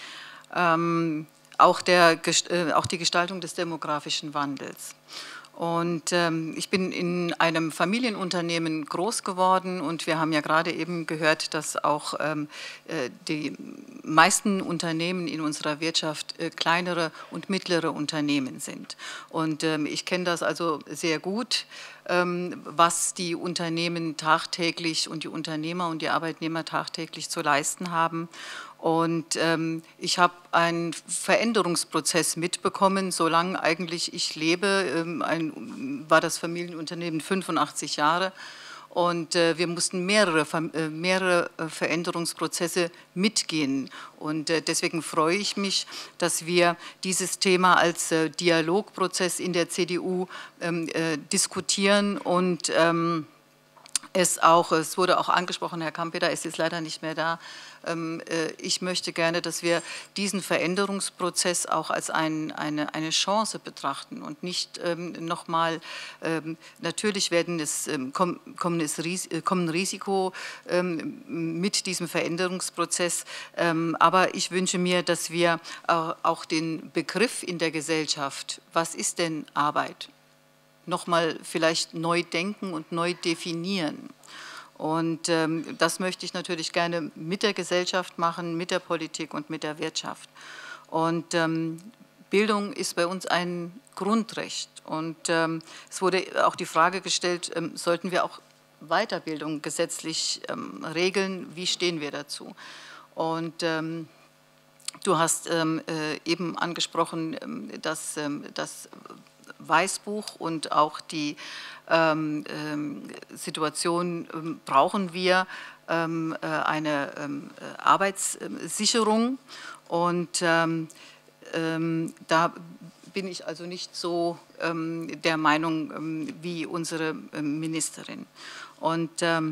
Auch die Gestaltung des demografischen Wandels. Und ich bin in einem Familienunternehmen groß geworden und wir haben ja gerade eben gehört, dass auch die meisten Unternehmen in unserer Wirtschaft kleinere und mittlere Unternehmen sind. Und ich kenne das also sehr gut, was die Unternehmen tagtäglich und die Unternehmer und die Arbeitnehmer tagtäglich zu leisten haben. Und ich habe einen Veränderungsprozess mitbekommen, solange eigentlich ich lebe, war das Familienunternehmen 85 Jahre und wir mussten mehrere Veränderungsprozesse mitgehen. Und deswegen freue ich mich, dass wir dieses Thema als Dialogprozess in der CDU diskutieren und es wurde auch angesprochen, Herr Kampeter ist jetzt leider nicht mehr da, ich möchte gerne, dass wir diesen Veränderungsprozess auch als eine Chance betrachten und nicht nochmal, natürlich kommen Risiko mit diesem Veränderungsprozess, aber ich wünsche mir, dass wir auch den Begriff in der Gesellschaft, was ist denn Arbeit, nochmal vielleicht neu denken und neu definieren. Und das möchte ich natürlich gerne mit der Gesellschaft machen, mit der Politik und mit der Wirtschaft. Und Bildung ist bei uns ein Grundrecht. Und es wurde auch die Frage gestellt, sollten wir auch Weiterbildung gesetzlich regeln? Wie stehen wir dazu? Und du hast eben angesprochen, dass das Weißbuch und auch die Situation brauchen wir eine Arbeitssicherung und da bin ich also nicht so der Meinung wie unsere Ministerin. Und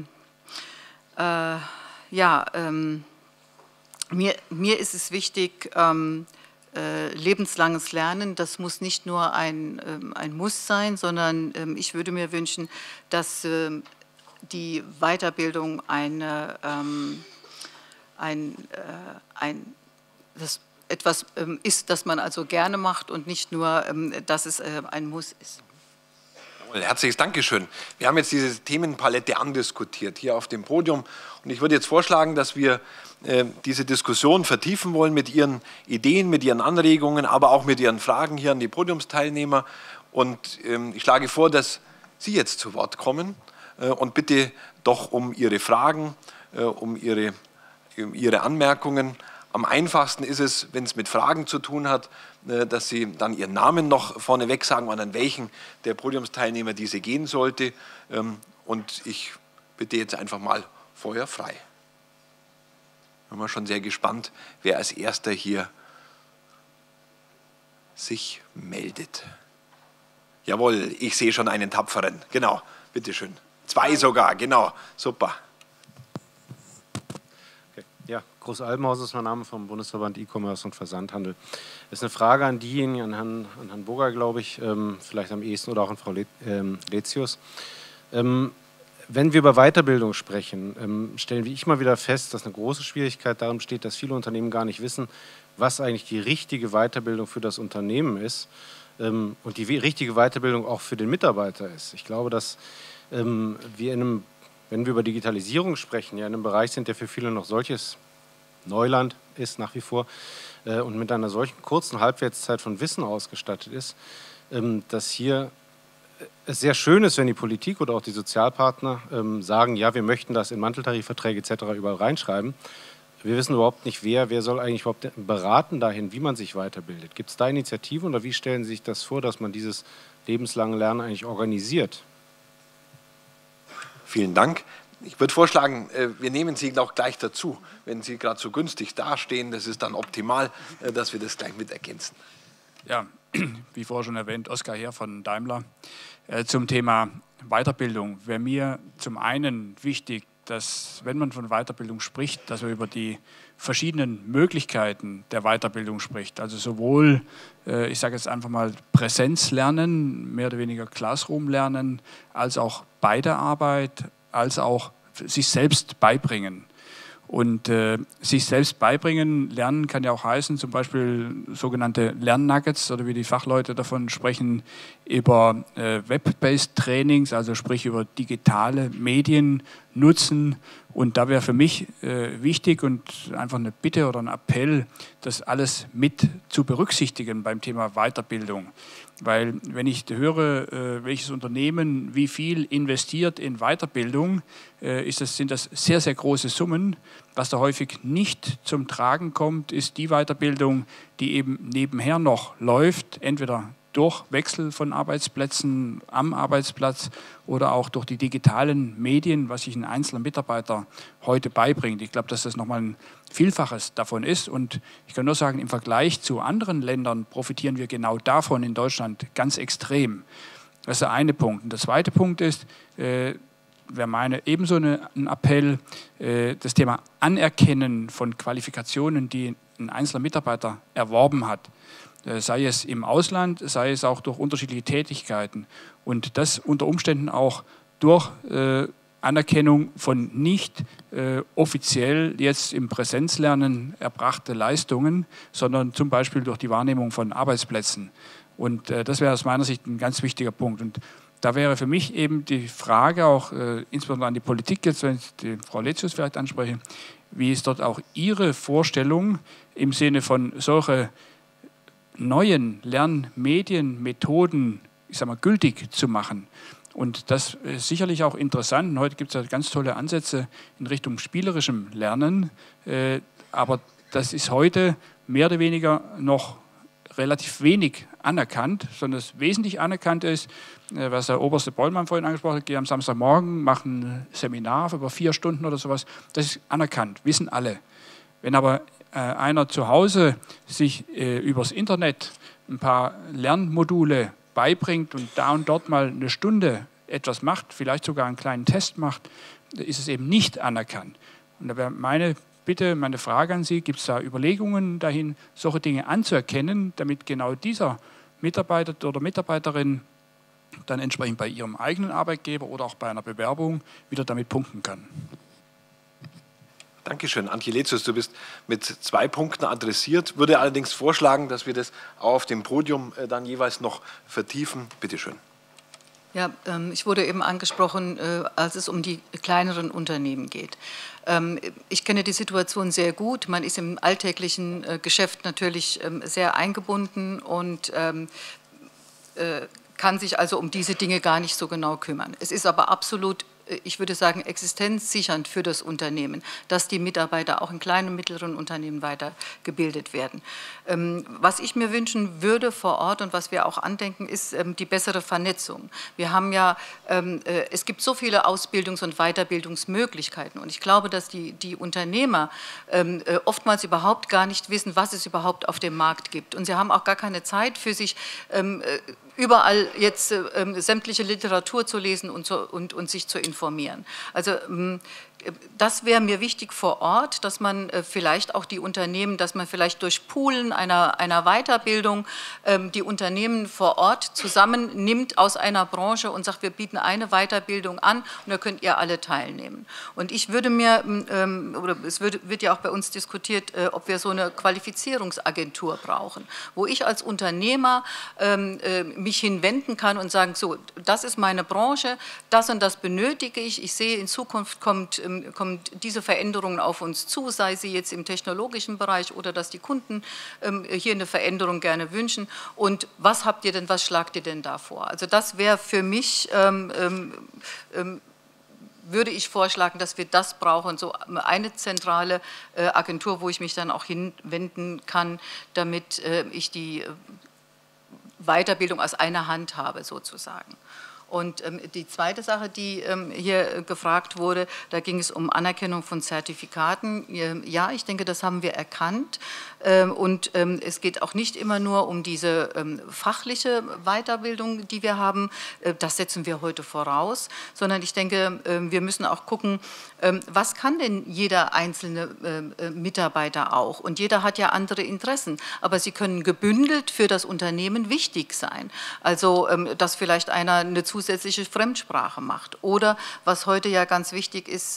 mir ist es wichtig, lebenslanges Lernen, das muss nicht nur ein Muss sein, sondern ich würde mir wünschen, dass die Weiterbildung das etwas ist, das man also gerne macht und nicht nur, dass es ein Muss ist. Herzliches Dankeschön. Wir haben jetzt diese Themenpalette andiskutiert hier auf dem Podium und ich würde jetzt vorschlagen, dass wir diese Diskussion vertiefen wollen mit Ihren Ideen, mit Ihren Anregungen, aber auch mit Ihren Fragen hier an die Podiumsteilnehmer. Und ich schlage vor, dass Sie jetzt zu Wort kommen und bitte doch um Ihre Fragen, um Ihre Anmerkungen. Am einfachsten ist es, wenn es mit Fragen zu tun hat, dass Sie dann Ihren Namen noch vorneweg sagen, an welchen der Podiumsteilnehmer diese gehen sollte. Und ich bitte jetzt einfach mal Feuer frei. Bin mal schon sehr gespannt, wer als Erster hier sich meldet. Jawohl, ich sehe schon einen Tapferen. Genau, bitteschön. 2 sogar, genau, super. Ja, Groß Albenhaus ist mein Name vom Bundesverband E-Commerce und Versandhandel. Das ist eine Frage an diejenigen, an Herrn Burger, glaube ich, vielleicht am ehesten oder auch an Frau Letius. Wenn wir über Weiterbildung sprechen, stellen wir immer wieder fest, dass eine große Schwierigkeit darin besteht, dass viele Unternehmen gar nicht wissen, was eigentlich die richtige Weiterbildung für das Unternehmen ist und die richtige Weiterbildung auch für den Mitarbeiter ist. Ich glaube, dass wir wenn wir über Digitalisierung sprechen, ja in einem Bereich sind, der für viele noch solches Neuland ist nach wie vor und mit einer solchen kurzen Halbwertszeit von Wissen ausgestattet ist, dass hier es sehr schön ist, wenn die Politik oder auch die Sozialpartner sagen, ja, wir möchten das in Manteltarifverträge etc. überall reinschreiben. Wir wissen überhaupt nicht, wer soll eigentlich überhaupt beraten dahin, wie man sich weiterbildet. Gibt es da Initiativen oder wie stellen Sie sich das vor, dass man dieses lebenslange Lernen eigentlich organisiert? Vielen Dank. Ich würde vorschlagen, wir nehmen Sie auch gleich dazu, wenn Sie gerade so günstig dastehen. Das ist dann optimal, dass wir das gleich mit ergänzen. Ja, wie vorher schon erwähnt, Oskar Heer von Daimler. Zum Thema Weiterbildung wäre mir zum einen wichtig, dass, wenn man von Weiterbildung spricht, dass man über die verschiedenen Möglichkeiten der Weiterbildung spricht. Also sowohl, ich sage jetzt einfach mal, Präsenzlernen, mehr oder weniger Classroom-Lernen, als auch bei der Arbeit, als auch sich selbst beibringen. Und sich selbst beibringen, lernen kann ja auch heißen, zum Beispiel sogenannte Lernnuggets oder wie die Fachleute davon sprechen, über Web-based Trainings, also sprich über digitale Medien nutzen. Und da wäre für mich wichtig und einfach eine Bitte oder ein Appell, das alles mit zu berücksichtigen beim Thema Weiterbildung. Weil wenn ich höre, welches Unternehmen wie viel investiert in Weiterbildung, sind das sehr, sehr große Summen. Was da häufig nicht zum Tragen kommt, ist die Weiterbildung, die eben nebenher noch läuft, entweder durch Wechsel von Arbeitsplätzen am Arbeitsplatz oder auch durch die digitalen Medien, was sich ein einzelner Mitarbeiter heute beibringt. Ich glaube, dass das nochmal ein Vielfaches davon ist. Und ich kann nur sagen, im Vergleich zu anderen Ländern profitieren wir genau davon in Deutschland ganz extrem. Das ist der eine Punkt. Und der zweite Punkt ist, wäre ebenso ein Appell, das Thema Anerkennen von Qualifikationen, die ein einzelner Mitarbeiter erworben hat, sei es im Ausland, sei es auch durch unterschiedliche Tätigkeiten und das unter Umständen auch durch Anerkennung von nicht offiziell jetzt im Präsenzlernen erbrachte Leistungen, sondern zum Beispiel durch die Wahrnehmung von Arbeitsplätzen. Und das wäre aus meiner Sicht ein ganz wichtiger Punkt. Und da wäre für mich eben die Frage auch, insbesondere an die Politik jetzt, wenn ich die Frau Letius vielleicht anspreche, wie ist dort auch Ihre Vorstellung im Sinne von solche neuen Lernmedienmethoden, ich sage mal, gültig zu machen. Und das ist sicherlich auch interessant. Und heute gibt es ja ganz tolle Ansätze in Richtung spielerischem Lernen. Aber das ist heute mehr oder weniger noch relativ wenig anerkannt, sondern das wesentlich Anerkannte ist, was der Oberste Bollmann vorhin angesprochen hat, geh am Samstagmorgen, mach ein Seminar über 4 Stunden oder sowas. Das ist anerkannt, wissen alle. Wenn aber einer zu Hause sich übers Internet ein paar Lernmodule beibringt und da und dort mal eine Stunde etwas macht, vielleicht sogar einen kleinen Test macht, ist es eben nicht anerkannt. Und da wäre meine Bitte, meine Frage an Sie, gibt es da Überlegungen dahin, solche Dinge anzuerkennen, damit genau dieser Mitarbeiter oder Mitarbeiterin dann entsprechend bei ihrem eigenen Arbeitgeber oder auch bei einer Bewerbung wieder damit punkten kann? Dankeschön. Antje Letius, du bist mit 2 Punkten adressiert, würde allerdings vorschlagen, dass wir das auch auf dem Podium dann jeweils noch vertiefen. Bitte schön. Ja, ich wurde eben angesprochen, als es um die kleineren Unternehmen geht. Ich kenne die Situation sehr gut. Man ist im alltäglichen Geschäft natürlich sehr eingebunden und kann sich also um diese Dinge gar nicht so genau kümmern. Es ist aber absolut, ich würde sagen, existenzsichernd für das Unternehmen, dass die Mitarbeiter auch in kleinen und mittleren Unternehmen weitergebildet werden. Was ich mir wünschen würde vor Ort und was wir auch andenken, ist die bessere Vernetzung. Wir haben ja, es gibt so viele Ausbildungs- und Weiterbildungsmöglichkeiten und ich glaube, dass die Unternehmer oftmals überhaupt gar nicht wissen, was es überhaupt auf dem Markt gibt. Und sie haben auch gar keine Zeit für sich, überall jetzt sämtliche Literatur zu lesen und sich zu informieren. Also das wäre mir wichtig vor Ort, dass man vielleicht auch die Unternehmen, dass man vielleicht durch Poolen einer Weiterbildung die Unternehmen vor Ort zusammennimmt aus einer Branche und sagt, wir bieten eine Weiterbildung an und da könnt ihr alle teilnehmen. Und ich würde mir, oder es wird ja auch bei uns diskutiert, ob wir so eine Qualifizierungsagentur brauchen, wo ich als Unternehmer mich hinwenden kann und sagen, so, das ist meine Branche, das und das benötige ich. Ich sehe, in Zukunft kommt diese Veränderungen auf uns zu, sei sie jetzt im technologischen Bereich oder dass die Kunden hier eine Veränderung gerne wünschen. Und was habt ihr denn, was schlagt ihr denn da vor? Also das wäre für mich, würde ich vorschlagen, dass wir das brauchen, so eine zentrale Agentur, wo ich mich dann auch hinwenden kann, damit ich die Weiterbildung aus einer Hand habe, sozusagen. Und die zweite Sache, die hier gefragt wurde, da ging es um Anerkennung von Zertifikaten. Ja, ich denke, das haben wir erkannt. Und es geht auch nicht immer nur um diese fachliche Weiterbildung, die wir haben. Das setzen wir heute voraus. Sondern ich denke, wir müssen auch gucken, was kann denn jeder einzelne Mitarbeiter auch? Und jeder hat ja andere Interessen. Aber sie können gebündelt für das Unternehmen wichtig sein. Also, dass vielleicht einer eine zusätzliche Fremdsprache macht. Oder, was heute ja ganz wichtig ist,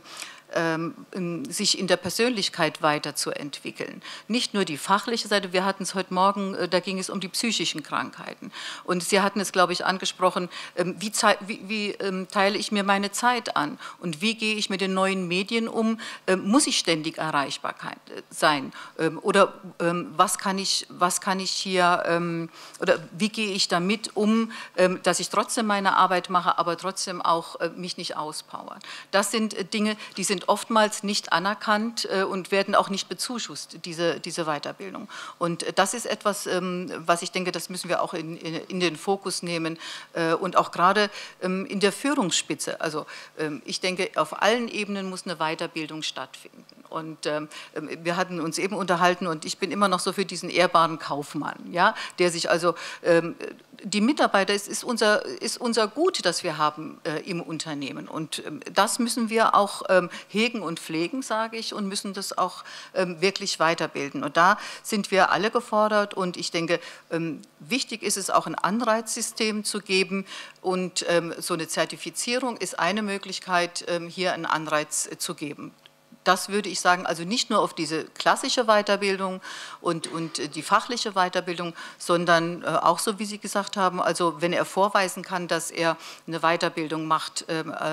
sich in der Persönlichkeit weiterzuentwickeln. Nicht nur die fachliche Seite, wir hatten es heute Morgen, da ging es um die psychischen Krankheiten. Und Sie hatten es, glaube ich, angesprochen, wie teile ich mir meine Zeit an und wie gehe ich mit den neuen Medien um? Muss ich ständig erreichbar sein? Oder was kann ich hier, oder wie gehe ich damit um, dass ich trotzdem meine Arbeit mache, aber trotzdem auch mich nicht auspowern? Das sind Dinge, die sind oftmals nicht anerkannt und werden auch nicht bezuschusst, diese Weiterbildung. Und das ist etwas, was ich denke, das müssen wir auch in den Fokus nehmen und auch gerade in der Führungsspitze. Also ich denke, auf allen Ebenen muss eine Weiterbildung stattfinden. Und wir hatten uns eben unterhalten und ich bin immer noch so für diesen ehrbaren Kaufmann, ja, der sich also die Mitarbeiter, es ist unser Gut, das wir haben im Unternehmen. Und das müssen wir auch hegen und pflegen, sage ich, und müssen das auch wirklich weiterbilden. Und da sind wir alle gefordert. Und ich denke, wichtig ist es auch, ein Anreizsystem zu geben. Und so eine Zertifizierung ist eine Möglichkeit, hier einen Anreiz zu geben. Das würde ich sagen, also nicht nur auf diese klassische Weiterbildung und die fachliche Weiterbildung, sondern auch so, wie Sie gesagt haben, also wenn er vorweisen kann, dass er eine Weiterbildung macht,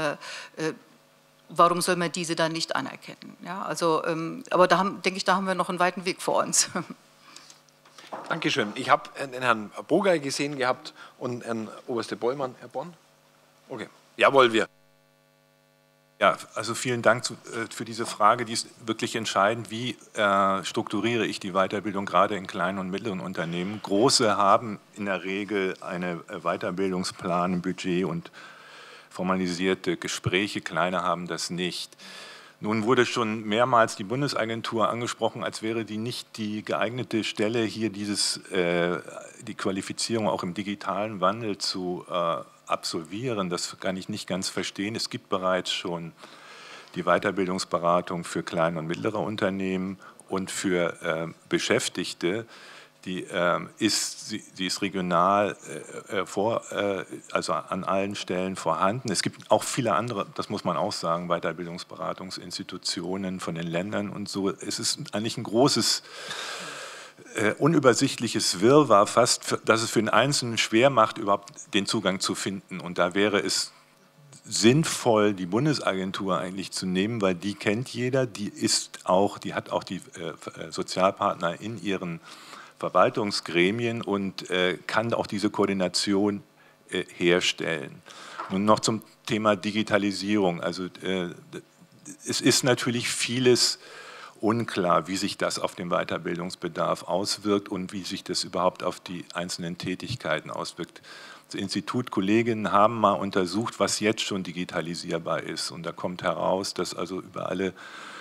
warum soll man diese dann nicht anerkennen? Ja, also, aber da denke ich, da haben wir noch einen weiten Weg vor uns. Dankeschön. Ich habe den Herrn Boger gesehen gehabt und Herrn Oberste Bollmann. Herr Born? Okay. Jawohl, wir. Ja, also vielen Dank für diese Frage, die ist wirklich entscheidend. Wie strukturiere ich die Weiterbildung gerade in kleinen und mittleren Unternehmen? Große haben in der Regel einen Weiterbildungsplan, ein Budget und formalisierte Gespräche, kleine haben das nicht. Nun wurde schon mehrmals die Bundesagentur angesprochen, als wäre die nicht die geeignete Stelle, hier die Qualifizierung auch im digitalen Wandel zu absolvieren. Das kann ich nicht ganz verstehen. Es gibt bereits schon die Weiterbildungsberatung für kleine und mittlere Unternehmen und für Beschäftigte. Die ist regional also an allen Stellen vorhanden. Es gibt auch viele andere, das muss man auch sagen, Weiterbildungsberatungsinstitutionen von den Ländern und so. Es ist eigentlich ein großes unübersichtliches Wirrwarr fast, dass es für den Einzelnen schwer macht, überhaupt den Zugang zu finden. Und da wäre es sinnvoll, die Bundesagentur eigentlich zu nehmen, weil die kennt jeder, die hat auch die Sozialpartner in ihren Verwaltungsgremien und kann auch diese Koordination herstellen. Nun noch zum Thema Digitalisierung. Also es ist natürlich vieles unklar, wie sich das auf den Weiterbildungsbedarf auswirkt und wie sich das überhaupt auf die einzelnen Tätigkeiten auswirkt. Das Institut Kolleginnen haben mal untersucht, was jetzt schon digitalisierbar ist. Und da kommt heraus, dass also über alle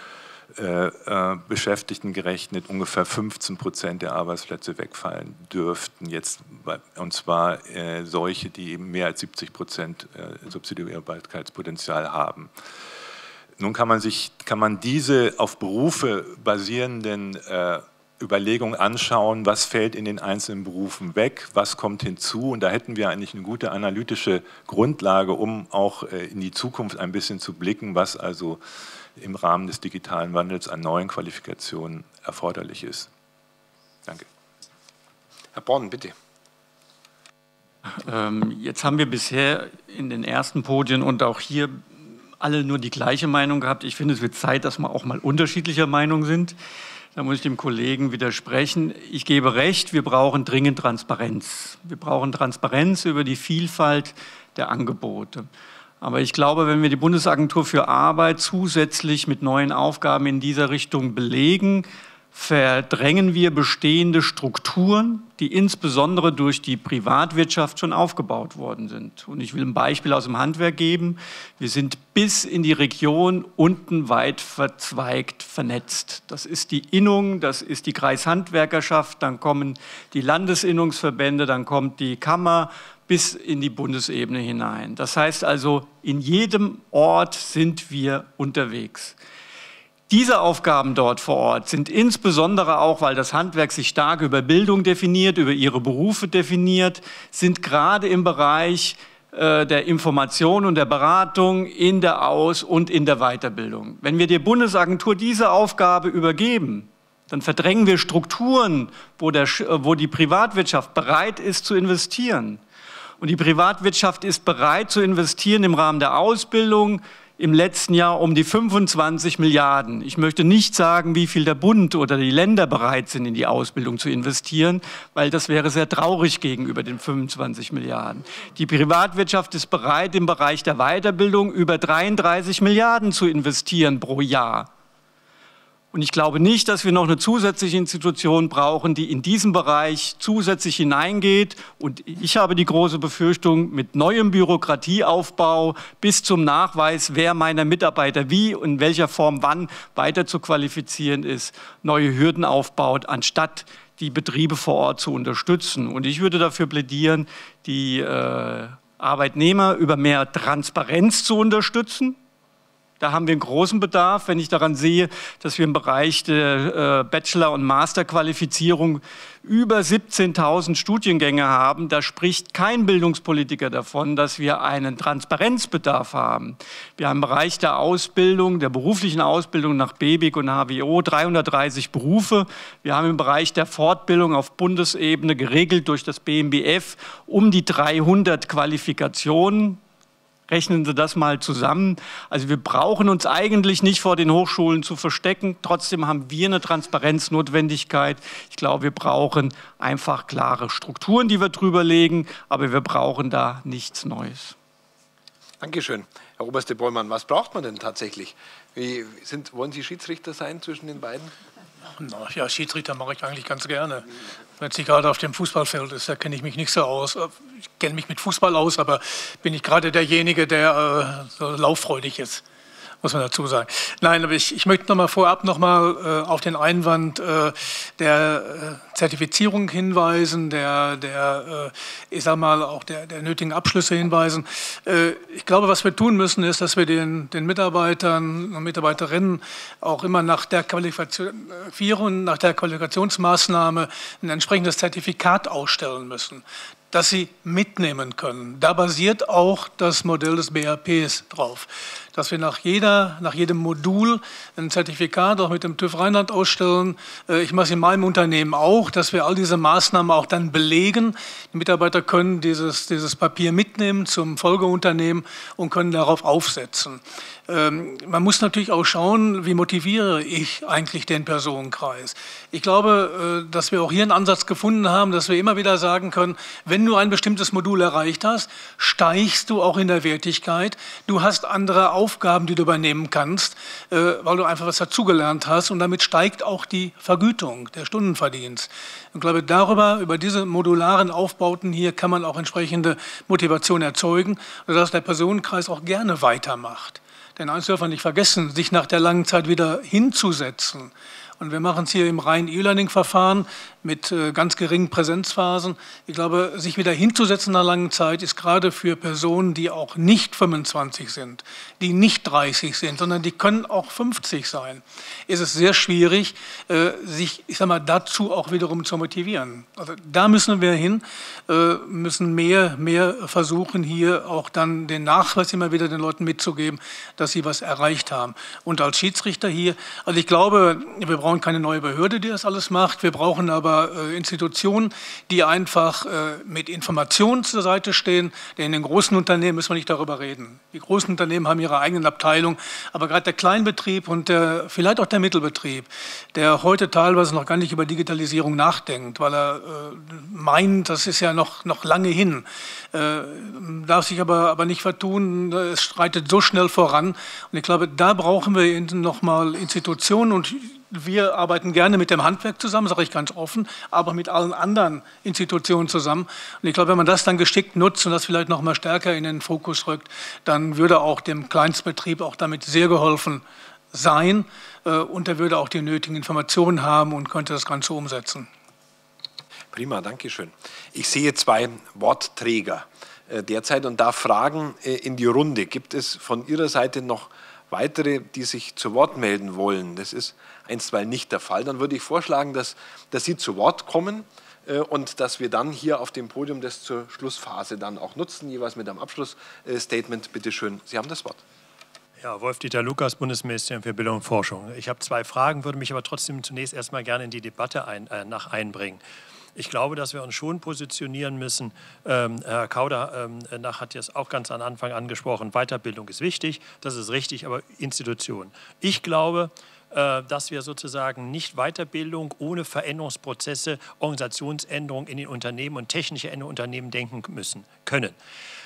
Beschäftigten gerechnet ungefähr 15% der Arbeitsplätze wegfallen dürften jetzt, und zwar solche, die eben mehr als 70% Subsidiärbarkeitspotenzial haben. Nun kann man diese auf Berufe basierenden Überlegungen anschauen, was fällt in den einzelnen Berufen weg, was kommt hinzu, und da hätten wir eigentlich eine gute analytische Grundlage, um auch in die Zukunft ein bisschen zu blicken, was also im Rahmen des digitalen Wandels an neuen Qualifikationen erforderlich ist. Danke. Herr Born, bitte. Jetzt haben wir bisher in den ersten Podien und auch hier alle nur die gleiche Meinung gehabt. Ich finde, es wird Zeit, dass wir auch mal unterschiedlicher Meinung sind. Da muss ich dem Kollegen widersprechen. Ich gebe recht, wir brauchen dringend Transparenz. Wir brauchen Transparenz über die Vielfalt der Angebote. Aber ich glaube, wenn wir die Bundesagentur für Arbeit zusätzlich mit neuen Aufgaben in dieser Richtung belegen, verdrängen wir bestehende Strukturen, die insbesondere durch die Privatwirtschaft schon aufgebaut worden sind. Und ich will ein Beispiel aus dem Handwerk geben. Wir sind bis in die Region unten weit verzweigt vernetzt. Das ist die Innung, das ist die Kreishandwerkerschaft, dann kommen die Landesinnungsverbände, dann kommt die Kammer, bis in die Bundesebene hinein. Das heißt also, in jedem Ort sind wir unterwegs. Diese Aufgaben dort vor Ort sind insbesondere auch, weil das Handwerk sich stark über Bildung definiert, über ihre Berufe definiert, sind gerade im Bereich der Information und der Beratung in der Aus- und in der Weiterbildung. Wenn wir der Bundesagentur diese Aufgabe übergeben, dann verdrängen wir Strukturen, wo die Privatwirtschaft bereit ist zu investieren. Und die Privatwirtschaft ist bereit zu investieren im Rahmen der Ausbildung im letzten Jahr um die 25 Milliarden. Ich möchte nicht sagen, wie viel der Bund oder die Länder bereit sind, in die Ausbildung zu investieren, weil das wäre sehr traurig gegenüber den 25 Milliarden. Die Privatwirtschaft ist bereit, im Bereich der Weiterbildung über 33 Milliarden zu investieren pro Jahr. Und ich glaube nicht, dass wir noch eine zusätzliche Institution brauchen, die in diesem Bereich zusätzlich hineingeht. Und ich habe die große Befürchtung, mit neuem Bürokratieaufbau bis zum Nachweis, wer meiner Mitarbeiter wie und in welcher Form wann weiter zu qualifizieren ist, neue Hürden aufbaut, anstatt die Betriebe vor Ort zu unterstützen. Und ich würde dafür plädieren, die Arbeitnehmer über mehr Transparenz zu unterstützen. Da haben wir einen großen Bedarf, wenn ich daran sehe, dass wir im Bereich der Bachelor- und Masterqualifizierung über 17.000 Studiengänge haben. Da spricht kein Bildungspolitiker davon, dass wir einen Transparenzbedarf haben. Wir haben im Bereich der Ausbildung, der beruflichen Ausbildung nach BEBIG und HWO 330 Berufe. Wir haben im Bereich der Fortbildung auf Bundesebene geregelt durch das BMBF um die 300 Qualifikationen. Rechnen Sie das mal zusammen. Also wir brauchen uns eigentlich nicht vor den Hochschulen zu verstecken. Trotzdem haben wir eine Transparenznotwendigkeit. Ich glaube, wir brauchen einfach klare Strukturen, die wir drüber legen, aber wir brauchen da nichts Neues. Dankeschön. Herr Oberste Bollmann, was braucht man denn tatsächlich? Wollen Sie Schiedsrichter sein zwischen den beiden? Ja, Schiedsrichter mache ich eigentlich ganz gerne. Wenn es nicht gerade auf dem Fußballfeld ist, da kenne ich mich nicht so aus. Ich kenne mich mit Fußball aus, aber bin ich gerade derjenige, der so lauffreudig ist, muss man dazu sagen. Nein, aber ich möchte vorab auf den Einwand der Zertifizierung hinweisen, ich sag mal auch der nötigen Abschlüsse hinweisen. Ich glaube, was wir tun müssen, ist, dass wir den Mitarbeitern und Mitarbeiterinnen auch immer nach der Qualifizierung, nach der Qualifikationsmaßnahme ein entsprechendes Zertifikat ausstellen müssen, das sie mitnehmen können. Da basiert auch das Modell des BAPs drauf, dass wir nach jedem Modul ein Zertifikat auch mit dem TÜV Rheinland ausstellen. Ich mache es in meinem Unternehmen auch, dass wir all diese Maßnahmen auch dann belegen. Die Mitarbeiter können dieses Papier mitnehmen zum Folgeunternehmen und können darauf aufsetzen. Man muss natürlich auch schauen, wie motiviere ich eigentlich den Personenkreis. Ich glaube, dass wir auch hier einen Ansatz gefunden haben, dass wir immer wieder sagen können, wenn du ein bestimmtes Modul erreicht hast, steigst du auch in der Wertigkeit. Du hast andere Aufgaben, die du übernehmen kannst, weil du einfach was dazugelernt hast und damit steigt auch die Vergütung, der Stundenverdienst. Ich glaube, über diese modularen Aufbauten hier kann man auch entsprechende Motivation erzeugen, sodass der Personenkreis auch gerne weitermacht. Denn eins dürfen wir nicht vergessen, sich nach der langen Zeit wieder hinzusetzen. Und wir machen es hier im reinen E-Learning-Verfahren mit ganz geringen Präsenzphasen. Ich glaube, sich wieder hinzusetzen nach langer Zeit ist gerade für Personen, die auch nicht 25 sind, die nicht 30 sind, sondern die können auch 50 sein, ist es sehr schwierig, sich, ich sag mal, dazu auch wiederum zu motivieren. Also da müssen wir hin, müssen mehr versuchen, hier auch dann den Nachweis immer wieder den Leuten mitzugeben, dass sie was erreicht haben. Und als Schiedsrichter hier, also ich glaube, wir brauchen keine neue Behörde, die das alles macht. Wir brauchen aber Institutionen, die einfach mit Informationen zur Seite stehen. Denn in den großen Unternehmen müssen wir nicht darüber reden. Die großen Unternehmen haben ihre eigenen Abteilungen. Aber gerade der Kleinbetrieb und vielleicht auch der Mittelbetrieb, der heute teilweise noch gar nicht über Digitalisierung nachdenkt, weil er meint, das ist ja noch lange hin, darf sich aber nicht vertun. Es schreitet so schnell voran. Und ich glaube, da brauchen wir nochmal Institutionen und wir arbeiten gerne mit dem Handwerk zusammen, sage ich ganz offen, aber mit allen anderen Institutionen zusammen. Und ich glaube, wenn man das dann geschickt nutzt und das vielleicht noch mal stärker in den Fokus rückt, dann würde auch dem Kleinstbetrieb auch damit sehr geholfen sein und er würde auch die nötigen Informationen haben und könnte das Ganze umsetzen. Prima, danke schön. Ich sehe zwei Wortträger derzeit und darf fragen in die Runde. Gibt es von Ihrer Seite noch weitere, die sich zu Wort melden wollen? Das ist einstweilen nicht der Fall. Dann würde ich vorschlagen, dass Sie zu Wort kommen und dass wir dann hier auf dem Podium das zur Schlussphase dann auch nutzen, jeweils mit einem Abschlussstatement. Bitte schön, Sie haben das Wort. Ja, Wolf-Dieter Lukas, Bundesministerium für Bildung und Forschung. Ich habe zwei Fragen, würde mich aber trotzdem zunächst erstmal gerne in die Debatte einbringen. Ich glaube, dass wir uns schon positionieren müssen. Herr Kauder hat jetzt auch ganz am Anfang angesprochen, Weiterbildung ist wichtig, das ist richtig, aber Institutionen. Ich glaube, dass wir sozusagen nicht Weiterbildung ohne Veränderungsprozesse, Organisationsänderungen in den Unternehmen und technische Änderungen in Unternehmen denken können.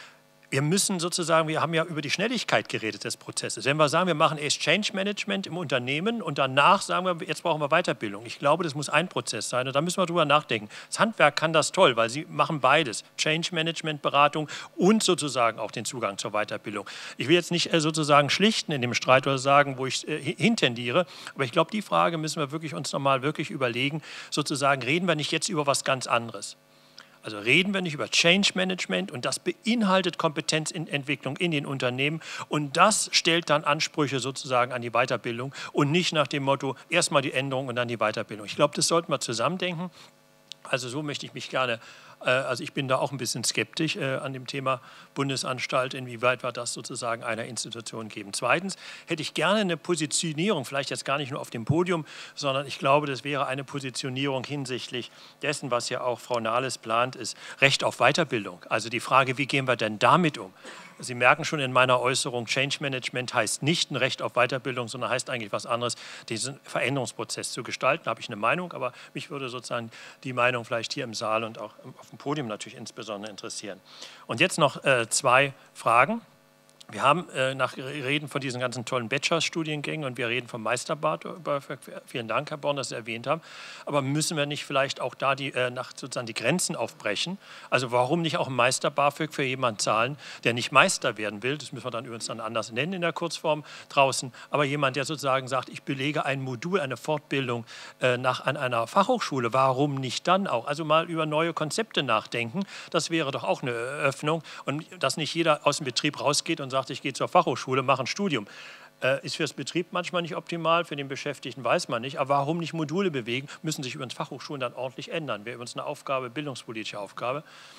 wir müssen sozusagen, wir haben ja über die Schnelligkeit geredet des Prozesses. Wenn wir sagen, wir machen erst Change Management im Unternehmen und danach sagen wir, jetzt brauchen wir Weiterbildung. Ich glaube, das muss ein Prozess sein und da müssen wir drüber nachdenken. Das Handwerk kann das toll, weil sie machen beides. Change Management, Beratung und sozusagen auch den Zugang zur Weiterbildung. Ich will jetzt nicht sozusagen schlichten in dem Streit oder sagen, wo ich hintendiere, aber ich glaube, die Frage müssen wir wirklich uns nochmal wirklich überlegen, sozusagen reden wir nicht jetzt über was ganz anderes. Also reden wir nicht über Change Management und das beinhaltet Kompetenzentwicklung in den Unternehmen und das stellt dann Ansprüche sozusagen an die Weiterbildung und nicht nach dem Motto, erstmal die Änderung und dann die Weiterbildung. Ich glaube, das sollten wir zusammendenken. Also so möchte ich mich gerne, also ich bin da auch ein bisschen skeptisch an dem Thema Bundesanstalt, inwieweit wir das sozusagen einer Institution geben. Zweitens hätte ich gerne eine Positionierung, vielleicht jetzt gar nicht nur auf dem Podium, sondern ich glaube, das wäre eine Positionierung hinsichtlich dessen, was ja auch Frau Nahles plant, ist Recht auf Weiterbildung. Also die Frage, wie gehen wir denn damit um? Sie merken schon in meiner Äußerung, Change Management heißt nicht ein Recht auf Weiterbildung, sondern heißt eigentlich was anderes, diesen Veränderungsprozess zu gestalten. Da habe ich eine Meinung, aber mich würde sozusagen die Meinung vielleicht hier im Saal und auch auf dem Podium natürlich insbesondere interessieren. Und jetzt noch 2 Fragen. Wir haben reden von diesen ganzen tollen Bachelor-Studiengängen und wir reden vom Meisterbad. Vielen Dank, Herr Born, dass Sie erwähnt haben. Aber müssen wir nicht vielleicht auch da sozusagen die Grenzen aufbrechen? Also warum nicht auch ein Meister-BAföG für jemanden zahlen, der nicht Meister werden will? Das müssen wir dann übrigens dann anders nennen in der Kurzform draußen. Aber jemand, der sozusagen sagt, ich belege ein Modul, eine Fortbildung an einer Fachhochschule. Warum nicht dann auch? Also mal über neue Konzepte nachdenken. Das wäre doch auch eine Öffnung. Und dass nicht jeder aus dem Betrieb rausgeht und sagt, ich gehe zur Fachhochschule, mache ein Studium. Ist für das Betrieb manchmal nicht optimal, für den Beschäftigten weiß man nicht. Aber warum nicht Module bewegen, müssen sich übrigens Fachhochschulen dann ordentlich ändern. Wäre übrigens eine Aufgabe, bildungspolitische Aufgabe.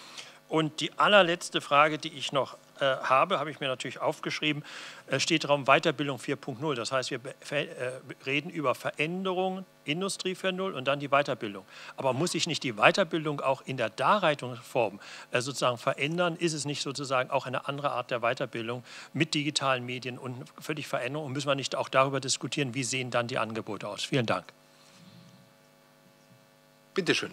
Und die allerletzte Frage, die ich noch habe ich mir natürlich aufgeschrieben, steht Raum Weiterbildung 4.0. Das heißt, wir reden über Veränderungen, Industrie 4.0 und dann die Weiterbildung. Aber muss sich nicht die Weiterbildung auch in der Darleitungsform sozusagen verändern? Ist es nicht sozusagen auch eine andere Art der Weiterbildung mit digitalen Medien und völlig Veränderung? Und müssen wir nicht auch darüber diskutieren, wie sehen dann die Angebote aus? Vielen Dank. Bitte schön.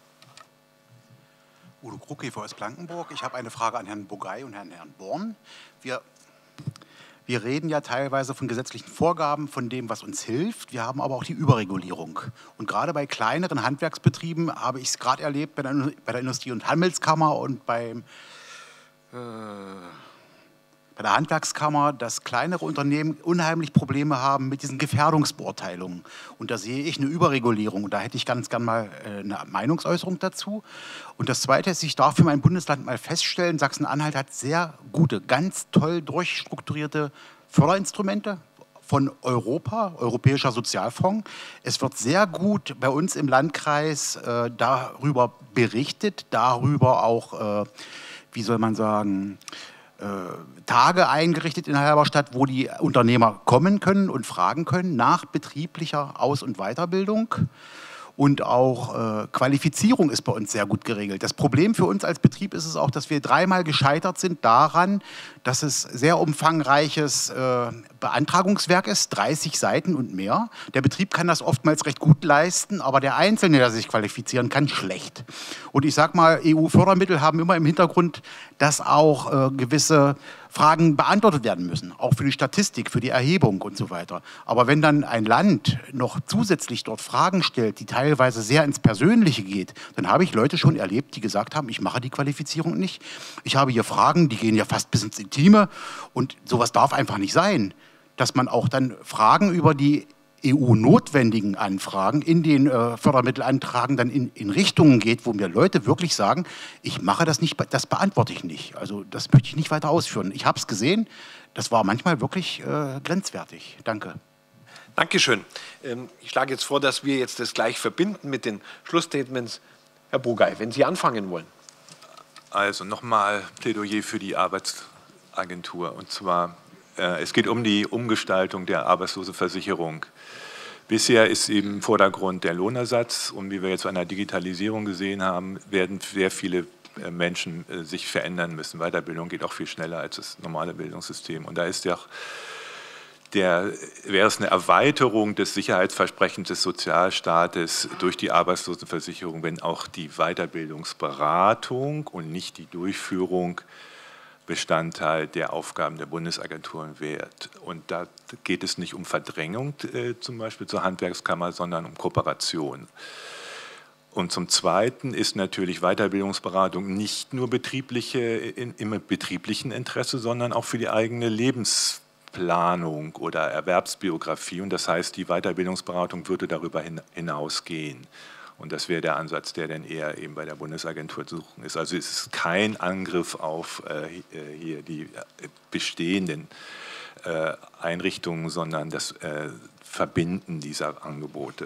Udo Krug, GVS Blankenburg. Ich habe eine Frage an Herrn Bogay und Herrn Born. Wir reden ja teilweise von gesetzlichen Vorgaben, von dem, was uns hilft. Wir haben aber auch die Überregulierung. Und gerade bei kleineren Handwerksbetrieben habe ich es gerade erlebt bei der Industrie- und Handelskammer und bei der Handwerkskammer, dass kleinere Unternehmen unheimlich Probleme haben mit diesen Gefährdungsbeurteilungen. Und da sehe ich eine Überregulierung. Und da hätte ich ganz gern mal eine Meinungsäußerung dazu. Und das Zweite ist, ich darf für mein Bundesland mal feststellen, Sachsen-Anhalt hat sehr gute, ganz toll durchstrukturierte Förderinstrumente von Europa, Europäischer Sozialfonds. Es wird sehr gut bei uns im Landkreis darüber berichtet, darüber auch, wie soll man sagen, Tage eingerichtet in Halberstadt, wo die Unternehmer kommen können und fragen können nach betrieblicher Aus- und Weiterbildung. Und auch Qualifizierung ist bei uns sehr gut geregelt. Das Problem für uns als Betrieb ist es auch, dass wir 3-mal gescheitert sind daran, dass es sehr umfangreiches Beantragungswerk ist, 30 Seiten und mehr. Der Betrieb kann das oftmals recht gut leisten, aber der Einzelne, der sich qualifizieren kann, schlecht. Und ich sage mal, EU-Fördermittel haben immer im Hintergrund, dass auch gewisse Fragen beantwortet werden müssen, auch für die Statistik, für die Erhebung und so weiter. Aber wenn dann ein Land noch zusätzlich dort Fragen stellt, die teilweise sehr ins Persönliche geht, dann habe ich Leute schon erlebt, die gesagt haben, ich mache die Qualifizierung nicht. Ich habe hier Fragen, die gehen ja fast bis ins Intime und sowas darf einfach nicht sein, dass man auch dann Fragen über die EU-notwendigen Anfragen in den Fördermittelantragen dann in Richtungen geht, wo mir Leute wirklich sagen, ich mache das nicht, das beantworte ich nicht. Also das möchte ich nicht weiter ausführen. Ich habe es gesehen, das war manchmal wirklich grenzwertig. Danke. Dankeschön. Ich schlage jetzt vor, dass wir jetzt das gleich verbinden mit den Schlussstatements. Herr Bogay, wenn Sie anfangen wollen. Also nochmal Plädoyer für die Arbeitsagentur. Und zwar, es geht um die Umgestaltung der Arbeitslosenversicherung. Bisher ist im Vordergrund der Lohnersatz und wie wir jetzt an der Digitalisierung gesehen haben, werden sehr viele Menschen sich verändern müssen. Weiterbildung geht auch viel schneller als das normale Bildungssystem. Und da ist ja auch wäre es eine Erweiterung des Sicherheitsversprechens des Sozialstaates durch die Arbeitslosenversicherung, wenn auch die Weiterbildungsberatung und nicht die Durchführung Bestandteil der Aufgaben der Bundesagenturen wird. Und da geht es nicht um Verdrängung zum Beispiel zur Handwerkskammer, sondern um Kooperation. Und zum Zweiten ist natürlich Weiterbildungsberatung nicht nur im betrieblichen Interesse, sondern auch für die eigene Lebensplanung oder Erwerbsbiografie. Und das heißt, die Weiterbildungsberatung würde darüber hinausgehen. Und das wäre der Ansatz, der dann eher eben bei der Bundesagentur zu suchen ist. Also es ist kein Angriff auf hier die bestehenden Einrichtungen, sondern das Verbinden dieser Angebote.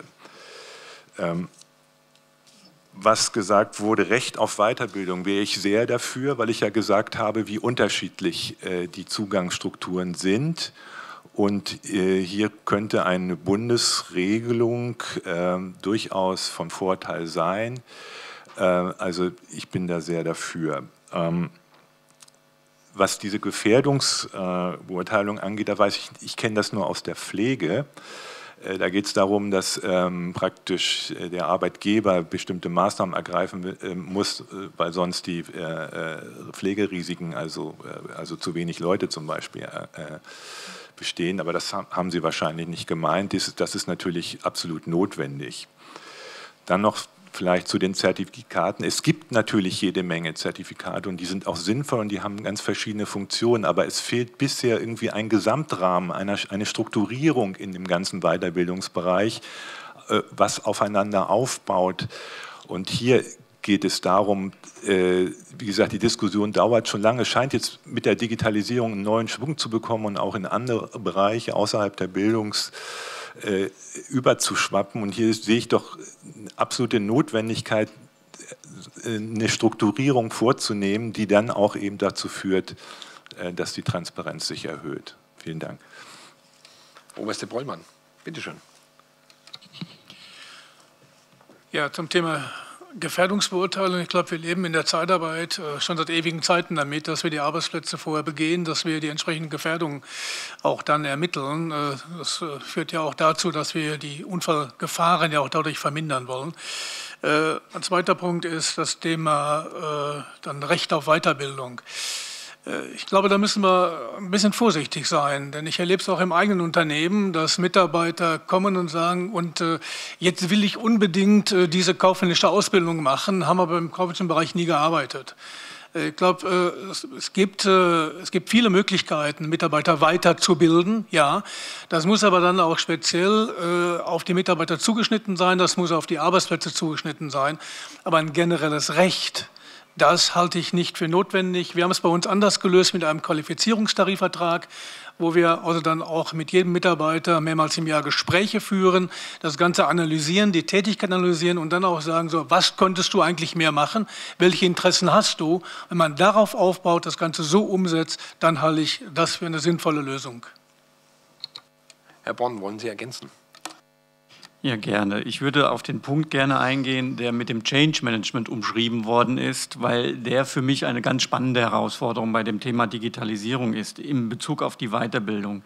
Was gesagt wurde, Recht auf Weiterbildung, wäre ich sehr dafür, weil ich ja gesagt habe, wie unterschiedlich die Zugangsstrukturen sind. Und hier könnte eine Bundesregelung durchaus von Vorteil sein. Also ich bin da sehr dafür. Was diese Gefährdungsbeurteilung angeht, da weiß ich kenne das nur aus der Pflege. Da geht es darum, dass praktisch der Arbeitgeber bestimmte Maßnahmen ergreifen muss, weil sonst die Pflegerisiken, also zu wenig Leute zum Beispiel, bestehen. Aber das haben Sie wahrscheinlich nicht gemeint. Das ist natürlich absolut notwendig. Dann noch vielleicht zu den Zertifikaten. Es gibt natürlich jede Menge Zertifikate und die sind auch sinnvoll und die haben ganz verschiedene Funktionen, aber es fehlt bisher irgendwie ein Gesamtrahmen, eine Strukturierung in dem ganzen Weiterbildungsbereich, was aufeinander aufbaut. Und hier geht es darum, wie gesagt, die Diskussion dauert schon lange, scheint jetzt mit der Digitalisierung einen neuen Schwung zu bekommen und auch in andere Bereiche außerhalb der überzuschwappen. Und hier sehe ich doch absolute Notwendigkeit, eine Strukturierung vorzunehmen, die dann auch eben dazu führt, dass die Transparenz sich erhöht. Vielen Dank. Oberste Brollmann, bitteschön. Ja, zum Thema Gefährdungsbeurteilung. Ich glaube, wir leben in der Zeitarbeit schon seit ewigen Zeiten damit, dass wir die Arbeitsplätze vorher begehen, dass wir die entsprechenden Gefährdungen auch dann ermitteln. Das führt ja auch dazu, dass wir die Unfallgefahren ja auch dadurch vermindern wollen. Ein zweiter Punkt ist das Thema dann Recht auf Weiterbildung. Ich glaube, da müssen wir ein bisschen vorsichtig sein, denn ich erlebe es auch im eigenen Unternehmen, dass Mitarbeiter kommen und sagen, und jetzt will ich unbedingt diese kaufmännische Ausbildung machen, haben aber im kaufmännischen Bereich nie gearbeitet. Ich glaube, es gibt viele Möglichkeiten, Mitarbeiter weiterzubilden, ja. Das muss aber dann auch speziell auf die Mitarbeiter zugeschnitten sein, das muss auf die Arbeitsplätze zugeschnitten sein, aber ein generelles Recht, das halte ich nicht für notwendig. Wir haben es bei uns anders gelöst mit einem Qualifizierungstarifvertrag, wo wir also dann auch mit jedem Mitarbeiter mehrmals im Jahr Gespräche führen, das Ganze analysieren, die Tätigkeit analysieren und dann auch sagen, so, was könntest du eigentlich mehr machen, welche Interessen hast du? Wenn man darauf aufbaut, das Ganze so umsetzt, dann halte ich das für eine sinnvolle Lösung. Herr Born, wollen Sie ergänzen? Ja, gerne. Ich würde auf den Punkt gerne eingehen, der mit dem Change Management umschrieben worden ist, weil der für mich eine ganz spannende Herausforderung bei dem Thema Digitalisierung ist, in Bezug auf die Weiterbildung.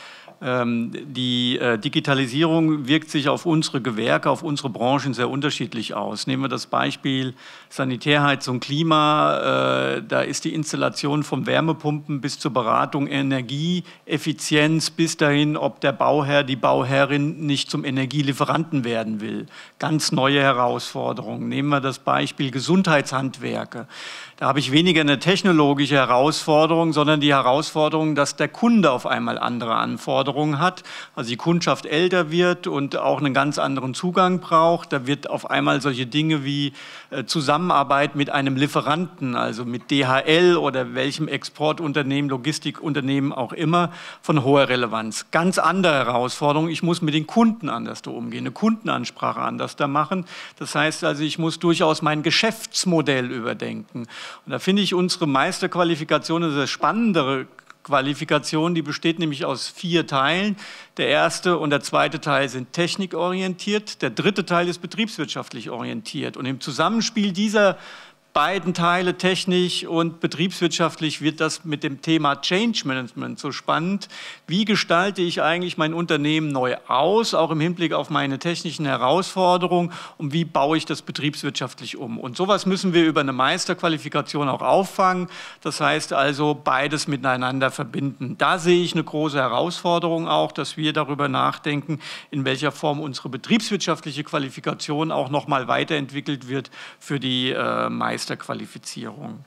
Die Digitalisierung wirkt sich auf unsere Gewerke, auf unsere Branchen sehr unterschiedlich aus. Nehmen wir das Beispiel Sanitärheizung, Klima. Da ist die Installation von Wärmepumpen bis zur Beratung Energieeffizienz, bis dahin, ob der Bauherr, die Bauherrin nicht zum Energielieferanten werden will. Ganz neue Herausforderungen. Nehmen wir das Beispiel Gesundheitshandwerke. Da habe ich weniger eine technologische Herausforderung, sondern die Herausforderung, dass der Kunde auf einmal andere Anforderungen hat, also die Kundschaft älter wird und auch einen ganz anderen Zugang braucht. Da wird auf einmal solche Dinge wie Zusammenarbeit mit einem Lieferanten, also mit DHL oder welchem Exportunternehmen, Logistikunternehmen auch immer, von hoher Relevanz. Ganz andere Herausforderung, ich muss mit den Kunden anders umgehen, eine Kundenansprache anders da machen. Das heißt also, ich muss durchaus mein Geschäftsmodell überdenken. Und da finde ich unsere Meisterqualifikation eine sehr spannendere Qualifikation, die besteht nämlich aus 4 Teilen. Der erste und der zweite Teil sind technikorientiert, der dritte Teil ist betriebswirtschaftlich orientiert. Und im Zusammenspiel dieser beiden Teile, technisch und betriebswirtschaftlich, wird das mit dem Thema Change Management so spannend. Wie gestalte ich eigentlich mein Unternehmen neu aus, auch im Hinblick auf meine technischen Herausforderungen, und wie baue ich das betriebswirtschaftlich um? Und sowas müssen wir über eine Meisterqualifikation auch auffangen. Das heißt also, beides miteinander verbinden. Da sehe ich eine große Herausforderung auch, dass wir darüber nachdenken, in welcher Form unsere betriebswirtschaftliche Qualifikation auch noch mal weiterentwickelt wird für die Meisterqualifizierung.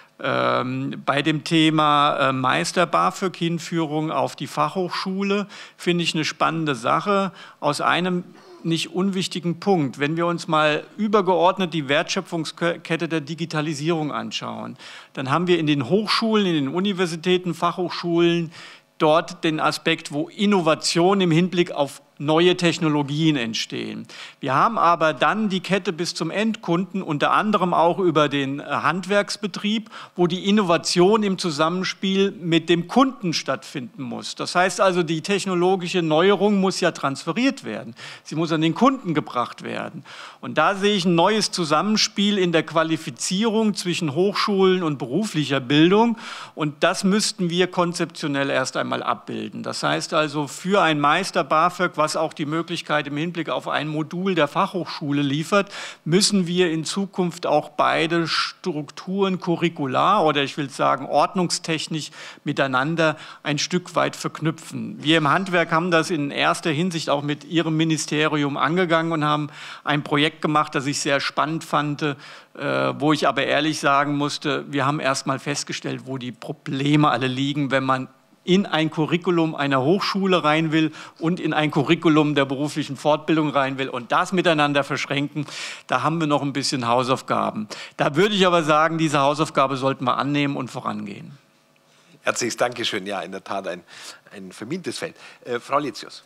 Bei dem Thema Meister-BAföG-Hinführung auf die Fachhochschule finde ich eine spannende Sache aus einem nicht unwichtigen Punkt. Wenn wir uns mal übergeordnet die Wertschöpfungskette der Digitalisierung anschauen, dann haben wir in den Hochschulen, in den Universitäten, Fachhochschulen dort den Aspekt, wo Innovation im Hinblick auf neue Technologien entstehen. Wir haben aber dann die Kette bis zum Endkunden, unter anderem auch über den Handwerksbetrieb, wo die Innovation im Zusammenspiel mit dem Kunden stattfinden muss. Das heißt also, die technologische Neuerung muss ja transferiert werden. Sie muss an den Kunden gebracht werden. Und da sehe ich ein neues Zusammenspiel in der Qualifizierung zwischen Hochschulen und beruflicher Bildung. Und das müssten wir konzeptionell erst einmal abbilden. Das heißt also, für ein Meister-BAföG, was auch die Möglichkeit im Hinblick auf ein Modul der Fachhochschule liefert, müssen wir in Zukunft auch beide Strukturen curricular oder ich will sagen ordnungstechnisch miteinander ein Stück weit verknüpfen. Wir im Handwerk haben das in erster Hinsicht auch mit Ihrem Ministerium angegangen und haben ein Projekt gemacht, das ich sehr spannend fand, wo ich aber ehrlich sagen musste, wir haben erst mal festgestellt, wo die Probleme alle liegen, wenn man in ein Curriculum einer Hochschule rein will und in ein Curriculum der beruflichen Fortbildung rein will und das miteinander verschränken, da haben wir noch ein bisschen Hausaufgaben. Da würde ich aber sagen, diese Hausaufgabe sollten wir annehmen und vorangehen. Herzliches Dankeschön. Ja, in der Tat ein vermintes Feld. Frau Letius.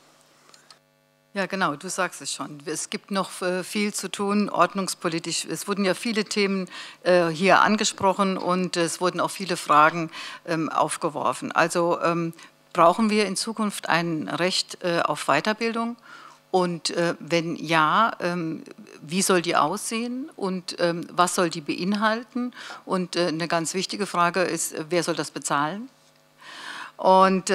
Ja, genau, du sagst es schon. Es gibt noch viel zu tun, ordnungspolitisch. Es wurden ja viele Themen hier angesprochen und es wurden auch viele Fragen aufgeworfen. Also brauchen wir in Zukunft ein Recht auf Weiterbildung? Und wenn ja, wie soll die aussehen und was soll die beinhalten? Und eine ganz wichtige Frage ist, wer soll das bezahlen? Und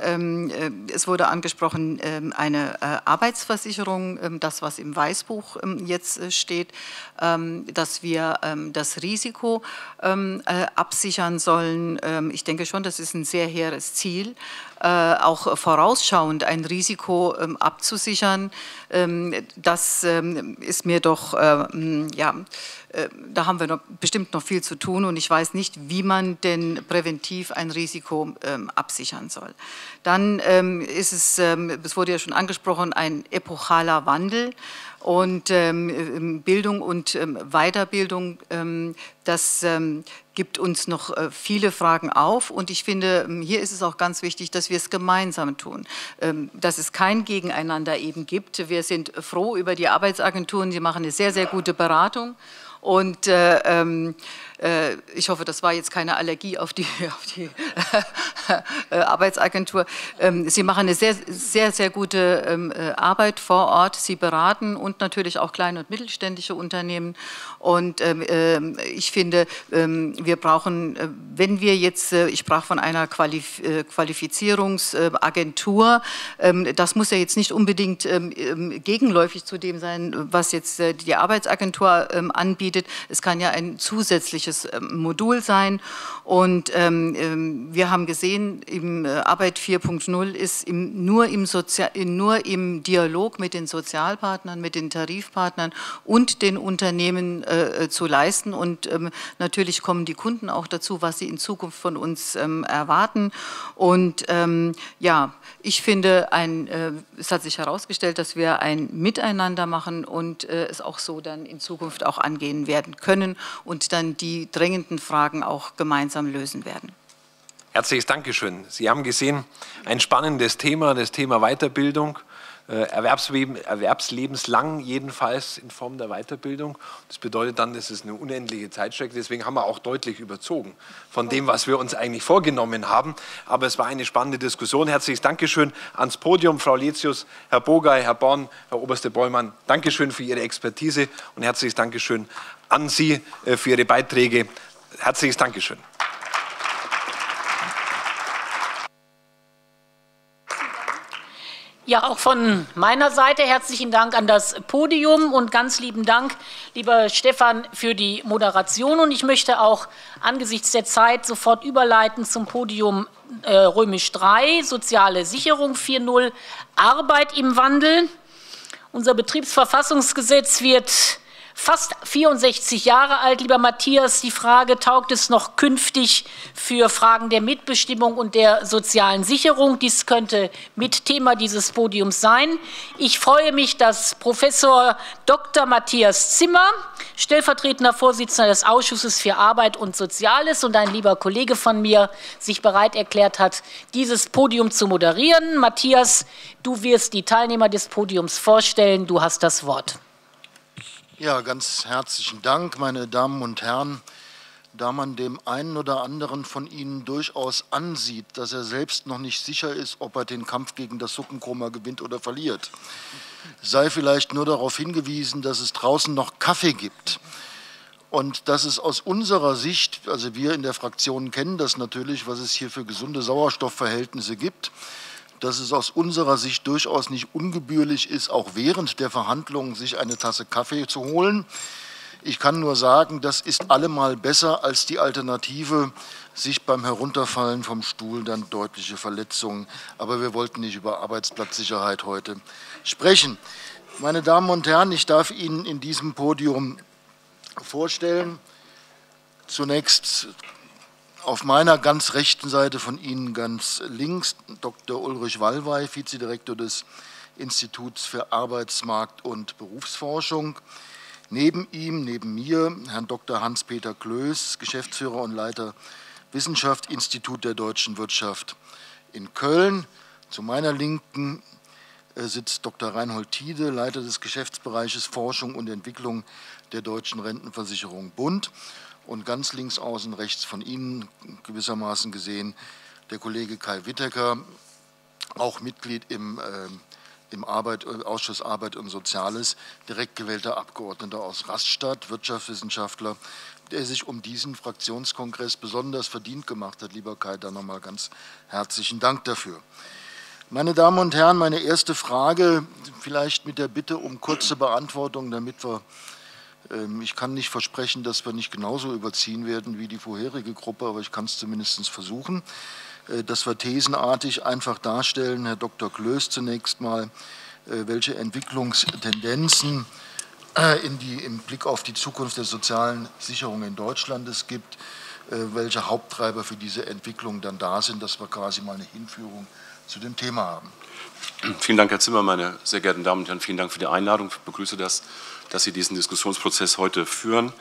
es wurde angesprochen, eine Arbeitsversicherung, das, was im Weißbuch jetzt steht, dass wir das Risiko absichern sollen. Ich denke schon, das ist ein sehr hehres Ziel, auch vorausschauend ein Risiko abzusichern. Das ist mir doch, ja, da haben wir bestimmt noch viel zu tun und ich weiß nicht, wie man denn präventiv ein Risiko absichern soll. Dann ist es wurde ja schon angesprochen, ein epochaler Wandel. Und Bildung und Weiterbildung, das gibt uns noch viele Fragen auf. Und ich finde, hier ist es auch ganz wichtig, dass wir es gemeinsam tun, dass es kein Gegeneinander eben gibt. Wir sind froh über die Arbeitsagenturen, die machen eine sehr, sehr gute Beratung. Und ich hoffe, das war jetzt keine Allergie auf die Arbeitsagentur. Sie machen eine sehr, sehr, sehr gute Arbeit vor Ort. Sie beraten und natürlich auch kleine und mittelständische Unternehmen. Und ich finde, wir brauchen, wenn wir jetzt, ich sprach von einer Qualifizierungsagentur, das muss ja jetzt nicht unbedingt gegenläufig zu dem sein, was jetzt die Arbeitsagentur anbietet. Es kann ja ein zusätzliches Modul sein und wir haben gesehen, im Arbeit 4.0 ist nur im Dialog mit den Sozialpartnern, mit den Tarifpartnern und den Unternehmen zu leisten und natürlich kommen die Kunden auch dazu, was sie in Zukunft von uns erwarten und ja, ich finde, es hat sich herausgestellt, dass wir ein Miteinander machen und es auch so dann in Zukunft auch angehen werden können und dann die drängenden Fragen auch gemeinsam lösen werden. Herzliches Dankeschön. Sie haben gesehen, ein spannendes Thema, das Thema Weiterbildung, erwerbslebenslang jedenfalls in Form der Weiterbildung. Das bedeutet dann, das ist eine unendliche Zeitstrecke, deswegen haben wir auch deutlich überzogen von dem, was wir uns eigentlich vorgenommen haben. Aber es war eine spannende Diskussion. Herzliches Dankeschön ans Podium, Frau Letius, Herr Bogay, Herr Born, Herr Oberste Bollmann. Dankeschön für Ihre Expertise und herzliches Dankeschön an Sie für Ihre Beiträge. Herzliches Dankeschön. Ja, auch von meiner Seite herzlichen Dank an das Podium und ganz lieben Dank, lieber Stefan, für die Moderation. Und ich möchte auch angesichts der Zeit sofort überleiten zum Podium Römisch 3, Soziale Sicherung 4.0, Arbeit im Wandel. Unser Betriebsverfassungsgesetz wird fast 64 Jahre alt, lieber Matthias. Die Frage, taugt es noch künftig für Fragen der Mitbestimmung und der sozialen Sicherung? Dies könnte Mitthema dieses Podiums sein. Ich freue mich, dass Professor Dr. Matthias Zimmer, stellvertretender Vorsitzender des Ausschusses für Arbeit und Soziales und ein lieber Kollege von mir, sich bereit erklärt hat, dieses Podium zu moderieren. Matthias, du wirst die Teilnehmer des Podiums vorstellen. Du hast das Wort. Ja, ganz herzlichen Dank, meine Damen und Herren. Da man dem einen oder anderen von Ihnen durchaus ansieht, dass er selbst noch nicht sicher ist, ob er den Kampf gegen das Suppenkoma gewinnt oder verliert, sei vielleicht nur darauf hingewiesen, dass es draußen noch Kaffee gibt und dass es aus unserer Sicht, also wir in der Fraktion kennen das natürlich, was es hier für gesunde Sauerstoffverhältnisse gibt, dass es aus unserer Sicht durchaus nicht ungebührlich ist, auch während der Verhandlungen sich eine Tasse Kaffee zu holen. Ich kann nur sagen, das ist allemal besser als die Alternative, sich beim Herunterfallen vom Stuhl dann deutliche Verletzungen. Aber wir wollten nicht über Arbeitsplatzsicherheit heute sprechen. Meine Damen und Herren, ich darf Ihnen in diesem Podium vorstellen, zunächst auf meiner ganz rechten Seite von Ihnen ganz links Dr. Ulrich Wallweih, Vizedirektor des Instituts für Arbeitsmarkt- und Berufsforschung. Neben ihm, neben mir, Herrn Dr. Hans-Peter Klöß, Geschäftsführer und Leiter Wissenschaft, Institut der deutschen Wirtschaft in Köln. Zu meiner Linken sitzt Dr. Reinhold Tiede, Leiter des Geschäftsbereiches Forschung und Entwicklung der Deutschen Rentenversicherung Bund. Und ganz links außen rechts von Ihnen gewissermaßen gesehen der Kollege Kai Wittecker, auch Mitglied im Ausschuss Arbeit und Soziales, direkt gewählter Abgeordneter aus Rastatt, Wirtschaftswissenschaftler, der sich um diesen Fraktionskongress besonders verdient gemacht hat. Lieber Kai, da nochmal ganz herzlichen Dank dafür. Meine Damen und Herren, meine erste Frage, vielleicht mit der Bitte um kurze Beantwortung, damit ich kann nicht versprechen, dass wir nicht genauso überziehen werden wie die vorherige Gruppe, aber ich kann es zumindest versuchen, dass wir thesenartig einfach darstellen. Herr Dr. Klöß zunächst mal, welche Entwicklungstendenzen im Blick auf die Zukunft der sozialen Sicherung in Deutschland es gibt, welche Haupttreiber für diese Entwicklung dann da sind, dass wir quasi mal eine Hinführung zu dem Thema haben. Vielen Dank, Herr Zimmer, meine sehr geehrten Damen und Herren. Vielen Dank für die Einladung. Ich begrüße das, dass Sie diesen Diskussionsprozess heute führen.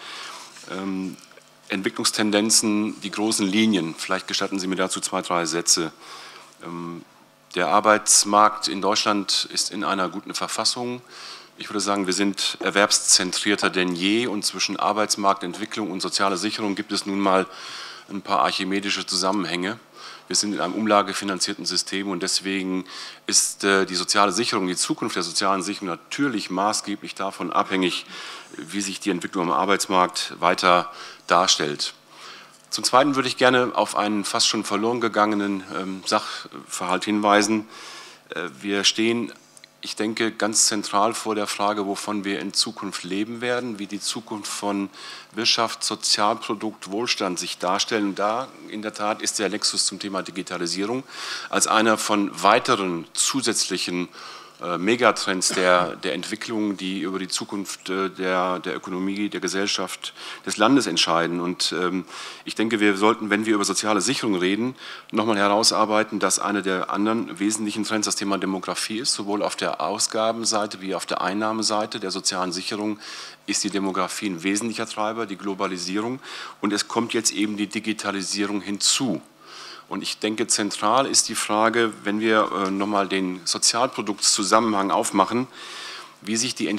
Entwicklungstendenzen, die großen Linien. Vielleicht gestatten Sie mir dazu 2, 3 Sätze. Der Arbeitsmarkt in Deutschland ist in einer guten Verfassung. Ich würde sagen, wir sind erwerbszentrierter denn je und zwischen Arbeitsmarktentwicklung und sozialer Sicherung gibt es nun mal ein paar archimedische Zusammenhänge. Wir sind in einem umlagefinanzierten System und deswegen ist die soziale Sicherung, die Zukunft der sozialen Sicherung natürlich maßgeblich davon abhängig, wie sich die Entwicklung am Arbeitsmarkt weiter darstellt. Zum Zweiten würde ich gerne auf einen fast schon verloren gegangenen Sachverhalt hinweisen. Wir stehen, ich denke, ganz zentral vor der Frage, wovon wir in Zukunft leben werden, wie die Zukunft von Wirtschaft, Sozialprodukt, Wohlstand sich darstellen. Und da in der Tat ist der Nexus zum Thema Digitalisierung als einer von weiteren zusätzlichen Megatrends der Entwicklung, die über die Zukunft der Ökonomie, der Gesellschaft, des Landes entscheiden. Und ich denke, wir sollten, wenn wir über soziale Sicherung reden, nochmal herausarbeiten, dass einer der anderen wesentlichen Trends das Thema Demografie ist. Sowohl auf der Ausgabenseite wie auf der Einnahmeseite der sozialen Sicherung ist die Demografie ein wesentlicher Treiber, die Globalisierung. Und es kommt jetzt eben die Digitalisierung hinzu. Und ich denke, zentral ist die Frage, wenn wir nochmal den Sozialproduktszusammenhang aufmachen, wie sich die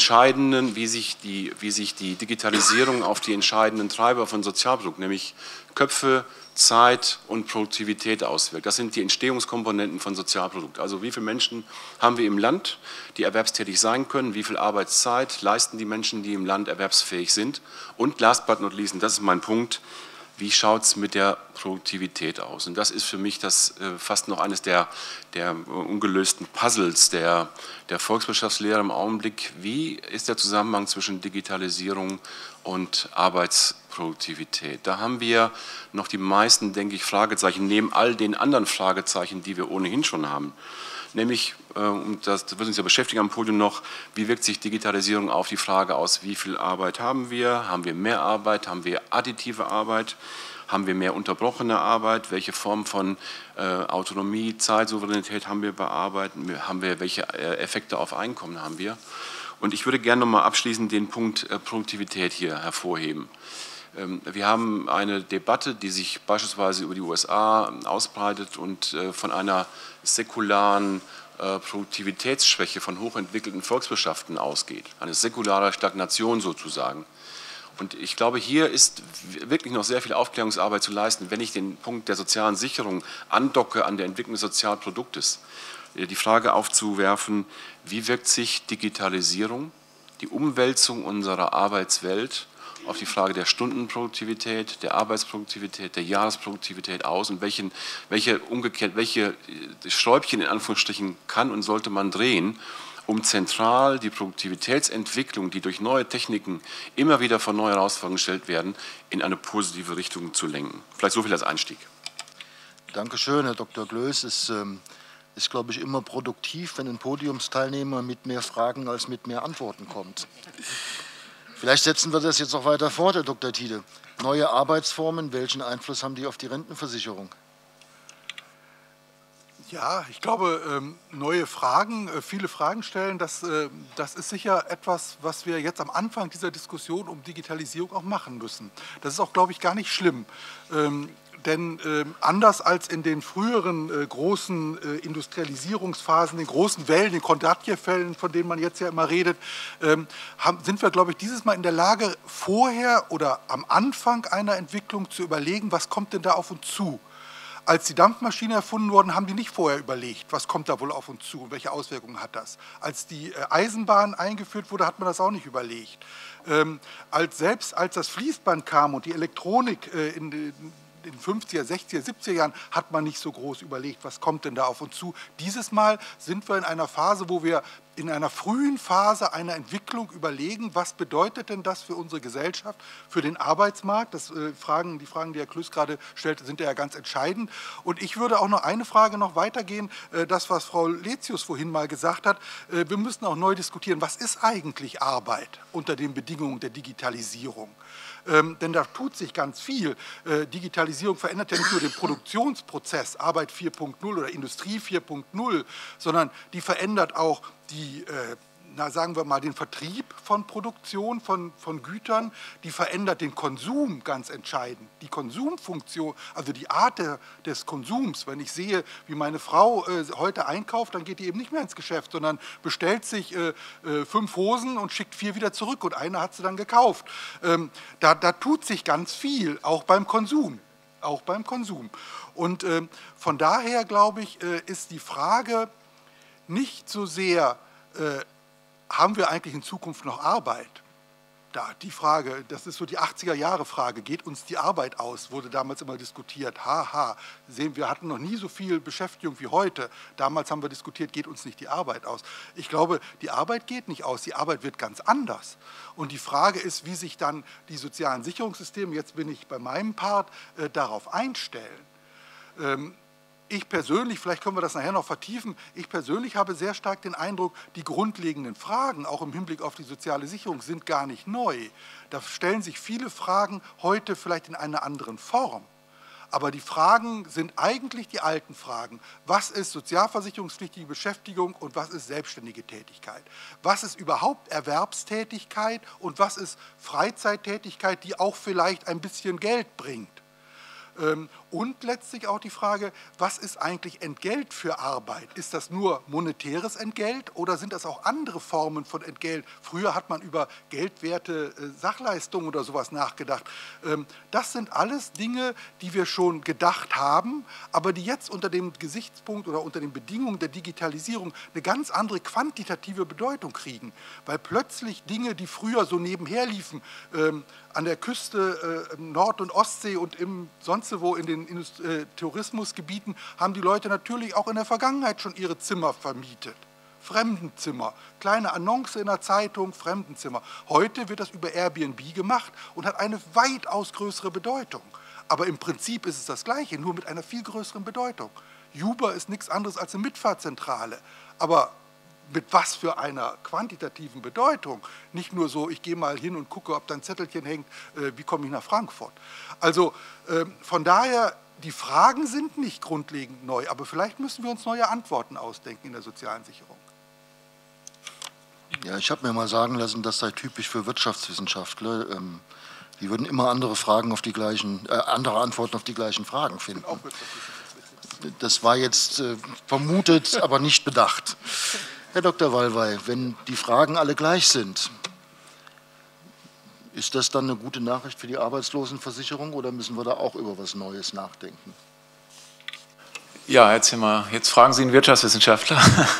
Digitalisierung auf die entscheidenden Treiber von Sozialprodukt, nämlich Köpfe, Zeit und Produktivität auswirkt. Das sind die Entstehungskomponenten von Sozialprodukt. Also wie viele Menschen haben wir im Land, die erwerbstätig sein können, wie viel Arbeitszeit leisten die Menschen, die im Land erwerbsfähig sind, und last but not least, und das ist mein Punkt, wie schaut es mit der Produktivität aus? Und das ist für mich fast noch eines der ungelösten Puzzles der Volkswirtschaftslehre im Augenblick. Wie ist der Zusammenhang zwischen Digitalisierung und Arbeitsproduktivität? Da haben wir noch die meisten, denke ich, Fragezeichen neben all den anderen Fragezeichen, die wir ohnehin schon haben. Nämlich, und das wird uns ja beschäftigen am Podium noch, wie wirkt sich Digitalisierung auf die Frage aus, wie viel Arbeit haben wir mehr Arbeit, haben wir additive Arbeit, haben wir mehr unterbrochene Arbeit, welche Form von Autonomie, Zeitsouveränität haben wir bei Arbeit, welche Effekte auf Einkommen haben wir. Und ich würde gerne nochmal abschließend den Punkt Produktivität hier hervorheben. Wir haben eine Debatte, die sich beispielsweise über die USA ausbreitet und von einer säkularen Produktivitätsschwäche von hochentwickelten Volkswirtschaften ausgeht, eine säkulare Stagnation sozusagen. Und ich glaube, hier ist wirklich noch sehr viel Aufklärungsarbeit zu leisten, wenn ich den Punkt der sozialen Sicherung andocke an der Entwicklung des Sozialproduktes. Die Frage aufzuwerfen, wie wirkt sich Digitalisierung, die Umwälzung unserer Arbeitswelt auf die Frage der Stundenproduktivität, der Arbeitsproduktivität, der Jahresproduktivität aus und welche Schräubchen in Anführungsstrichen kann und sollte man drehen, um zentral die Produktivitätsentwicklung, die durch neue Techniken immer wieder vor neue Herausforderungen gestellt werden, in eine positive Richtung zu lenken. Vielleicht so viel als Einstieg. Dankeschön, Herr Dr. Glöß. Es ist, glaube ich, immer produktiv, wenn ein Podiumsteilnehmer mit mehr Fragen als mit mehr Antworten kommt. Vielleicht setzen wir das jetzt noch weiter fort, Herr Dr. Tiede. Neue Arbeitsformen, welchen Einfluss haben die auf die Rentenversicherung? Ja, ich glaube, neue Fragen, viele Fragen stellen, das ist sicher etwas, was wir jetzt am Anfang dieser Diskussion um Digitalisierung auch machen müssen. Das ist auch, glaube ich, gar nicht schlimm. Denn anders als in den früheren großen Industrialisierungsphasen, den großen Wellen, den Kondratjew-Fällen, von denen man jetzt ja immer redet, sind wir, glaube ich, dieses Mal in der Lage, vorher oder am Anfang einer Entwicklung zu überlegen, was kommt denn da auf uns zu. Als die Dampfmaschine erfunden wurde, haben die nicht vorher überlegt, was kommt da wohl auf uns zu und welche Auswirkungen hat das. Als die Eisenbahn eingeführt wurde, hat man das auch nicht überlegt. Selbst als das Fließband kam und die Elektronik in den 50er, 60er, 70er Jahren hat man nicht so groß überlegt, was kommt denn da auf uns zu. Dieses Mal sind wir in einer Phase, wo wir in einer frühen Phase einer Entwicklung überlegen, was bedeutet denn das für unsere Gesellschaft, für den Arbeitsmarkt. Die Fragen, die Herr Klüß gerade stellte, sind ja ganz entscheidend. Und ich würde auch noch eine Frage noch weitergehen, das, was Frau Letius vorhin mal gesagt hat. Wir müssen auch neu diskutieren, was ist eigentlich Arbeit unter den Bedingungen der Digitalisierung? Denn da tut sich ganz viel. Digitalisierung verändert ja nicht nur den Produktionsprozess, Arbeit 4.0 oder Industrie 4.0, sondern die verändert auch die, sagen wir mal, den Vertrieb von Produktion, von Gütern, die verändert den Konsum ganz entscheidend. Die Konsumfunktion, also die Art des Konsums. Wenn ich sehe, wie meine Frau heute einkauft, dann geht die eben nicht mehr ins Geschäft, sondern bestellt sich 5 Hosen und schickt 4 wieder zurück und eine hat sie dann gekauft. Da tut sich ganz viel, auch beim Konsum. Auch beim Konsum. Und von daher, glaube ich, ist die Frage nicht so sehr, haben wir eigentlich in Zukunft noch Arbeit? Die Frage, das ist so die 80er-Jahre-Frage, geht uns die Arbeit aus, wurde damals immer diskutiert. Haha, sehen wir hatten noch nie so viel Beschäftigung wie heute. Damals haben wir diskutiert, geht uns nicht die Arbeit aus. Ich glaube, die Arbeit geht nicht aus, die Arbeit wird ganz anders. Und die Frage ist, wie sich dann die sozialen Sicherungssysteme, jetzt bin ich bei meinem Part, darauf einstellen. Ich persönlich, vielleicht können wir das nachher noch vertiefen, ich persönlich habe sehr stark den Eindruck, die grundlegenden Fragen, auch im Hinblick auf die soziale Sicherung, sind gar nicht neu. Da stellen sich viele Fragen heute vielleicht in einer anderen Form. Aber die Fragen sind eigentlich die alten Fragen. Was ist sozialversicherungspflichtige Beschäftigung und was ist selbstständige Tätigkeit? Was ist überhaupt Erwerbstätigkeit und was ist Freizeittätigkeit, die auch vielleicht ein bisschen Geld bringt? Und letztlich auch die Frage, was ist eigentlich Entgelt für Arbeit? Ist das nur monetäres Entgelt oder sind das auch andere Formen von Entgelt? Früher hat man über geldwerte Sachleistungen oder sowas nachgedacht. Das sind alles Dinge, die wir schon gedacht haben, aber die jetzt unter dem Gesichtspunkt oder unter den Bedingungen der Digitalisierung eine ganz andere quantitative Bedeutung kriegen. Weil plötzlich Dinge, die früher so nebenher liefen, an der Küste Nord- und Ostsee und sonst wo in den Tourismusgebieten, haben die Leute natürlich auch in der Vergangenheit schon ihre Zimmer vermietet. Fremdenzimmer, kleine Annonce in der Zeitung, Fremdenzimmer. Heute wird das über Airbnb gemacht und hat eine weitaus größere Bedeutung. Aber im Prinzip ist es das Gleiche, nur mit einer viel größeren Bedeutung. Uber ist nichts anderes als eine Mitfahrzentrale. Aber mit was für einer quantitativen Bedeutung. Nicht nur so, ich gehe mal hin und gucke, ob da ein Zettelchen hängt, wie komme ich nach Frankfurt. Also von daher, die Fragen sind nicht grundlegend neu, aber vielleicht müssen wir uns neue Antworten ausdenken in der sozialen Sicherung. Ja, ich habe mir mal sagen lassen, das sei typisch für Wirtschaftswissenschaftler. Die würden immer andere Antworten auf die gleichen Fragen finden. Das war jetzt vermutet, aber nicht bedacht. Herr Dr. Wallweil, wenn die Fragen alle gleich sind, ist das dann eine gute Nachricht für die Arbeitslosenversicherung oder müssen wir da auch über was Neues nachdenken? Ja, Herr Zimmer, jetzt fragen Sie einen Wirtschaftswissenschaftler.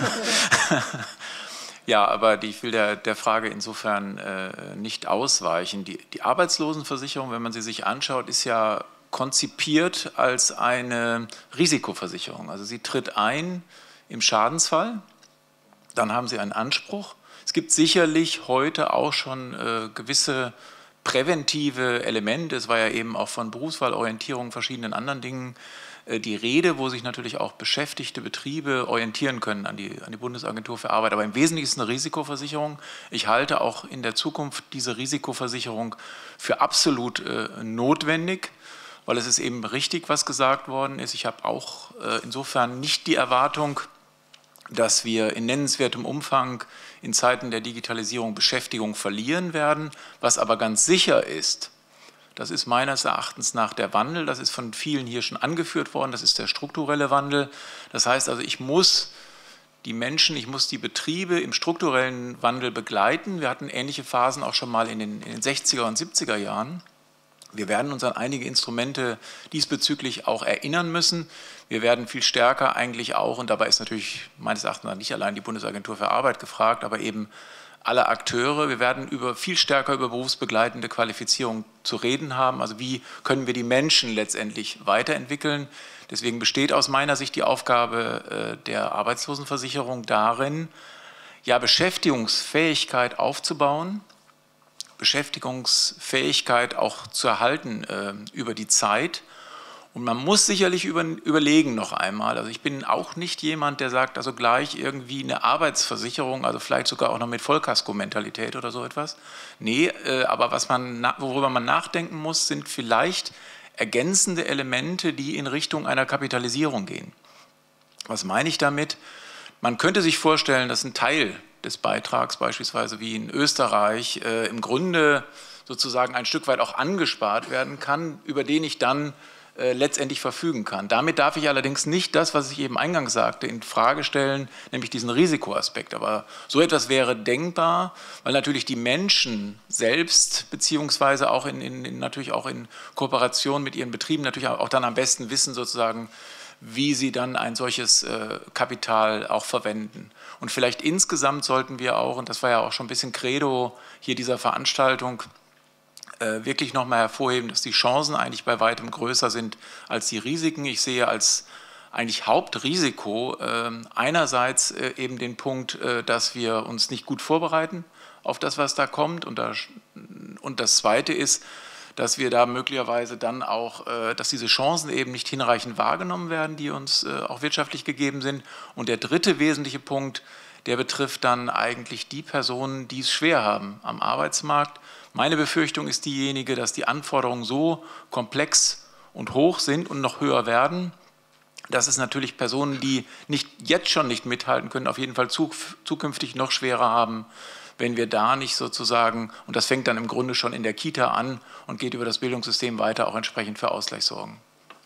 Ja, aber ich will der Frage insofern nicht ausweichen. Die Arbeitslosenversicherung, wenn man sie sich anschaut, ist ja konzipiert als eine Risikoversicherung. Also sie tritt ein im Schadensfall. Dann haben Sie einen Anspruch. Es gibt sicherlich heute auch schon gewisse präventive Elemente. Es war ja eben auch von Berufswahlorientierung, verschiedenen anderen Dingen die Rede, wo sich natürlich auch beschäftigte Betriebe orientieren können an die Bundesagentur für Arbeit. Aber im Wesentlichen ist es eine Risikoversicherung. Ich halte auch in der Zukunft diese Risikoversicherung für absolut notwendig, weil es ist eben richtig, was gesagt worden ist. Ich habe auch insofern nicht die Erwartung, dass wir in nennenswertem Umfang in Zeiten der Digitalisierung Beschäftigung verlieren werden. Was aber ganz sicher ist, das ist meines Erachtens nach der Wandel, das ist von vielen hier schon angeführt worden, das ist der strukturelle Wandel. Das heißt also, ich muss die Menschen, ich muss die Betriebe im strukturellen Wandel begleiten. Wir hatten ähnliche Phasen auch schon mal in den 60er und 70er Jahren. Wir werden uns an einige Instrumente diesbezüglich auch erinnern müssen. Wir werden viel stärker eigentlich auch, und dabei ist natürlich meines Erachtens nicht allein die Bundesagentur für Arbeit gefragt, aber eben alle Akteure, wir werden viel stärker über berufsbegleitende Qualifizierung zu reden haben. Also wie können wir die Menschen letztendlich weiterentwickeln? Deswegen besteht aus meiner Sicht die Aufgabe der Arbeitslosenversicherung darin, ja, Beschäftigungsfähigkeit aufzubauen, Beschäftigungsfähigkeit auch zu erhalten über die Zeit. Und man muss sicherlich überlegen noch einmal, also ich bin auch nicht jemand, der sagt, also gleich irgendwie eine Arbeitsversicherung, also vielleicht sogar auch noch mit Vollkasko-Mentalität oder so etwas. Nee, aber worüber man nachdenken muss, sind vielleicht ergänzende Elemente, die in Richtung einer Kapitalisierung gehen. Was meine ich damit? Man könnte sich vorstellen, dass ein Teil des Beitrags, beispielsweise wie in Österreich, im Grunde sozusagen ein Stück weit auch angespart werden kann, über den ich dann letztendlich verfügen kann. Damit darf ich allerdings nicht das, was ich eben eingangs sagte, in Frage stellen, nämlich diesen Risikoaspekt. Aber so etwas wäre denkbar, weil natürlich die Menschen selbst, beziehungsweise auch natürlich auch in Kooperation mit ihren Betrieben natürlich auch dann am besten wissen sozusagen, wie sie dann ein solches Kapital auch verwenden. Und vielleicht insgesamt sollten wir auch, und das war ja auch schon ein bisschen Credo hier dieser Veranstaltung, wirklich nochmal hervorheben, dass die Chancen eigentlich bei weitem größer sind als die Risiken. Ich sehe als eigentlich Hauptrisiko einerseits eben den Punkt, dass wir uns nicht gut vorbereiten auf das, was da kommt. Und das Zweite ist, dass wir da möglicherweise dann auch, dass diese Chancen eben nicht hinreichend wahrgenommen werden, die uns auch wirtschaftlich gegeben sind. Und der dritte wesentliche Punkt, der betrifft dann eigentlich die Personen, die es schwer haben am Arbeitsmarkt. Meine Befürchtung ist diejenige, dass die Anforderungen so komplex und hoch sind und noch höher werden, dass es natürlich Personen, die jetzt schon nicht mithalten können, auf jeden Fall zukünftig noch schwerer haben, wenn wir da nicht sozusagen, und das fängt dann im Grunde schon in der Kita an und geht über das Bildungssystem weiter, auch entsprechend für Ausgleich sorgen.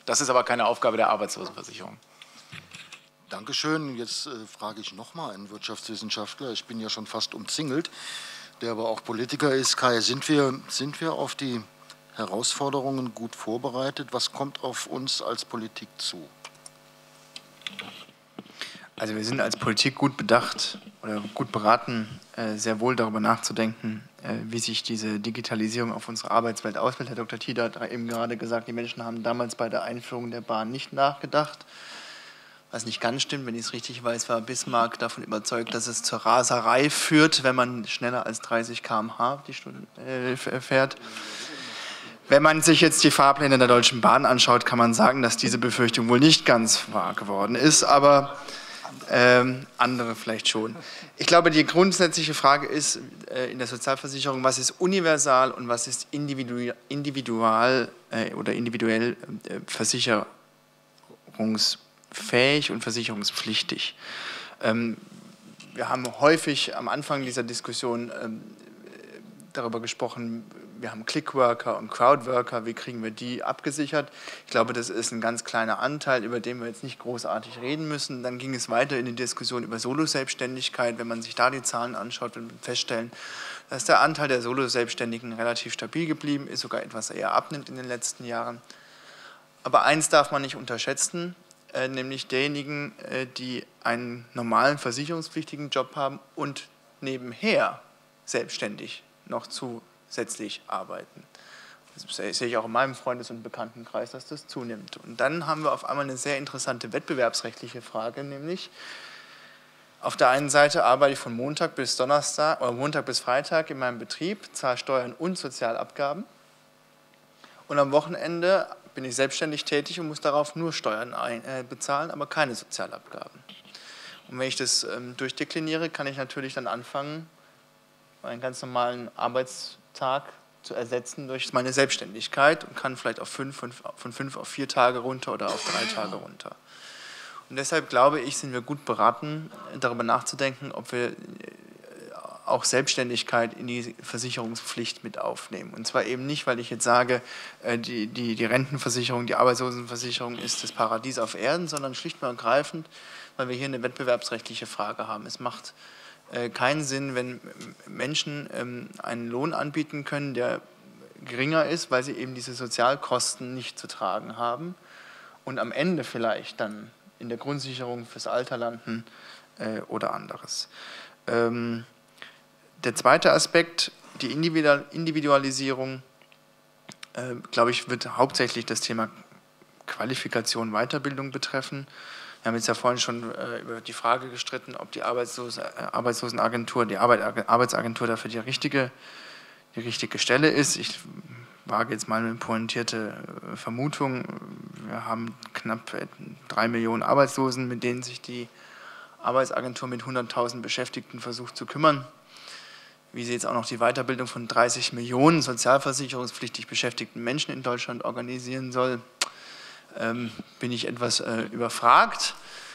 Das ist aber keine Aufgabe der Arbeitslosenversicherung. Dankeschön. Jetzt frage ich nochmal einen Wirtschaftswissenschaftler. Ich bin ja schon fast umzingelt, der aber auch Politiker ist. Kai, sind wir auf die Herausforderungen gut vorbereitet? Was kommt auf uns als Politik zu? Also wir sind als Politik gut bedacht oder gut beraten, sehr wohl darüber nachzudenken, wie sich diese Digitalisierung auf unsere Arbeitswelt auswirkt. Herr Dr. Tiede hat eben gerade gesagt, die Menschen haben damals bei der Einführung der Bahn nicht nachgedacht. Was nicht ganz stimmt, wenn ich es richtig weiß, war Bismarck davon überzeugt, dass es zur Raserei führt, wenn man schneller als 30 km/h die Stunde fährt. Wenn man sich jetzt die Fahrpläne der Deutschen Bahn anschaut, kann man sagen, dass diese Befürchtung wohl nicht ganz wahr geworden ist, aber andere vielleicht schon. Ich glaube, die grundsätzliche Frage ist in der Sozialversicherung, was ist universal und was ist individuell versicherungsfähig und versicherungspflichtig. Wir haben häufig am Anfang dieser Diskussion darüber gesprochen, wir haben Clickworker und Crowdworker, wie kriegen wir die abgesichert? Ich glaube, das ist ein ganz kleiner Anteil, über den wir jetzt nicht großartig reden müssen. Dann ging es weiter in die Diskussion über Solo-Selbstständigkeit. Wenn man sich da die Zahlen anschaut, wird man feststellen, dass der Anteil der Solo-Selbstständigen relativ stabil geblieben ist, sogar etwas eher abnimmt in den letzten Jahren. Aber eins darf man nicht unterschätzen, nämlich derjenigen, die einen normalen versicherungspflichtigen Job haben und nebenher selbstständig noch zusätzlich arbeiten. Das sehe ich auch in meinem Freundes- und Bekanntenkreis, dass das zunimmt. Und dann haben wir auf einmal eine sehr interessante wettbewerbsrechtliche Frage, nämlich auf der einen Seite arbeite ich von Montag bis Donnerstag oder Montag bis Freitag in meinem Betrieb, zahle Steuern und Sozialabgaben und am Wochenende bin ich selbstständig tätig und muss darauf nur Steuern bezahlen, aber keine Sozialabgaben. Und wenn ich das durchdekliniere, kann ich natürlich dann anfangen, einen ganz normalen Arbeitstag zu ersetzen durch meine Selbstständigkeit und kann vielleicht von 5 auf 4 Tage runter oder auf 3 Tage runter. Und deshalb glaube ich, sind wir gut beraten, darüber nachzudenken, ob wir auch Selbstständigkeit in die Versicherungspflicht mit aufnehmen. Und zwar eben nicht, weil ich jetzt sage, die Rentenversicherung, die Arbeitslosenversicherung ist das Paradies auf Erden, sondern schlicht und ergreifend, weil wir hier eine wettbewerbsrechtliche Frage haben. Es macht keinen Sinn, wenn Menschen einen Lohn anbieten können, der geringer ist, weil sie eben diese Sozialkosten nicht zu tragen haben und am Ende vielleicht dann in der Grundsicherung fürs Alter landen oder anderes. Der zweite Aspekt, die Individualisierung, glaube ich, wird hauptsächlich das Thema Qualifikation, Weiterbildung betreffen. Wir haben jetzt ja vorhin schon über die Frage gestritten, ob die Arbeitslosenagentur, die Arbeitsagentur dafür die richtige Stelle ist. Ich wage jetzt mal eine pointierte Vermutung. Wir haben knapp 3 Millionen Arbeitslosen, mit denen sich die Arbeitsagentur mit 100.000 Beschäftigten versucht zu kümmern. Wie sie jetzt auch noch die Weiterbildung von 30 Millionen sozialversicherungspflichtig beschäftigten Menschen in Deutschland organisieren soll, bin ich etwas überfragt.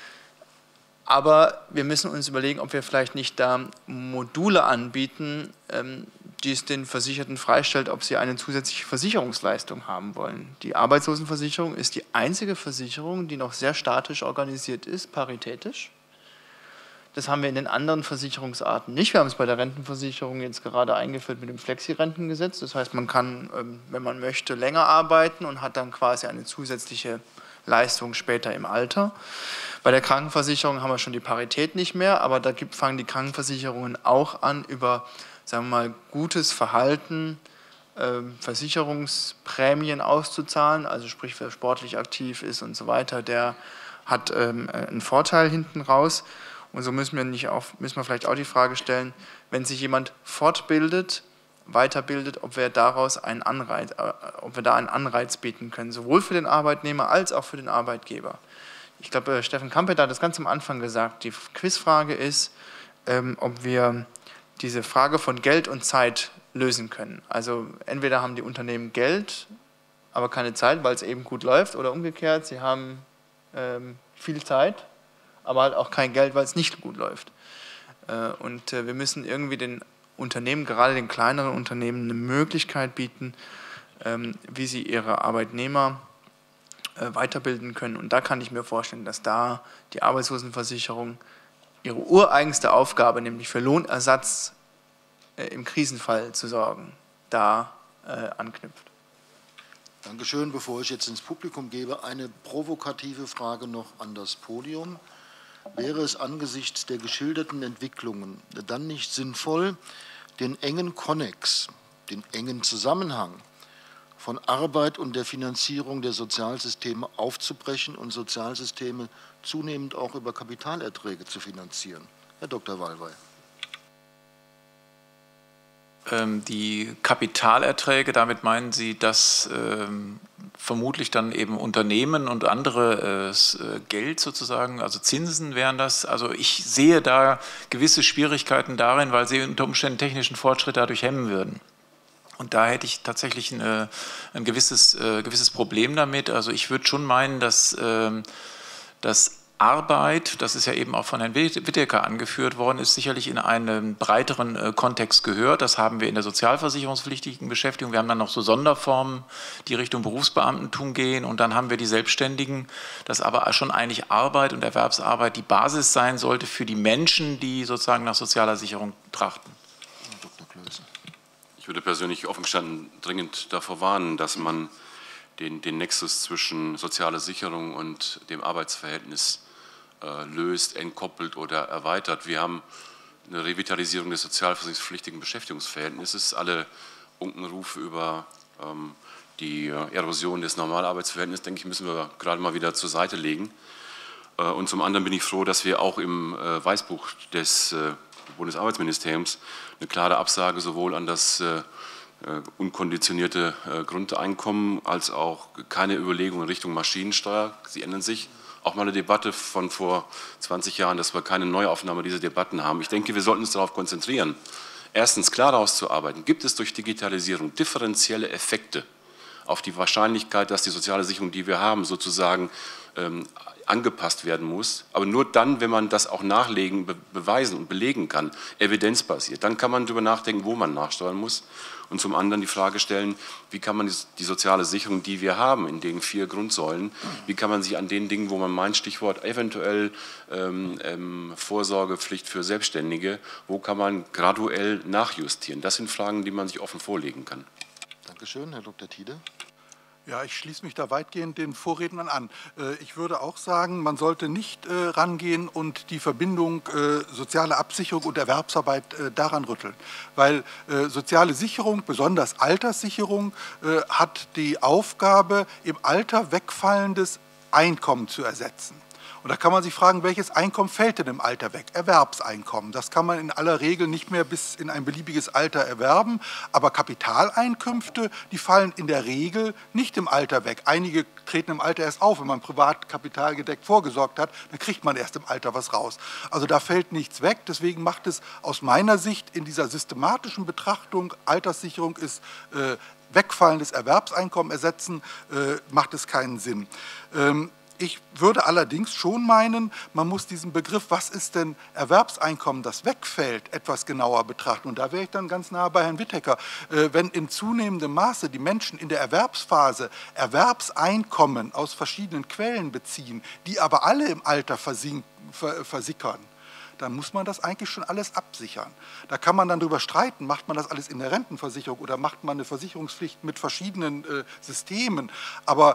Aber wir müssen uns überlegen, ob wir vielleicht nicht da Module anbieten, die es den Versicherten freistellt, ob sie eine zusätzliche Versicherungsleistung haben wollen. Die Arbeitslosenversicherung ist die einzige Versicherung, die noch sehr statisch organisiert ist, paritätisch. Das haben wir in den anderen Versicherungsarten nicht. Wir haben es bei der Rentenversicherung jetzt gerade eingeführt mit dem Flexi-Rentengesetz. Das heißt, man kann, wenn man möchte, länger arbeiten und hat dann quasi eine zusätzliche Leistung später im Alter. Bei der Krankenversicherung haben wir schon die Parität nicht mehr, aber da fangen die Krankenversicherungen auch an, über, sagen wir mal, gutes Verhalten Versicherungsprämien auszuzahlen. Also sprich, wer sportlich aktiv ist und so weiter, der hat einen Vorteil hinten raus. Und so müssen wir vielleicht auch die Frage stellen, wenn sich jemand fortbildet, weiterbildet, ob wir daraus einen Anreiz bieten können, sowohl für den Arbeitnehmer als auch für den Arbeitgeber. Ich glaube, Steffen Kampeter hat das ganz am Anfang gesagt, die Quizfrage ist, ob wir diese Frage von Geld und Zeit lösen können. Also entweder haben die Unternehmen Geld, aber keine Zeit, weil es eben gut läuft, oder umgekehrt, sie haben viel Zeit, aber halt auch kein Geld, weil es nicht gut läuft. Und wir müssen irgendwie den Unternehmen, gerade den kleineren Unternehmen, eine Möglichkeit bieten, wie sie ihre Arbeitnehmer weiterbilden können. Und da kann ich mir vorstellen, dass da die Arbeitslosenversicherung ihre ureigenste Aufgabe, nämlich für Lohnersatz im Krisenfall zu sorgen, da anknüpft. Dankeschön. Bevor ich jetzt ins Publikum gebe, eine provokative Frage noch an das Podium. Wäre es angesichts der geschilderten Entwicklungen dann nicht sinnvoll, den engen Konnex, den engen Zusammenhang von Arbeit und der Finanzierung der Sozialsysteme aufzubrechen und Sozialsysteme zunehmend auch über Kapitalerträge zu finanzieren? Herr Dr. Wallweil. Die Kapitalerträge, damit meinen Sie, dass vermutlich dann eben Unternehmen und andere Geld sozusagen, also Zinsen wären das. Also ich sehe da gewisse Schwierigkeiten darin, weil sie unter Umständen technischen Fortschritt dadurch hemmen würden. Und da hätte ich tatsächlich ein gewisses Problem damit. Also ich würde schon meinen, dass Arbeit, das ist ja eben auch von Herrn Whittaker angeführt worden, ist sicherlich in einen breiteren Kontext gehört. Das haben wir in der sozialversicherungspflichtigen Beschäftigung. Wir haben dann noch so Sonderformen, die Richtung Berufsbeamtentum gehen. Und dann haben wir die Selbstständigen, dass aber schon eigentlich Arbeit und Erwerbsarbeit die Basis sein sollte für die Menschen, die sozusagen nach sozialer Sicherung trachten. Dr. Klösen. Ich würde persönlich offen gestanden dringend davor warnen, dass man den Nexus zwischen sozialer Sicherung und dem Arbeitsverhältnis löst, entkoppelt oder erweitert. Wir haben eine Revitalisierung des sozialversicherungspflichtigen Beschäftigungsverhältnisses. Alle Unkenrufe über die Erosion des Normalarbeitsverhältnisses, denke ich, müssen wir gerade mal wieder zur Seite legen. Und zum anderen bin ich froh, dass wir auch im Weißbuch des Bundesarbeitsministeriums eine klare Absage sowohl an das unkonditionierte Grundeinkommen als auch keine Überlegungen in Richtung Maschinensteuer. Sie ändern sich. Auch mal eine Debatte von vor 20 Jahren, dass wir keine Neuaufnahme dieser Debatten haben. Ich denke, wir sollten uns darauf konzentrieren, erstens klar herauszuarbeiten, gibt es durch Digitalisierung differenzielle Effekte auf die Wahrscheinlichkeit, dass die soziale Sicherung, die wir haben, sozusagen angepasst werden muss, aber nur dann, wenn man das auch nachlegen, beweisen und belegen kann, evidenzbasiert. Dann kann man darüber nachdenken, wo man nachsteuern muss. Und zum anderen die Frage stellen, wie kann man die soziale Sicherung, die wir haben, in den 4 Grundsäulen, wie kann man sie an den Dingen, wo man meint, Stichwort eventuell Vorsorgepflicht für Selbstständige, wo kann man graduell nachjustieren? Das sind Fragen, die man sich offen vorlegen kann. Dankeschön, Herr Dr. Tiede. Ja, ich schließe mich da weitgehend den Vorrednern an. Ich würde auch sagen, man sollte nicht rangehen und die Verbindung soziale Absicherung und Erwerbsarbeit daran rütteln. Weil soziale Sicherung, besonders Alterssicherung, hat die Aufgabe, im Alter wegfallendes Einkommen zu ersetzen. Und da kann man sich fragen, welches Einkommen fällt denn im Alter weg? Erwerbseinkommen. Das kann man in aller Regel nicht mehr bis in ein beliebiges Alter erwerben. Aber Kapitaleinkünfte, die fallen in der Regel nicht im Alter weg. Einige treten im Alter erst auf. Wenn man privat kapitalgedeckt vorgesorgt hat, dann kriegt man erst im Alter was raus. Also da fällt nichts weg. Deswegen macht es aus meiner Sicht in dieser systematischen Betrachtung, Alterssicherung ist wegfallendes Erwerbseinkommen ersetzen, macht es keinen Sinn. Ich würde allerdings schon meinen, man muss diesen Begriff, was ist denn Erwerbseinkommen, das wegfällt, etwas genauer betrachten. Und da wäre ich dann ganz nah bei Herrn Whittaker. Wenn in zunehmendem Maße die Menschen in der Erwerbsphase Erwerbseinkommen aus verschiedenen Quellen beziehen, die aber alle im Alter versickern, dann muss man das eigentlich schon alles absichern. Da kann man dann darüber streiten, macht man das alles in der Rentenversicherung oder macht man eine Versicherungspflicht mit verschiedenen Systemen. Aber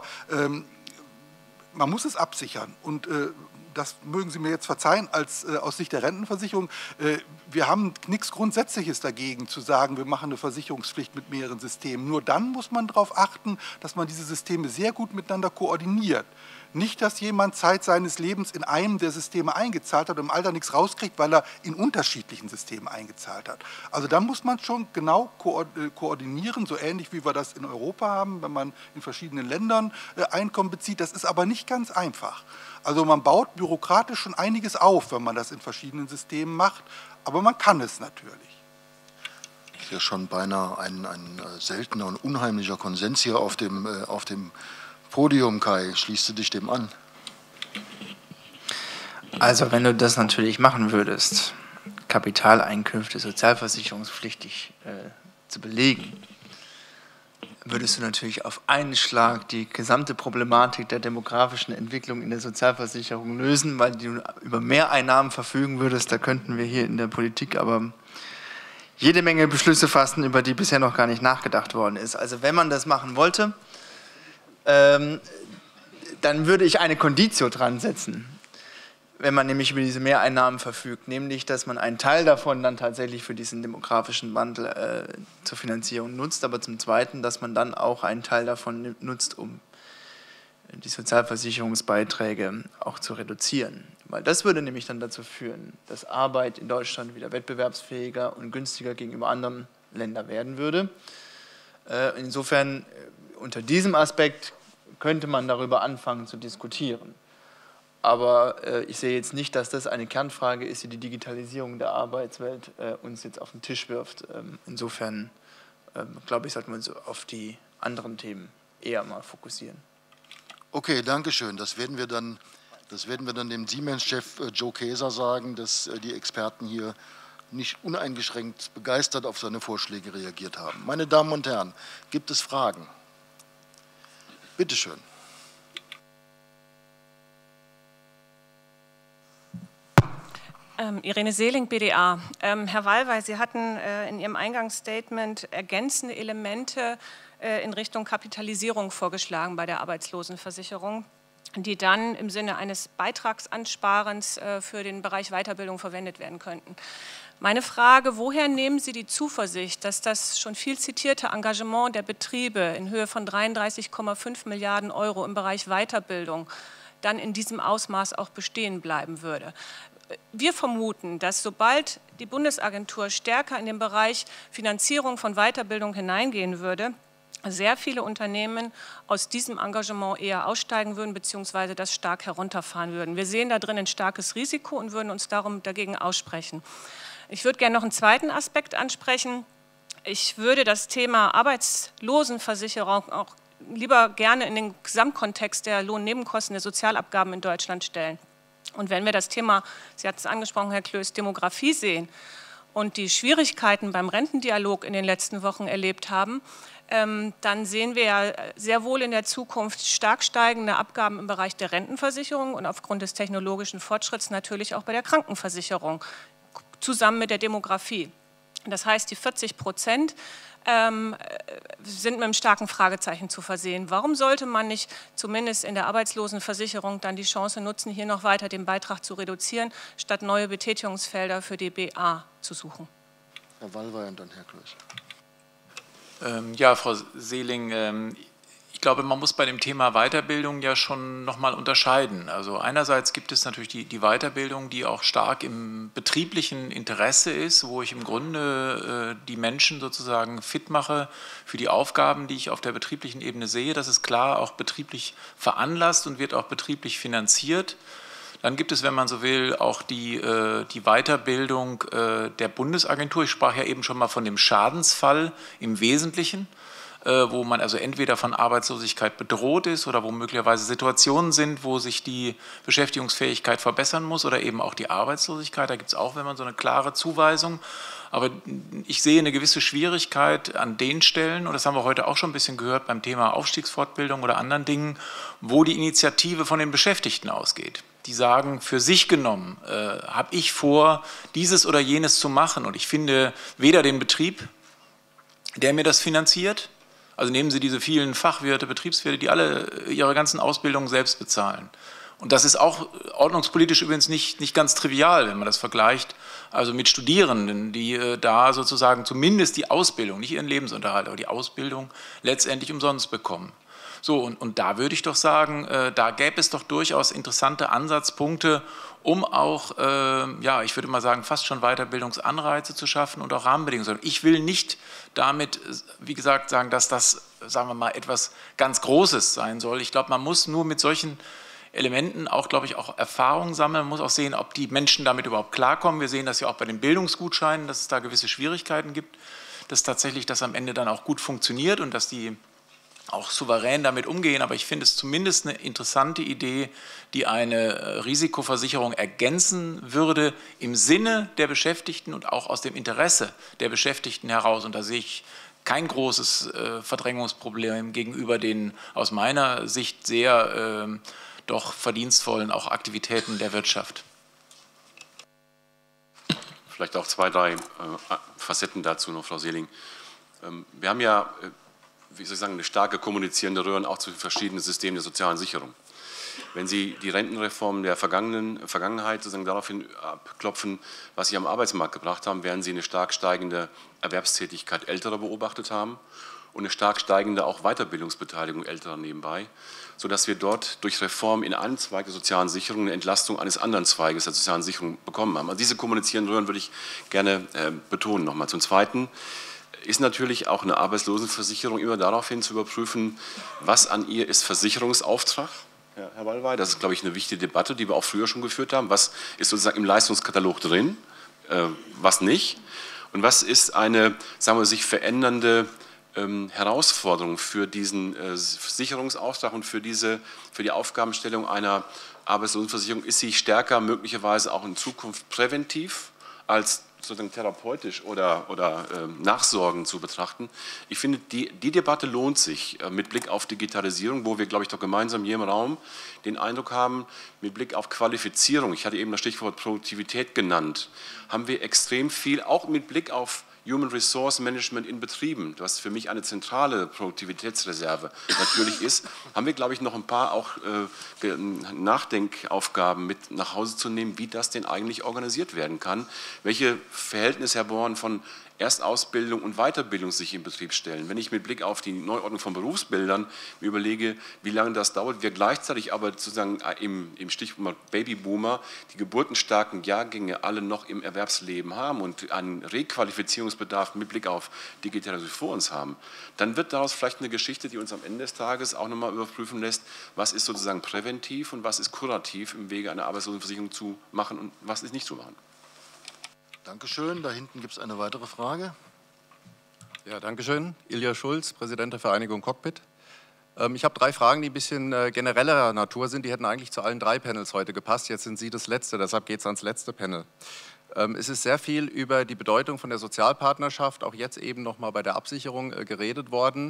man muss es absichern und das mögen Sie mir jetzt verzeihen, aus Sicht der Rentenversicherung, wir haben nichts Grundsätzliches dagegen zu sagen, wir machen eine Versicherungspflicht mit mehreren Systemen. Nur dann muss man darauf achten, dass man diese Systeme sehr gut miteinander koordiniert. Nicht, dass jemand Zeit seines Lebens in einem der Systeme eingezahlt hat und im Alter nichts rauskriegt, weil er in unterschiedlichen Systemen eingezahlt hat. Also da muss man schon genau koordinieren, so ähnlich wie wir das in Europa haben, wenn man in verschiedenen Ländern Einkommen bezieht. Das ist aber nicht ganz einfach. Also man baut bürokratisch schon einiges auf, wenn man das in verschiedenen Systemen macht, aber man kann es natürlich. Das ist ja schon beinahe ein seltener und unheimlicher Konsens hier auf dem Podium, Kai. Schließt du dich dem an? Also wenn du das natürlich machen würdest, Kapitaleinkünfte sozialversicherungspflichtig zu belegen, würdest du natürlich auf einen Schlag die gesamte Problematik der demografischen Entwicklung in der Sozialversicherung lösen, weil du über Mehreinnahmen verfügen würdest. Da könnten wir hier in der Politik aber jede Menge Beschlüsse fassen, über die bisher noch gar nicht nachgedacht worden ist. Also wenn man das machen wollte, dann würde ich eine Conditio dran setzen, wenn man nämlich über diese Mehreinnahmen verfügt, nämlich, dass man einen Teil davon dann tatsächlich für diesen demografischen Wandel zur Finanzierung nutzt, aber zum Zweiten, dass man dann auch einen Teil davon nutzt, um die Sozialversicherungsbeiträge auch zu reduzieren. Weil das würde nämlich dann dazu führen, dass Arbeit in Deutschland wieder wettbewerbsfähiger und günstiger gegenüber anderen Ländern werden würde. Insofern, unter diesem Aspekt könnte man darüber anfangen zu diskutieren. Aber ich sehe jetzt nicht, dass das eine Kernfrage ist, die die Digitalisierung der Arbeitswelt uns jetzt auf den Tisch wirft. Insofern, glaube ich, sollten wir uns auf die anderen Themen eher mal fokussieren. Okay, danke schön. Das werden wir dann dem Siemens-Chef Joe Kaeser sagen, dass die Experten hier nicht uneingeschränkt begeistert auf seine Vorschläge reagiert haben. Meine Damen und Herren, gibt es Fragen? Bitte schön. Irene Seeling, BDA. Herr Wallweis, Sie hatten in Ihrem Eingangsstatement ergänzende Elemente in Richtung Kapitalisierung vorgeschlagen bei der Arbeitslosenversicherung, die dann im Sinne eines Beitragsansparens für den Bereich Weiterbildung verwendet werden könnten. Meine Frage, woher nehmen Sie die Zuversicht, dass das schon viel zitierte Engagement der Betriebe in Höhe von 33,5 Milliarden € im Bereich Weiterbildung dann in diesem Ausmaß auch bestehen bleiben würde? Wir vermuten, dass sobald die Bundesagentur stärker in den Bereich Finanzierung von Weiterbildung hineingehen würde, sehr viele Unternehmen aus diesem Engagement eher aussteigen würden bzw. das stark herunterfahren würden. Wir sehen da drin ein starkes Risiko und würden uns darum dagegen aussprechen. Ich würde gerne noch einen zweiten Aspekt ansprechen. Ich würde das Thema Arbeitslosenversicherung auch lieber gerne in den Gesamtkontext der Lohnnebenkosten der Sozialabgaben in Deutschland stellen. Und wenn wir das Thema, Sie hatten es angesprochen, Herr Klöß, Demografie sehen und die Schwierigkeiten beim Rentendialog in den letzten Wochen erlebt haben, dann sehen wir ja sehr wohl in der Zukunft stark steigende Abgaben im Bereich der Rentenversicherung und aufgrund des technologischen Fortschritts natürlich auch bei der Krankenversicherung, zusammen mit der Demografie. Das heißt, die 40% sind mit einem starken Fragezeichen zu versehen. Warum sollte man nicht zumindest in der Arbeitslosenversicherung dann die Chance nutzen, hier noch weiter den Beitrag zu reduzieren, statt neue Betätigungsfelder für die BA zu suchen? Herr Wallweis und dann Herr Klöß. Ja, Frau Seeling, ich glaube, man muss bei dem Thema Weiterbildung ja schon nochmal unterscheiden. Also einerseits gibt es natürlich die Weiterbildung, die auch stark im betrieblichen Interesse ist, wo ich im Grunde die Menschen sozusagen fit mache für die Aufgaben, die ich auf der betrieblichen Ebene sehe. Das ist klar auch betrieblich veranlasst und wird auch betrieblich finanziert. Dann gibt es, wenn man so will, auch die Weiterbildung der Bundesagentur. Ich sprach ja eben schon mal von dem Schadensfall im Wesentlichen, wo man also entweder von Arbeitslosigkeit bedroht ist oder wo möglicherweise Situationen sind, wo sich die Beschäftigungsfähigkeit verbessern muss oder eben auch die Arbeitslosigkeit. Da gibt es auch, wenn man so eine klare Zuweisung. Aber ich sehe eine gewisse Schwierigkeit an den Stellen, und das haben wir heute auch schon ein bisschen gehört beim Thema Aufstiegsfortbildung oder anderen Dingen, wo die Initiative von den Beschäftigten ausgeht. Die sagen, für sich genommen habe ich vor, dieses oder jenes zu machen. Und ich finde weder den Betrieb, der mir das finanziert, also nehmen Sie diese vielen Fachwirte, Betriebswirte, die alle ihre ganzen Ausbildungen selbst bezahlen. Und das ist auch ordnungspolitisch übrigens nicht ganz trivial, wenn man das vergleicht, also mit Studierenden, die da sozusagen zumindest die Ausbildung, nicht ihren Lebensunterhalt, aber die Ausbildung letztendlich umsonst bekommen. So, und da würde ich doch sagen, da gäbe es doch durchaus interessante Ansatzpunkte, um auch, ja, ich würde mal sagen, fast schon Weiterbildungsanreize zu schaffen und auch Rahmenbedingungen. Ich will nicht damit, wie gesagt, sagen, dass das, sagen wir mal, etwas ganz Großes sein soll. Ich glaube, man muss nur mit solchen Elementen auch, glaube ich, auch Erfahrungen sammeln. Man muss auch sehen, ob die Menschen damit überhaupt klarkommen. Wir sehen das ja auch bei den Bildungsgutscheinen, dass es da gewisse Schwierigkeiten gibt, dass tatsächlich das am Ende dann auch gut funktioniert und dass die auch souverän damit umgehen. Aber ich finde es zumindest eine interessante Idee, die eine Risikoversicherung ergänzen würde im Sinne der Beschäftigten und auch aus dem Interesse der Beschäftigten heraus. Und da sehe ich kein großes Verdrängungsproblem gegenüber den aus meiner Sicht sehr doch verdienstvollen auch Aktivitäten der Wirtschaft. Vielleicht auch 2, 3 Facetten dazu noch, Frau Seeling. Wir haben ja, wie soll ich sagen, eine starke kommunizierende Röhre auch zu verschiedenen Systemen der sozialen Sicherung. Wenn Sie die Rentenreform der Vergangenheit sozusagen daraufhin abklopfen, was Sie am Arbeitsmarkt gebracht haben, werden Sie eine stark steigende Erwerbstätigkeit Älterer beobachtet haben und eine stark steigende auch Weiterbildungsbeteiligung Älterer nebenbei, sodass wir dort durch Reform in einem Zweig der sozialen Sicherung eine Entlastung eines anderen Zweiges der sozialen Sicherung bekommen haben. Also diese kommunizierenden Röhren würde ich gerne betonen nochmal. Zum Zweiten ist natürlich auch eine Arbeitslosenversicherung immer daraufhin zu überprüfen, was an ihr ist Versicherungsauftrag, Herr Wallweil. Das ist, glaube ich, eine wichtige Debatte, die wir auch früher schon geführt haben. Was ist sozusagen im Leistungskatalog drin, was nicht? Und was ist eine, sagen wir, sich verändernde Herausforderung für diesen Sicherungsauftrag und für die Aufgabenstellung einer Arbeitslosenversicherung? Ist sie stärker möglicherweise auch in Zukunft präventiv als sozusagen therapeutisch oder nachsorgend zu betrachten? Ich finde, die Debatte lohnt sich mit Blick auf Digitalisierung, wo wir, glaube ich, doch gemeinsam hier im Raum den Eindruck haben, mit Blick auf Qualifizierung, ich hatte eben das Stichwort Produktivität genannt, haben wir extrem viel, auch mit Blick auf Human Resource Management in Betrieben, was für mich eine zentrale Produktivitätsreserve natürlich ist, haben wir, glaube ich, noch ein paar auch Nachdenkaufgaben mit nach Hause zu nehmen, wie das denn eigentlich organisiert werden kann, welche Verhältnisse, Herr Born, von Erstausbildung und Weiterbildung sich im Betrieb stellen. Wenn ich mit Blick auf die Neuordnung von Berufsbildern mir überlege, wie lange das dauert, wir gleichzeitig aber sozusagen im Stichwort Babyboomer die geburtenstarken Jahrgänge alle noch im Erwerbsleben haben und einen Requalifizierungsbedarf mit Blick auf Digitalisierung vor uns haben, dann wird daraus vielleicht eine Geschichte, die uns am Ende des Tages auch nochmal überprüfen lässt, was ist sozusagen präventiv und was ist kurativ im Wege einer Arbeitslosenversicherung zu machen und was ist nicht zu machen. Dankeschön. Da hinten gibt es eine weitere Frage. Ja, dankeschön. Ilja Schulz, Präsident der Vereinigung Cockpit. Ich habe 3 Fragen, die ein bisschen generellerer Natur sind. Die hätten eigentlich zu allen 3 Panels heute gepasst. Jetzt sind Sie das Letzte, deshalb geht es ans letzte Panel. Es ist sehr viel über die Bedeutung von der Sozialpartnerschaft, auch jetzt eben noch mal bei der Absicherung geredet worden.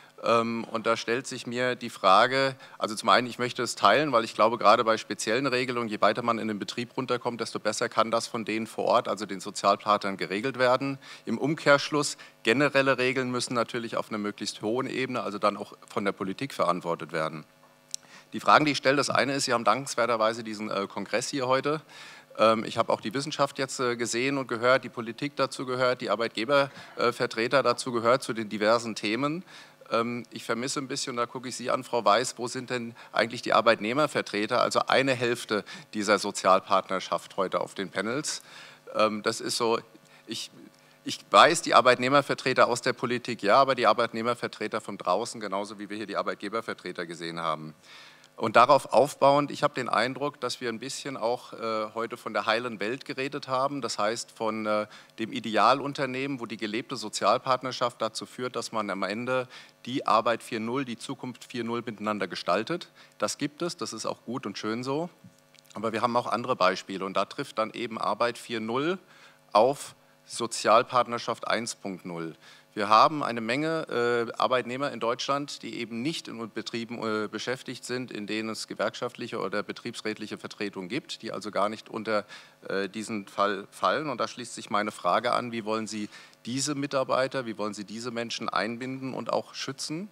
Und da stellt sich mir die Frage, also zum einen, ich möchte es teilen, weil ich glaube, gerade bei speziellen Regelungen, je weiter man in den Betrieb runterkommt, desto besser kann das von denen vor Ort, also den Sozialpartnern, geregelt werden. Im Umkehrschluss, generelle Regeln müssen natürlich auf einer möglichst hohen Ebene, also dann auch von der Politik verantwortet werden. Die Fragen, die ich stelle, das eine ist, Sie haben dankenswerterweise diesen Kongress hier heute. Ich habe auch die Wissenschaft jetzt gesehen und gehört, die Politik dazu gehört, die Arbeitgebervertreter dazu gehört, zu den diversen Themen. Ich vermisse ein bisschen, da gucke ich Sie an, Frau Weiß, wo sind denn eigentlich die Arbeitnehmervertreter, also eine Hälfte dieser Sozialpartnerschaft heute auf den Panels. Das ist so, ich weiß, die Arbeitnehmervertreter aus der Politik, ja, aber die Arbeitnehmervertreter von draußen, genauso wie wir hier die Arbeitgebervertreter gesehen haben. Und darauf aufbauend, ich habe den Eindruck, dass wir ein bisschen auch heute von der heilen Welt geredet haben, das heißt von dem Idealunternehmen, wo die gelebte Sozialpartnerschaft dazu führt, dass man am Ende die Arbeit 4.0, die Zukunft 4.0 miteinander gestaltet. Das gibt es, das ist auch gut und schön so, aber wir haben auch andere Beispiele und da trifft dann eben Arbeit 4.0 auf Sozialpartnerschaft 1.0. Wir haben eine Menge Arbeitnehmer in Deutschland, die eben nicht in Betrieben beschäftigt sind, in denen es gewerkschaftliche oder betriebsrätliche Vertretungen gibt, die also gar nicht unter diesen Fall fallen. Und da schließt sich meine Frage an, wie wollen Sie diese Mitarbeiter, wie wollen Sie diese Menschen einbinden und auch schützen?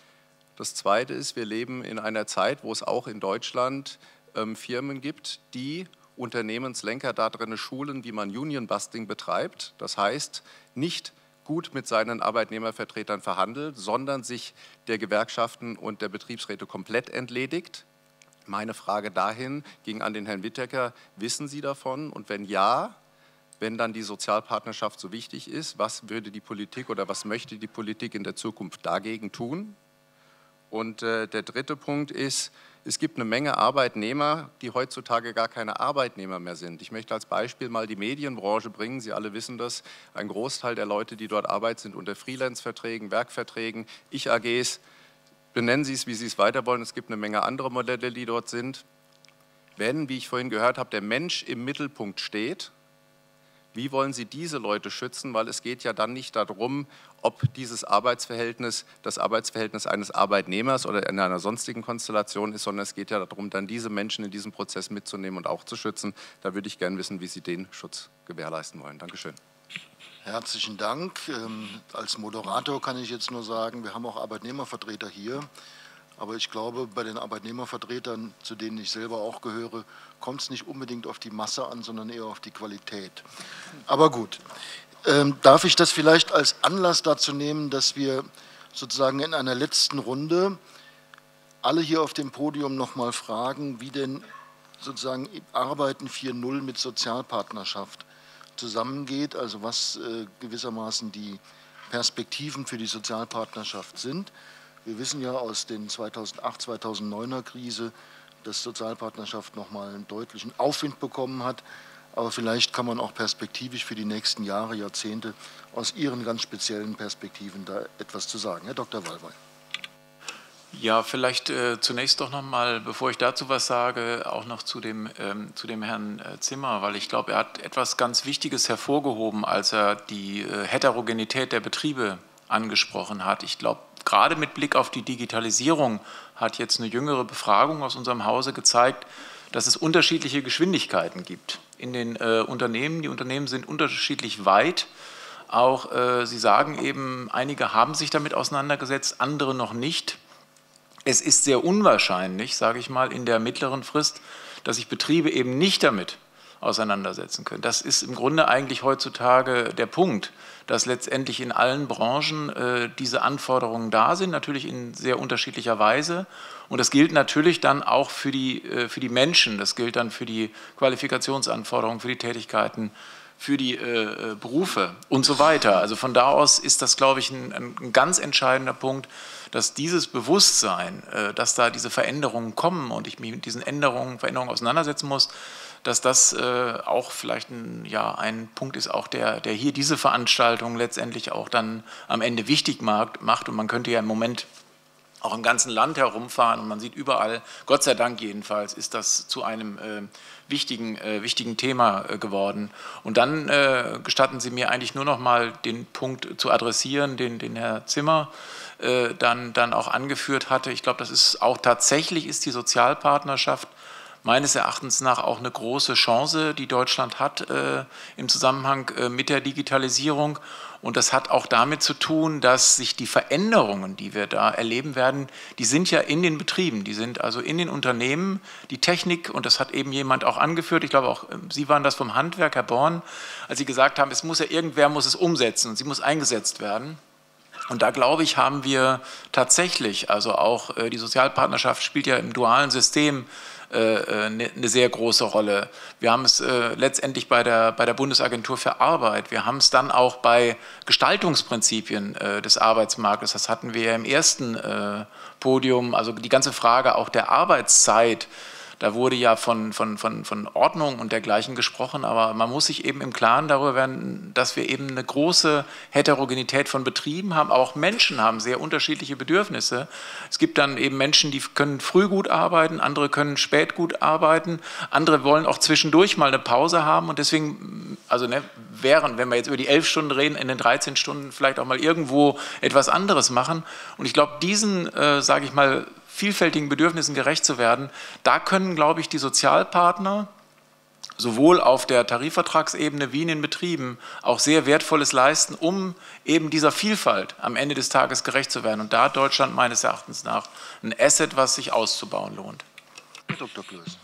Das Zweite ist, wir leben in einer Zeit, wo es auch in Deutschland Firmen gibt, die Unternehmenslenker darin schulen, wie man Union-Busting betreibt. Das heißt, nicht gut mit seinen Arbeitnehmervertretern verhandelt, sondern sich der Gewerkschaften und der Betriebsräte komplett entledigt. Meine Frage dahin ging an den Herrn Wittecker, wissen Sie davon? Und wenn ja, wenn dann die Sozialpartnerschaft so wichtig ist, was würde die Politik oder was möchte die Politik in der Zukunft dagegen tun? Und der dritte Punkt ist, es gibt eine Menge Arbeitnehmer, die heutzutage gar keine Arbeitnehmer mehr sind. Ich möchte als Beispiel mal die Medienbranche bringen. Sie alle wissen das. Ein Großteil der Leute, die dort arbeiten, sind unter Freelance-Verträgen, Werkverträgen, Ich-AGs. Benennen Sie es, wie Sie es weiter wollen. Es gibt eine Menge andere Modelle, die dort sind. Wenn, wie ich vorhin gehört habe, der Mensch im Mittelpunkt steht, Wie wollen Sie diese Leute schützen? Weil es geht ja dann nicht darum, ob dieses Arbeitsverhältnis das Arbeitsverhältnis eines Arbeitnehmers oder in einer sonstigen Konstellation ist, sondern es geht ja darum, dann diese Menschen in diesem Prozess mitzunehmen und auch zu schützen. Da würde ich gerne wissen, wie Sie den Schutz gewährleisten wollen. Dankeschön. Herzlichen Dank. Als Moderator kann ich jetzt nur sagen, wir haben auch Arbeitnehmervertreter hier. Aber ich glaube, bei den Arbeitnehmervertretern, zu denen ich selber auch gehöre, kommt es nicht unbedingt auf die Masse an, sondern eher auf die Qualität. Aber gut, darf ich das vielleicht als Anlass dazu nehmen, dass wir sozusagen in einer letzten Runde alle hier auf dem Podium nochmal fragen, wie denn sozusagen Arbeiten 4.0 mit Sozialpartnerschaft zusammengeht, also was gewissermaßen die Perspektiven für die Sozialpartnerschaft sind. Wir wissen ja aus den 2008-2009er Krise, dass Sozialpartnerschaft nochmal einen deutlichen Aufwind bekommen hat. Aber vielleicht kann man auch perspektivisch für die nächsten Jahre, Jahrzehnte aus Ihren ganz speziellen Perspektiven da etwas zu sagen. Herr Dr. Wallweil. Ja, vielleicht zunächst doch noch mal, bevor ich dazu was sage, auch noch zu dem Herrn Zimmer, weil ich glaube, er hat etwas ganz Wichtiges hervorgehoben, als er die Heterogenität der Betriebe angesprochen hat. Ich glaube, gerade mit Blick auf die Digitalisierung hat jetzt eine jüngere Befragung aus unserem Hause gezeigt, dass es unterschiedliche Geschwindigkeiten gibt in den Unternehmen. Die Unternehmen sind unterschiedlich weit. Auch Sie sagen eben, einige haben sich damit auseinandergesetzt, andere noch nicht. Es ist sehr unwahrscheinlich, sage ich mal, in der mittleren Frist, dass sich Betriebe eben nicht damit auseinandersetzen können. Das ist im Grunde eigentlich heutzutage der Punkt, dass letztendlich in allen Branchen diese Anforderungen da sind, natürlich in sehr unterschiedlicher Weise. Und das gilt natürlich dann auch für die Menschen, das gilt dann für die Qualifikationsanforderungen, für die Tätigkeiten, für die Berufe und so weiter. Also von da aus ist das, glaube ich, ein ganz entscheidender Punkt, dass dieses Bewusstsein, dass da diese Veränderungen kommen und ich mich mit diesen Veränderungen auseinandersetzen muss, dass das auch vielleicht ein Punkt ist, auch der hier diese Veranstaltung letztendlich auch dann am Ende wichtig macht. Und man könnte ja im Moment auch im ganzen Land herumfahren und man sieht überall, Gott sei Dank jedenfalls, ist das zu einem wichtigen Thema geworden. Und dann gestatten Sie mir eigentlich nur noch mal den Punkt zu adressieren, den Herr Zimmer dann auch angeführt hatte. Ich glaube, das ist auch tatsächlich ist die Sozialpartnerschaft meines Erachtens nach auch eine große Chance, die Deutschland hat im Zusammenhang mit der Digitalisierung. Und das hat auch damit zu tun, dass sich die Veränderungen, die wir da erleben werden, die sind ja in den Betrieben, die sind also in den Unternehmen, die Technik, und das hat eben jemand auch angeführt, ich glaube auch Sie waren das vom Handwerk, Herr Born, als Sie gesagt haben, irgendwer muss es umsetzen und sie muss eingesetzt werden. Und da, glaube ich, haben wir tatsächlich, also auch die Sozialpartnerschaft spielt ja im dualen System eine sehr große Rolle. Wir haben es letztendlich bei der Bundesagentur für Arbeit, wir haben es dann auch bei Gestaltungsprinzipien des Arbeitsmarktes, das hatten wir ja im ersten Podium, also die ganze Frage auch der Arbeitszeit. Da wurde ja von Ordnung und dergleichen gesprochen, aber man muss sich eben im Klaren darüber werden, dass wir eben eine große Heterogenität von Betrieben haben. Auch Menschen haben sehr unterschiedliche Bedürfnisse. Es gibt dann eben Menschen, die können früh gut arbeiten, andere können spät gut arbeiten, andere wollen auch zwischendurch mal eine Pause haben und deswegen, also wenn wir jetzt über die 11 Stunden reden, in den 13 Stunden vielleicht auch mal irgendwo etwas anderes machen. Und ich glaube, diesen, sage ich mal, vielfältigen Bedürfnissen gerecht zu werden, da können, glaube ich, die Sozialpartner sowohl auf der Tarifvertragsebene wie in den Betrieben auch sehr Wertvolles leisten, um eben dieser Vielfalt am Ende des Tages gerecht zu werden. Und da hat Deutschland meines Erachtens nach ein Asset, was sich auszubauen lohnt. Herr Dr. Klöß.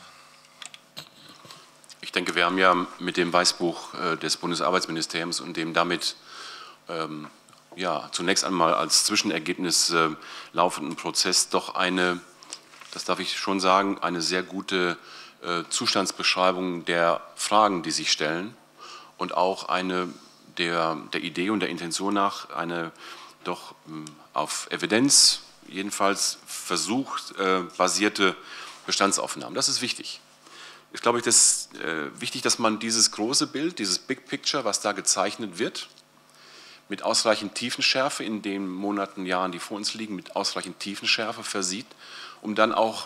Ich denke, wir haben ja mit dem Weißbuch des Bundesarbeitsministeriums und dem damit zunächst einmal als Zwischenergebnis laufenden Prozess doch das darf ich schon sagen, eine sehr gute Zustandsbeschreibung der Fragen, die sich stellen und auch eine der Idee und der Intention nach eine doch auf Evidenz jedenfalls basierte Bestandsaufnahme. Das ist wichtig. Ist, glaube ich, wichtig, dass man dieses große Bild, dieses Big Picture, was da gezeichnet wird, mit ausreichend Tiefenschärfe in den Monaten, Jahren, die vor uns liegen, mit ausreichend Tiefenschärfe versieht, um dann auch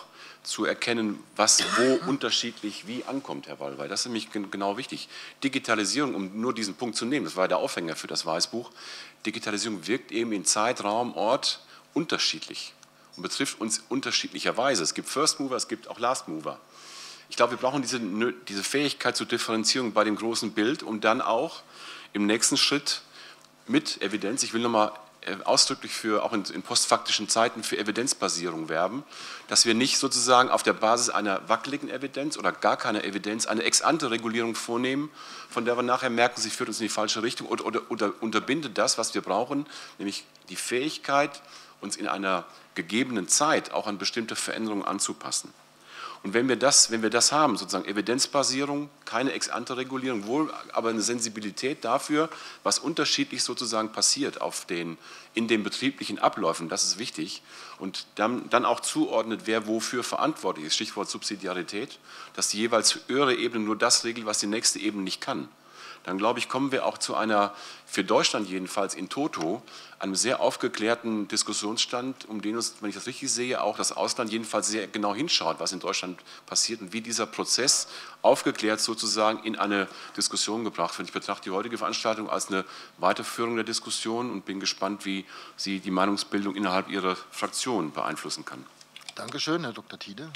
zu erkennen, was wo unterschiedlich wie ankommt, Herr Wallweil. Das ist nämlich genau wichtig. Digitalisierung, um nur diesen Punkt zu nehmen, das war der Aufhänger für das Weißbuch, Digitalisierung wirkt eben in Zeit, Raum, Ort unterschiedlich und betrifft uns unterschiedlicherweise. Es gibt First Mover, es gibt auch Last Mover. Ich glaube, wir brauchen diese Fähigkeit zur Differenzierung bei dem großen Bild, um dann auch im nächsten Schritt mit Evidenz, ich will nochmal ausdrücklich für, auch in postfaktischen Zeiten, für Evidenzbasierung werben, dass wir nicht sozusagen auf der Basis einer wackeligen Evidenz oder gar keiner Evidenz eine Ex-ante-Regulierung vornehmen, von der wir nachher merken, sie führt uns in die falsche Richtung oder unterbindet das, was wir brauchen, nämlich die Fähigkeit, uns in einer gegebenen Zeit auch an bestimmte Veränderungen anzupassen. Und wenn wir das haben, sozusagen Evidenzbasierung, keine Ex-ante-Regulierung, wohl aber eine Sensibilität dafür, was unterschiedlich sozusagen passiert in den betrieblichen Abläufen, das ist wichtig, und dann auch zuordnet, wer wofür verantwortlich ist, Stichwort Subsidiarität, dass die jeweils höhere Ebene nur das regelt, was die nächste Ebene nicht kann. Dann, glaube ich, kommen wir auch zu einer, für Deutschland jedenfalls in toto, einem sehr aufgeklärten Diskussionsstand, um den uns, wenn ich das richtig sehe, auch das Ausland jedenfalls sehr genau hinschaut, was in Deutschland passiert und wie dieser Prozess aufgeklärt sozusagen in eine Diskussion gebracht wird. Ich betrachte die heutige Veranstaltung als eine Weiterführung der Diskussion und bin gespannt, wie sie die Meinungsbildung innerhalb Ihrer Fraktion beeinflussen kann. Dankeschön, Herr Dr. Tiede.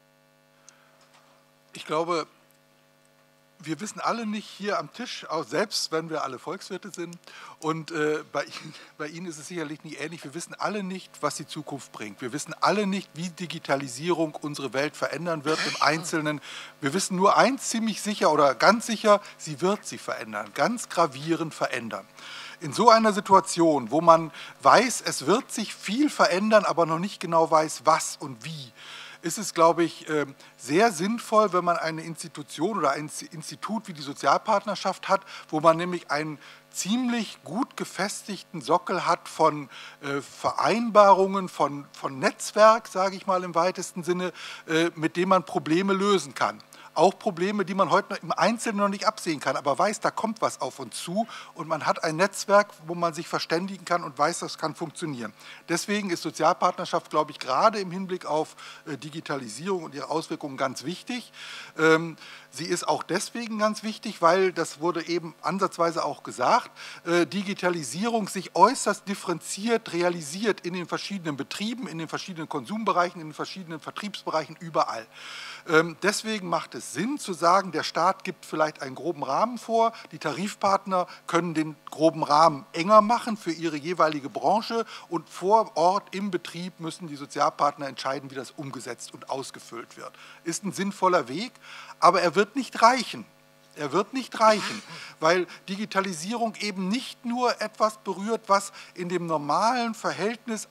Ich glaube, wir wissen alle nicht hier am Tisch, auch selbst wenn wir alle Volkswirte sind, und bei Ihnen ist es sicherlich nicht ähnlich, wir wissen alle nicht, was die Zukunft bringt. Wir wissen alle nicht, wie Digitalisierung unsere Welt verändern wird im Einzelnen. Wir wissen nur eins ziemlich sicher oder ganz sicher, sie wird sie verändern, ganz gravierend verändern. In so einer Situation, wo man weiß, es wird sich viel verändern, aber noch nicht genau weiß, was und wie, ist es, glaube ich, sehr sinnvoll, wenn man eine Institution oder ein Institut wie die Sozialpartnerschaft hat, wo man nämlich einen ziemlich gut gefestigten Sockel hat von Vereinbarungen, von Netzwerk, sage ich mal im weitesten Sinne, mit dem man Probleme lösen kann. Auch Probleme, die man heute im Einzelnen noch nicht absehen kann, aber weiß, da kommt was auf uns zu und man hat ein Netzwerk, wo man sich verständigen kann und weiß, das kann funktionieren. Deswegen ist Sozialpartnerschaft, glaube ich, gerade im Hinblick auf Digitalisierung und ihre Auswirkungen ganz wichtig. Sie ist auch deswegen ganz wichtig, weil, das wurde eben ansatzweise auch gesagt, Digitalisierung sich äußerst differenziert realisiert in den verschiedenen Betrieben, in den verschiedenen Konsumbereichen, in den verschiedenen Vertriebsbereichen, überall. Deswegen macht es Sinn zu sagen, der Staat gibt vielleicht einen groben Rahmen vor, die Tarifpartner können den groben Rahmen enger machen für ihre jeweilige Branche und vor Ort im Betrieb müssen die Sozialpartner entscheiden, wie das umgesetzt und ausgefüllt wird. Ist ein sinnvoller Weg, aber er wird nicht reichen. Er wird nicht reichen, weil Digitalisierung eben nicht nur etwas berührt, was in dem normalen Verhältnis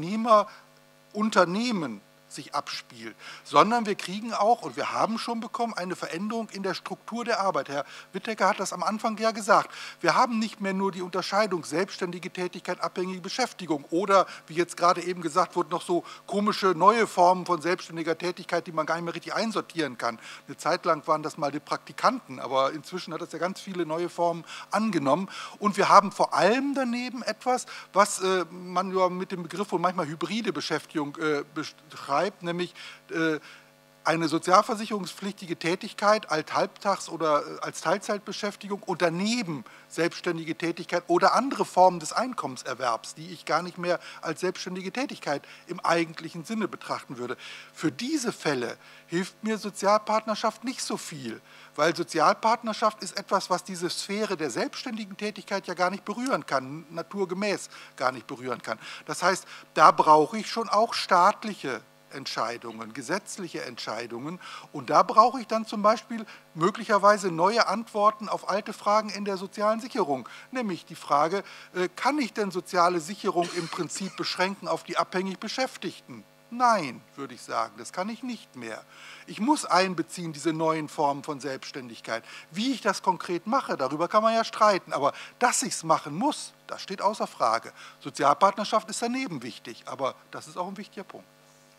Arbeitnehmer-Unternehmen sich abspielt, sondern wir kriegen auch, und wir haben schon bekommen, eine Veränderung in der Struktur der Arbeit. Herr Wittecker hat das am Anfang ja gesagt. Wir haben nicht mehr nur die Unterscheidung selbstständige Tätigkeit, abhängige Beschäftigung oder, wie jetzt gerade eben gesagt wurde, noch so komische neue Formen von selbstständiger Tätigkeit, die man gar nicht mehr richtig einsortieren kann. Eine Zeit lang waren das mal die Praktikanten, aber inzwischen hat das ja ganz viele neue Formen angenommen. Und wir haben vor allem daneben etwas, was man ja mit dem Begriff wohl manchmal hybride Beschäftigung beschreibt, nämlich eine sozialversicherungspflichtige Tätigkeit als Halbtags- oder als Teilzeitbeschäftigung und daneben selbstständige Tätigkeit oder andere Formen des Einkommenserwerbs, die ich gar nicht mehr als selbstständige Tätigkeit im eigentlichen Sinne betrachten würde. Für diese Fälle hilft mir Sozialpartnerschaft nicht so viel, weil Sozialpartnerschaft ist etwas, was diese Sphäre der selbstständigen Tätigkeit ja gar nicht berühren kann, naturgemäß gar nicht berühren kann. Das heißt, da brauche ich schon auch staatliche Entscheidungen, gesetzliche Entscheidungen. Und da brauche ich dann zum Beispiel möglicherweise neue Antworten auf alte Fragen in der sozialen Sicherung. Nämlich die Frage, kann ich denn soziale Sicherung im Prinzip beschränken auf die abhängig Beschäftigten? Nein, würde ich sagen, das kann ich nicht mehr. Ich muss einbeziehen, diese neuen Formen von Selbstständigkeit. Wie ich das konkret mache, darüber kann man ja streiten. Aber dass ich es machen muss, das steht außer Frage. Sozialpartnerschaft ist daneben wichtig, aber das ist auch ein wichtiger Punkt.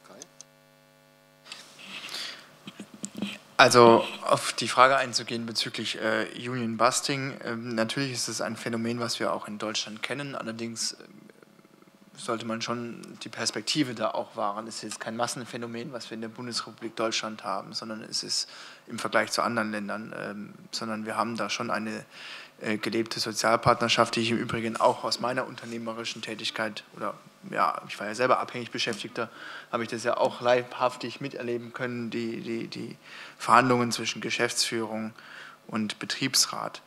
Also auf die Frage einzugehen bezüglich Union Busting, natürlich ist es ein Phänomen, was wir auch in Deutschland kennen, allerdings sollte man schon die Perspektive da auch wahren. Es ist jetzt kein Massenphänomen, was wir in der Bundesrepublik Deutschland haben, sondern es ist im Vergleich zu anderen Ländern, sondern wir haben da schon eine gelebte Sozialpartnerschaft, die ich im Übrigen auch aus meiner unternehmerischen Tätigkeit, oder ja, ich war ja selber abhängig Beschäftigter, habe ich das ja auch leibhaftig miterleben können, die Verhandlungen zwischen Geschäftsführung und Betriebsrat.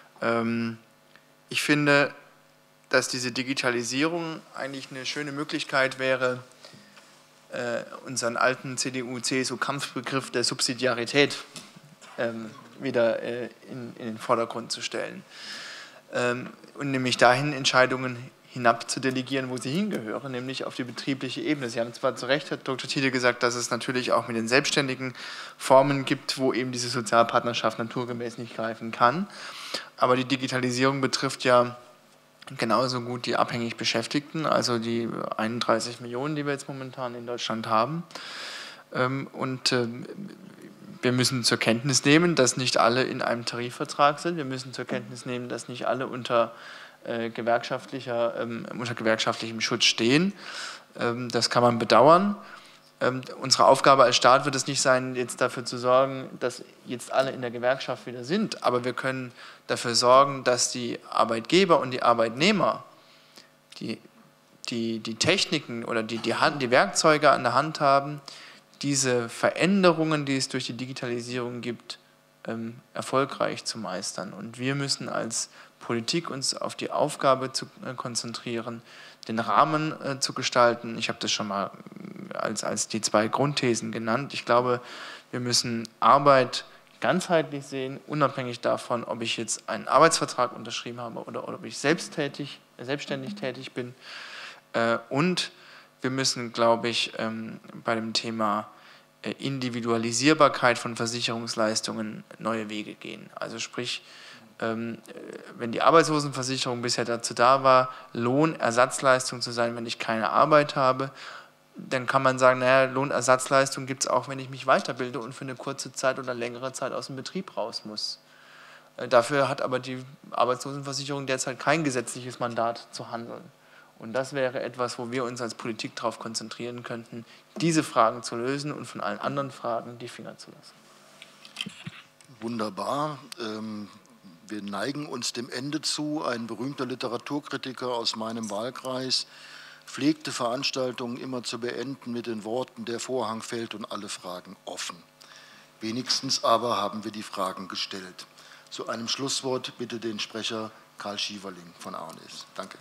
Ich finde, dass diese Digitalisierung eigentlich eine schöne Möglichkeit wäre, unseren alten CDU-CSU-Kampfbegriff der Subsidiarität wieder in den Vordergrund zu stellen. Und nämlich dahin Entscheidungen hinab zu delegieren, wo sie hingehören, nämlich auf die betriebliche Ebene. Sie haben zwar zu Recht, Herr Dr. Thiele, gesagt, dass es natürlich auch mit den selbstständigen Formen gibt, wo eben diese Sozialpartnerschaft naturgemäß nicht greifen kann. Aber die Digitalisierung betrifft ja genauso gut die abhängig Beschäftigten, also die 31 Millionen, die wir jetzt momentan in Deutschland haben. Und wir müssen zur Kenntnis nehmen, dass nicht alle in einem Tarifvertrag sind. Wir müssen zur Kenntnis nehmen, dass nicht alle unter gewerkschaftlichem Schutz stehen. Das kann man bedauern. Unsere Aufgabe als Staat wird es nicht sein, jetzt dafür zu sorgen, dass jetzt alle in der Gewerkschaft wieder sind, aber wir können dafür sorgen, dass die Arbeitgeber und die Arbeitnehmer die Techniken oder die Werkzeuge an der Hand haben, diese Veränderungen, die es durch die Digitalisierung gibt, erfolgreich zu meistern. Und wir müssen als Politik uns auf die Aufgabe zu konzentrieren, den Rahmen zu gestalten. Ich habe das schon mal als die 2 Grundthesen genannt. Ich glaube, wir müssen Arbeit ganzheitlich sehen, unabhängig davon, ob ich jetzt einen Arbeitsvertrag unterschrieben habe oder ob ich selbstständig tätig bin. Und wir müssen, glaube ich, bei dem Thema Individualisierbarkeit von Versicherungsleistungen neue Wege gehen. Also sprich, wenn die Arbeitslosenversicherung bisher dazu da war, Lohnersatzleistung zu sein, wenn ich keine Arbeit habe, dann kann man sagen, naja, Lohnersatzleistung gibt es auch, wenn ich mich weiterbilde und für eine kurze Zeit oder längere Zeit aus dem Betrieb raus muss. Dafür hat aber die Arbeitslosenversicherung derzeit kein gesetzliches Mandat zu handeln. Und das wäre etwas, wo wir uns als Politik darauf konzentrieren könnten, diese Fragen zu lösen und von allen anderen Fragen die Finger zu lassen. Wunderbar. Wir neigen uns dem Ende zu. Ein berühmter Literaturkritiker aus meinem Wahlkreis pflegte Veranstaltungen immer zu beenden mit den Worten, der Vorhang fällt und alle Fragen offen. Wenigstens aber haben wir die Fragen gestellt. Zu einem Schlusswort bitte den Sprecher Karl Schieverling von AONES. Danke.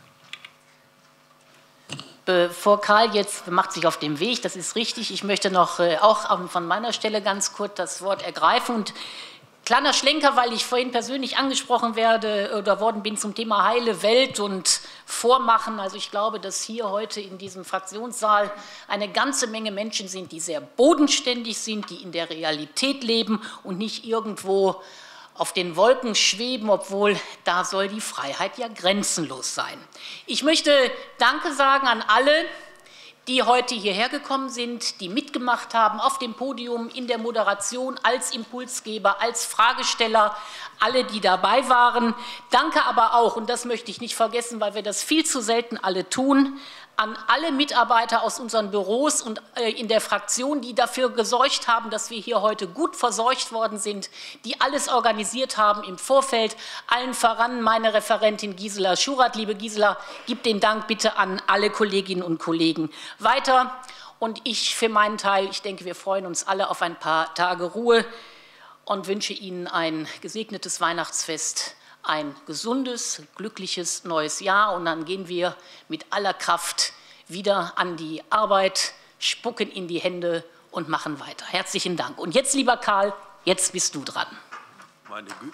Bevor Karl jetzt macht sich auf den Weg, das ist richtig, ich möchte noch auch von meiner Stelle ganz kurz das Wort ergreifen. Und kleiner Schlenker, weil ich vorhin persönlich angesprochen worden bin zum Thema heile Welt und Vormachen. Also ich glaube, dass hier heute in diesem Fraktionssaal eine ganze Menge Menschen sind, die sehr bodenständig sind, die in der Realität leben und nicht irgendwo auf den Wolken schweben, obwohl da soll die Freiheit ja grenzenlos sein. Ich möchte Danke sagen an alle, die heute hierher gekommen sind, die mitgemacht haben auf dem Podium, in der Moderation, als Impulsgeber, als Fragesteller, alle, die dabei waren. Danke aber auch, und das möchte ich nicht vergessen, weil wir das viel zu selten alle tun, an alle Mitarbeiter aus unseren Büros und in der Fraktion, die dafür gesorgt haben, dass wir hier heute gut versorgt worden sind, die alles organisiert haben im Vorfeld. Allen voran meine Referentin Gisela Schurath. Liebe Gisela, gib den Dank bitte an alle Kolleginnen und Kollegen weiter. Und ich für meinen Teil, ich denke, wir freuen uns alle auf ein paar Tage Ruhe und wünsche Ihnen ein gesegnetes Weihnachtsfest, ein gesundes, glückliches neues Jahr, und dann gehen wir mit aller Kraft wieder an die Arbeit, spucken in die Hände und machen weiter. Herzlichen Dank. Und jetzt, lieber Karl, jetzt bist du dran. Meine Güte.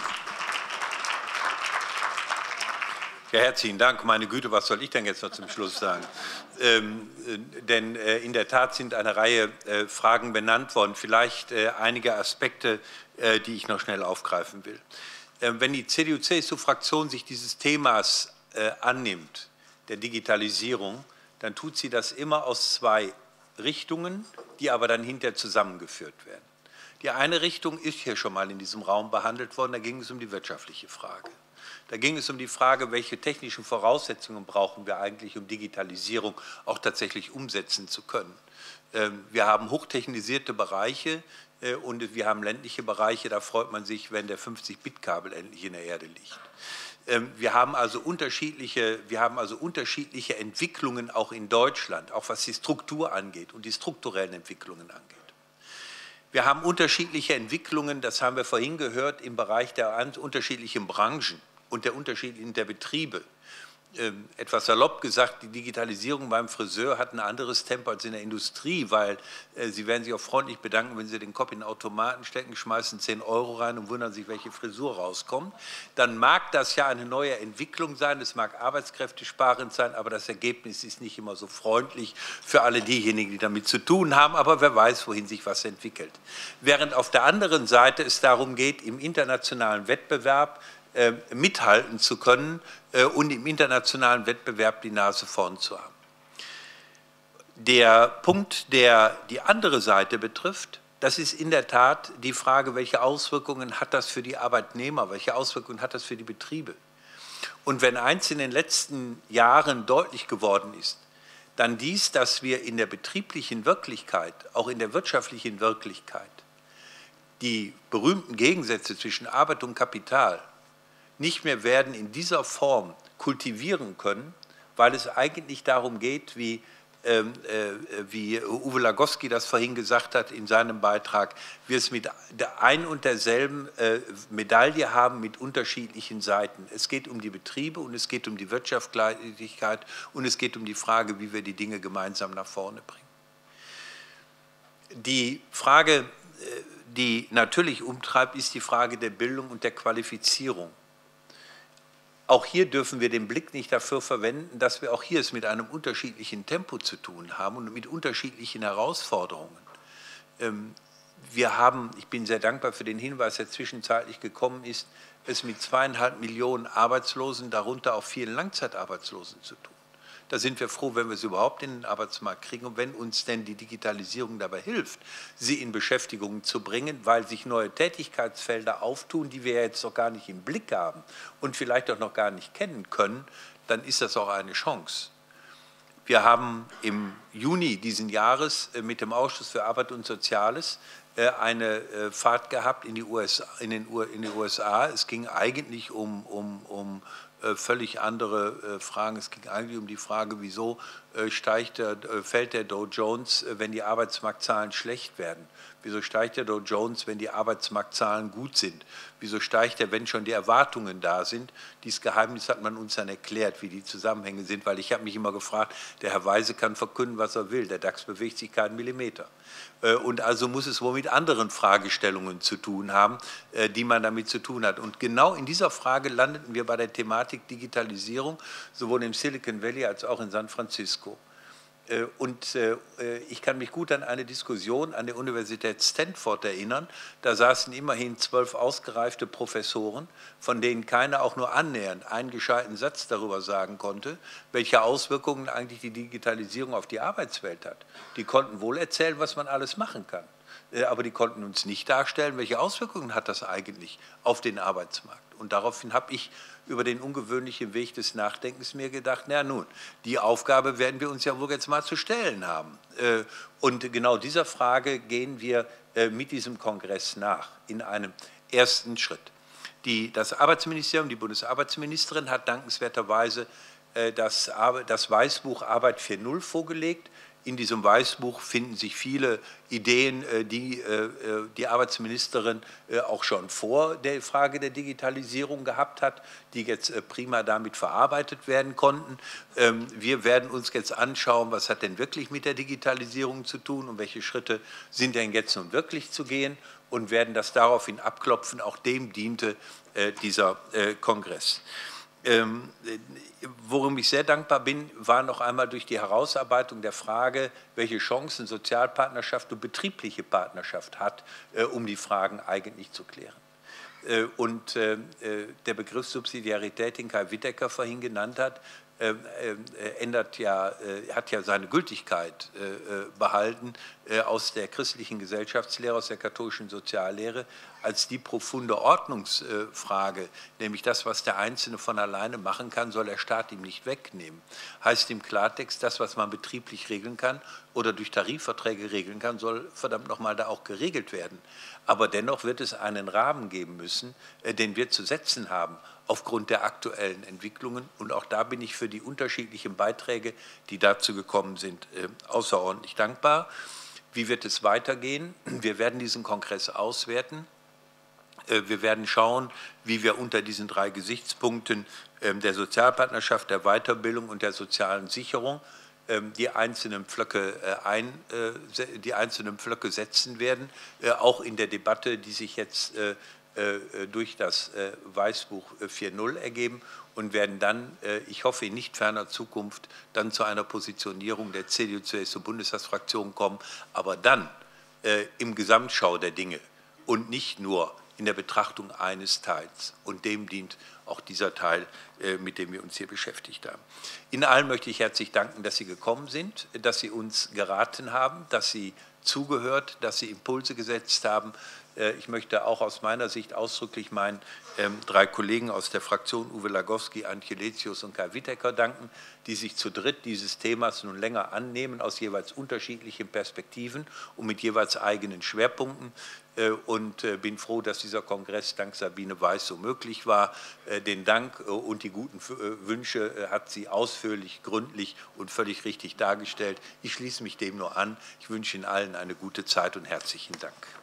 Ja, herzlichen Dank. Meine Güte, was soll ich denn jetzt noch zum Schluss sagen? Denn in der Tat sind eine Reihe Fragen benannt worden. Vielleicht einige Aspekte, die ich noch schnell aufgreifen will. Wenn die CDU-CSU-Fraktion sich dieses Themas annimmt, der Digitalisierung, dann tut sie das immer aus 2 Richtungen, die aber dann hinterher zusammengeführt werden. Die eine Richtung ist hier schon mal in diesem Raum behandelt worden, da ging es um die wirtschaftliche Frage. Da ging es um die Frage, welche technischen Voraussetzungen brauchen wir eigentlich, um Digitalisierung auch tatsächlich umsetzen zu können. Wir haben hochtechnisierte Bereiche und wir haben ländliche Bereiche, da freut man sich, wenn der 50-Bit-Kabel endlich in der Erde liegt. Wir haben also unterschiedliche Entwicklungen auch in Deutschland, auch was die Struktur angeht und die strukturellen Entwicklungen angeht. Wir haben unterschiedliche Entwicklungen, das haben wir vorhin gehört, im Bereich der unterschiedlichen Branchen und der Betriebe. Etwas salopp gesagt, die Digitalisierung beim Friseur hat ein anderes Tempo als in der Industrie, weil Sie werden sich auch freundlich bedanken, wenn Sie den Kopf in den Automaten stecken, schmeißen 10 € rein und wundern sich, welche Frisur rauskommt. Dann mag das ja eine neue Entwicklung sein, es mag arbeitskräftesparend sein, aber das Ergebnis ist nicht immer so freundlich für alle diejenigen, die damit zu tun haben, aber wer weiß, wohin sich was entwickelt. Während auf der anderen Seite es darum geht, im internationalen Wettbewerb mithalten zu können und im internationalen Wettbewerb die Nase vorn zu haben. Der Punkt, der die andere Seite betrifft, das ist in der Tat die Frage, welche Auswirkungen hat das für die Arbeitnehmer, welche Auswirkungen hat das für die Betriebe. Und wenn eins in den letzten Jahren deutlich geworden ist, dann dies, dass wir in der betrieblichen Wirklichkeit, auch in der wirtschaftlichen Wirklichkeit, die berühmten Gegensätze zwischen Arbeit und Kapital nicht mehr werden in dieser Form kultivieren können, weil es eigentlich darum geht, wie Uwe Lagowski das vorhin gesagt hat in seinem Beitrag, wir es mit der ein und derselben Medaille haben mit unterschiedlichen Seiten. Es geht um die Betriebe und es geht um die Wirtschaftlichkeit und es geht um die Frage, wie wir die Dinge gemeinsam nach vorne bringen. Die Frage, die natürlich umtreibt, ist die Frage der Bildung und der Qualifizierung. Auch hier dürfen wir den Blick nicht dafür verwenden, dass wir auch hier es mit einem unterschiedlichen Tempo zu tun haben und mit unterschiedlichen Herausforderungen. Ich bin sehr dankbar für den Hinweis, der zwischenzeitlich gekommen ist, es mit 2,5 Millionen Arbeitslosen, darunter auch vielen Langzeitarbeitslosen zu tun. Da sind wir froh, wenn wir es überhaupt in den Arbeitsmarkt kriegen und wenn uns denn die Digitalisierung dabei hilft, sie in Beschäftigung zu bringen, weil sich neue Tätigkeitsfelder auftun, die wir jetzt noch gar nicht im Blick haben und vielleicht auch noch gar nicht kennen können, dann ist das auch eine Chance. Wir haben im Juni diesen Jahres mit dem Ausschuss für Arbeit und Soziales eine Fahrt gehabt in die USA. Es ging eigentlich um völlig andere Fragen. Es ging eigentlich um die Frage, wieso fällt der Dow Jones, wenn die Arbeitsmarktzahlen schlecht werden? Wieso steigt der Dow Jones, wenn die Arbeitsmarktzahlen gut sind? Wieso steigt er, wenn schon die Erwartungen da sind? Dieses Geheimnis hat man uns dann erklärt, wie die Zusammenhänge sind, weil ich habe mich immer gefragt, der Herr Weise kann verkünden, was er will, der DAX bewegt sich keinen Millimeter. Und also muss es wohl mit anderen Fragestellungen zu tun haben, die man damit zu tun hat. Und genau in dieser Frage landeten wir bei der Thematik Digitalisierung, sowohl im Silicon Valley als auch in San Francisco. Und ich kann mich gut an eine Diskussion an der Universität Stanford erinnern. Da saßen immerhin 12 ausgereifte Professoren, von denen keiner auch nur annähernd einen gescheiten Satz darüber sagen konnte, welche Auswirkungen eigentlich die Digitalisierung auf die Arbeitswelt hat. Die konnten wohl erzählen, was man alles machen kann, aber die konnten uns nicht darstellen, welche Auswirkungen hat das eigentlich auf den Arbeitsmarkt. Und daraufhin habe ich über den ungewöhnlichen Weg des Nachdenkens mir gedacht, na nun, die Aufgabe werden wir uns ja wohl jetzt mal zu stellen haben. Und genau dieser Frage gehen wir mit diesem Kongress nach, in einem ersten Schritt. Das Arbeitsministerium, die Bundesarbeitsministerin hat dankenswerterweise das Weißbuch Arbeit 4.0 vorgelegt. In diesem Weißbuch finden sich viele Ideen, die die Arbeitsministerin auch schon vor der Frage der Digitalisierung gehabt hat, die jetzt prima damit verarbeitet werden konnten. Wir werden uns jetzt anschauen, was hat denn wirklich mit der Digitalisierung zu tun und welche Schritte sind denn jetzt nun wirklich zu gehen und werden das daraufhin abklopfen. Auch dem diente dieser Kongress. Worum ich sehr dankbar bin, war noch einmal durch die Herausarbeitung der Frage, welche Chancen Sozialpartnerschaft und betriebliche Partnerschaft hat, um die Fragen eigentlich zu klären. Und der Begriff Subsidiarität, den Kai Whittaker vorhin genannt hat, hat ja seine Gültigkeit behalten aus der christlichen Gesellschaftslehre, aus der katholischen Soziallehre, als die profunde Ordnungsfrage, nämlich das, was der Einzelne von alleine machen kann, soll der Staat ihm nicht wegnehmen. Heißt im Klartext, das, was man betrieblich regeln kann oder durch Tarifverträge regeln kann, soll verdammt nochmal da auch geregelt werden. Aber dennoch wird es einen Rahmen geben müssen, den wir zu setzen haben, aufgrund der aktuellen Entwicklungen. Und auch da bin ich für die unterschiedlichen Beiträge, die dazu gekommen sind, außerordentlich dankbar. Wie wird es weitergehen? Wir werden diesen Kongress auswerten. Wir werden schauen, wie wir unter diesen 3 Gesichtspunkten der Sozialpartnerschaft, der Weiterbildung und der sozialen Sicherung die einzelnen Pflöcke setzen werden, auch in der Debatte, die sich jetzt durch das Weißbuch 4.0 ergeben, und werden dann, ich hoffe in nicht ferner Zukunft, dann zu einer Positionierung der CDU-CSU-Bundestagsfraktion kommen, aber dann im Gesamtschau der Dinge und nicht nur in der Betrachtung eines Teils. Und dem dient auch dieser Teil, mit dem wir uns hier beschäftigt haben. Ihnen allen möchte ich herzlich danken, dass Sie gekommen sind, dass Sie uns geraten haben, dass Sie zugehört, dass Sie Impulse gesetzt haben. Ich möchte auch aus meiner Sicht ausdrücklich meinen 3 Kollegen aus der Fraktion, Uwe Lagowski, Antje Letius und Kai Wittecker, danken, die sich zu dritt dieses Themas nun länger annehmen, aus jeweils unterschiedlichen Perspektiven und mit jeweils eigenen Schwerpunkten. Und bin froh, dass dieser Kongress dank Sabine Weiß so möglich war. Den Dank und die guten Wünsche hat sie ausführlich, gründlich und völlig richtig dargestellt. Ich schließe mich dem nur an. Ich wünsche Ihnen allen eine gute Zeit und herzlichen Dank.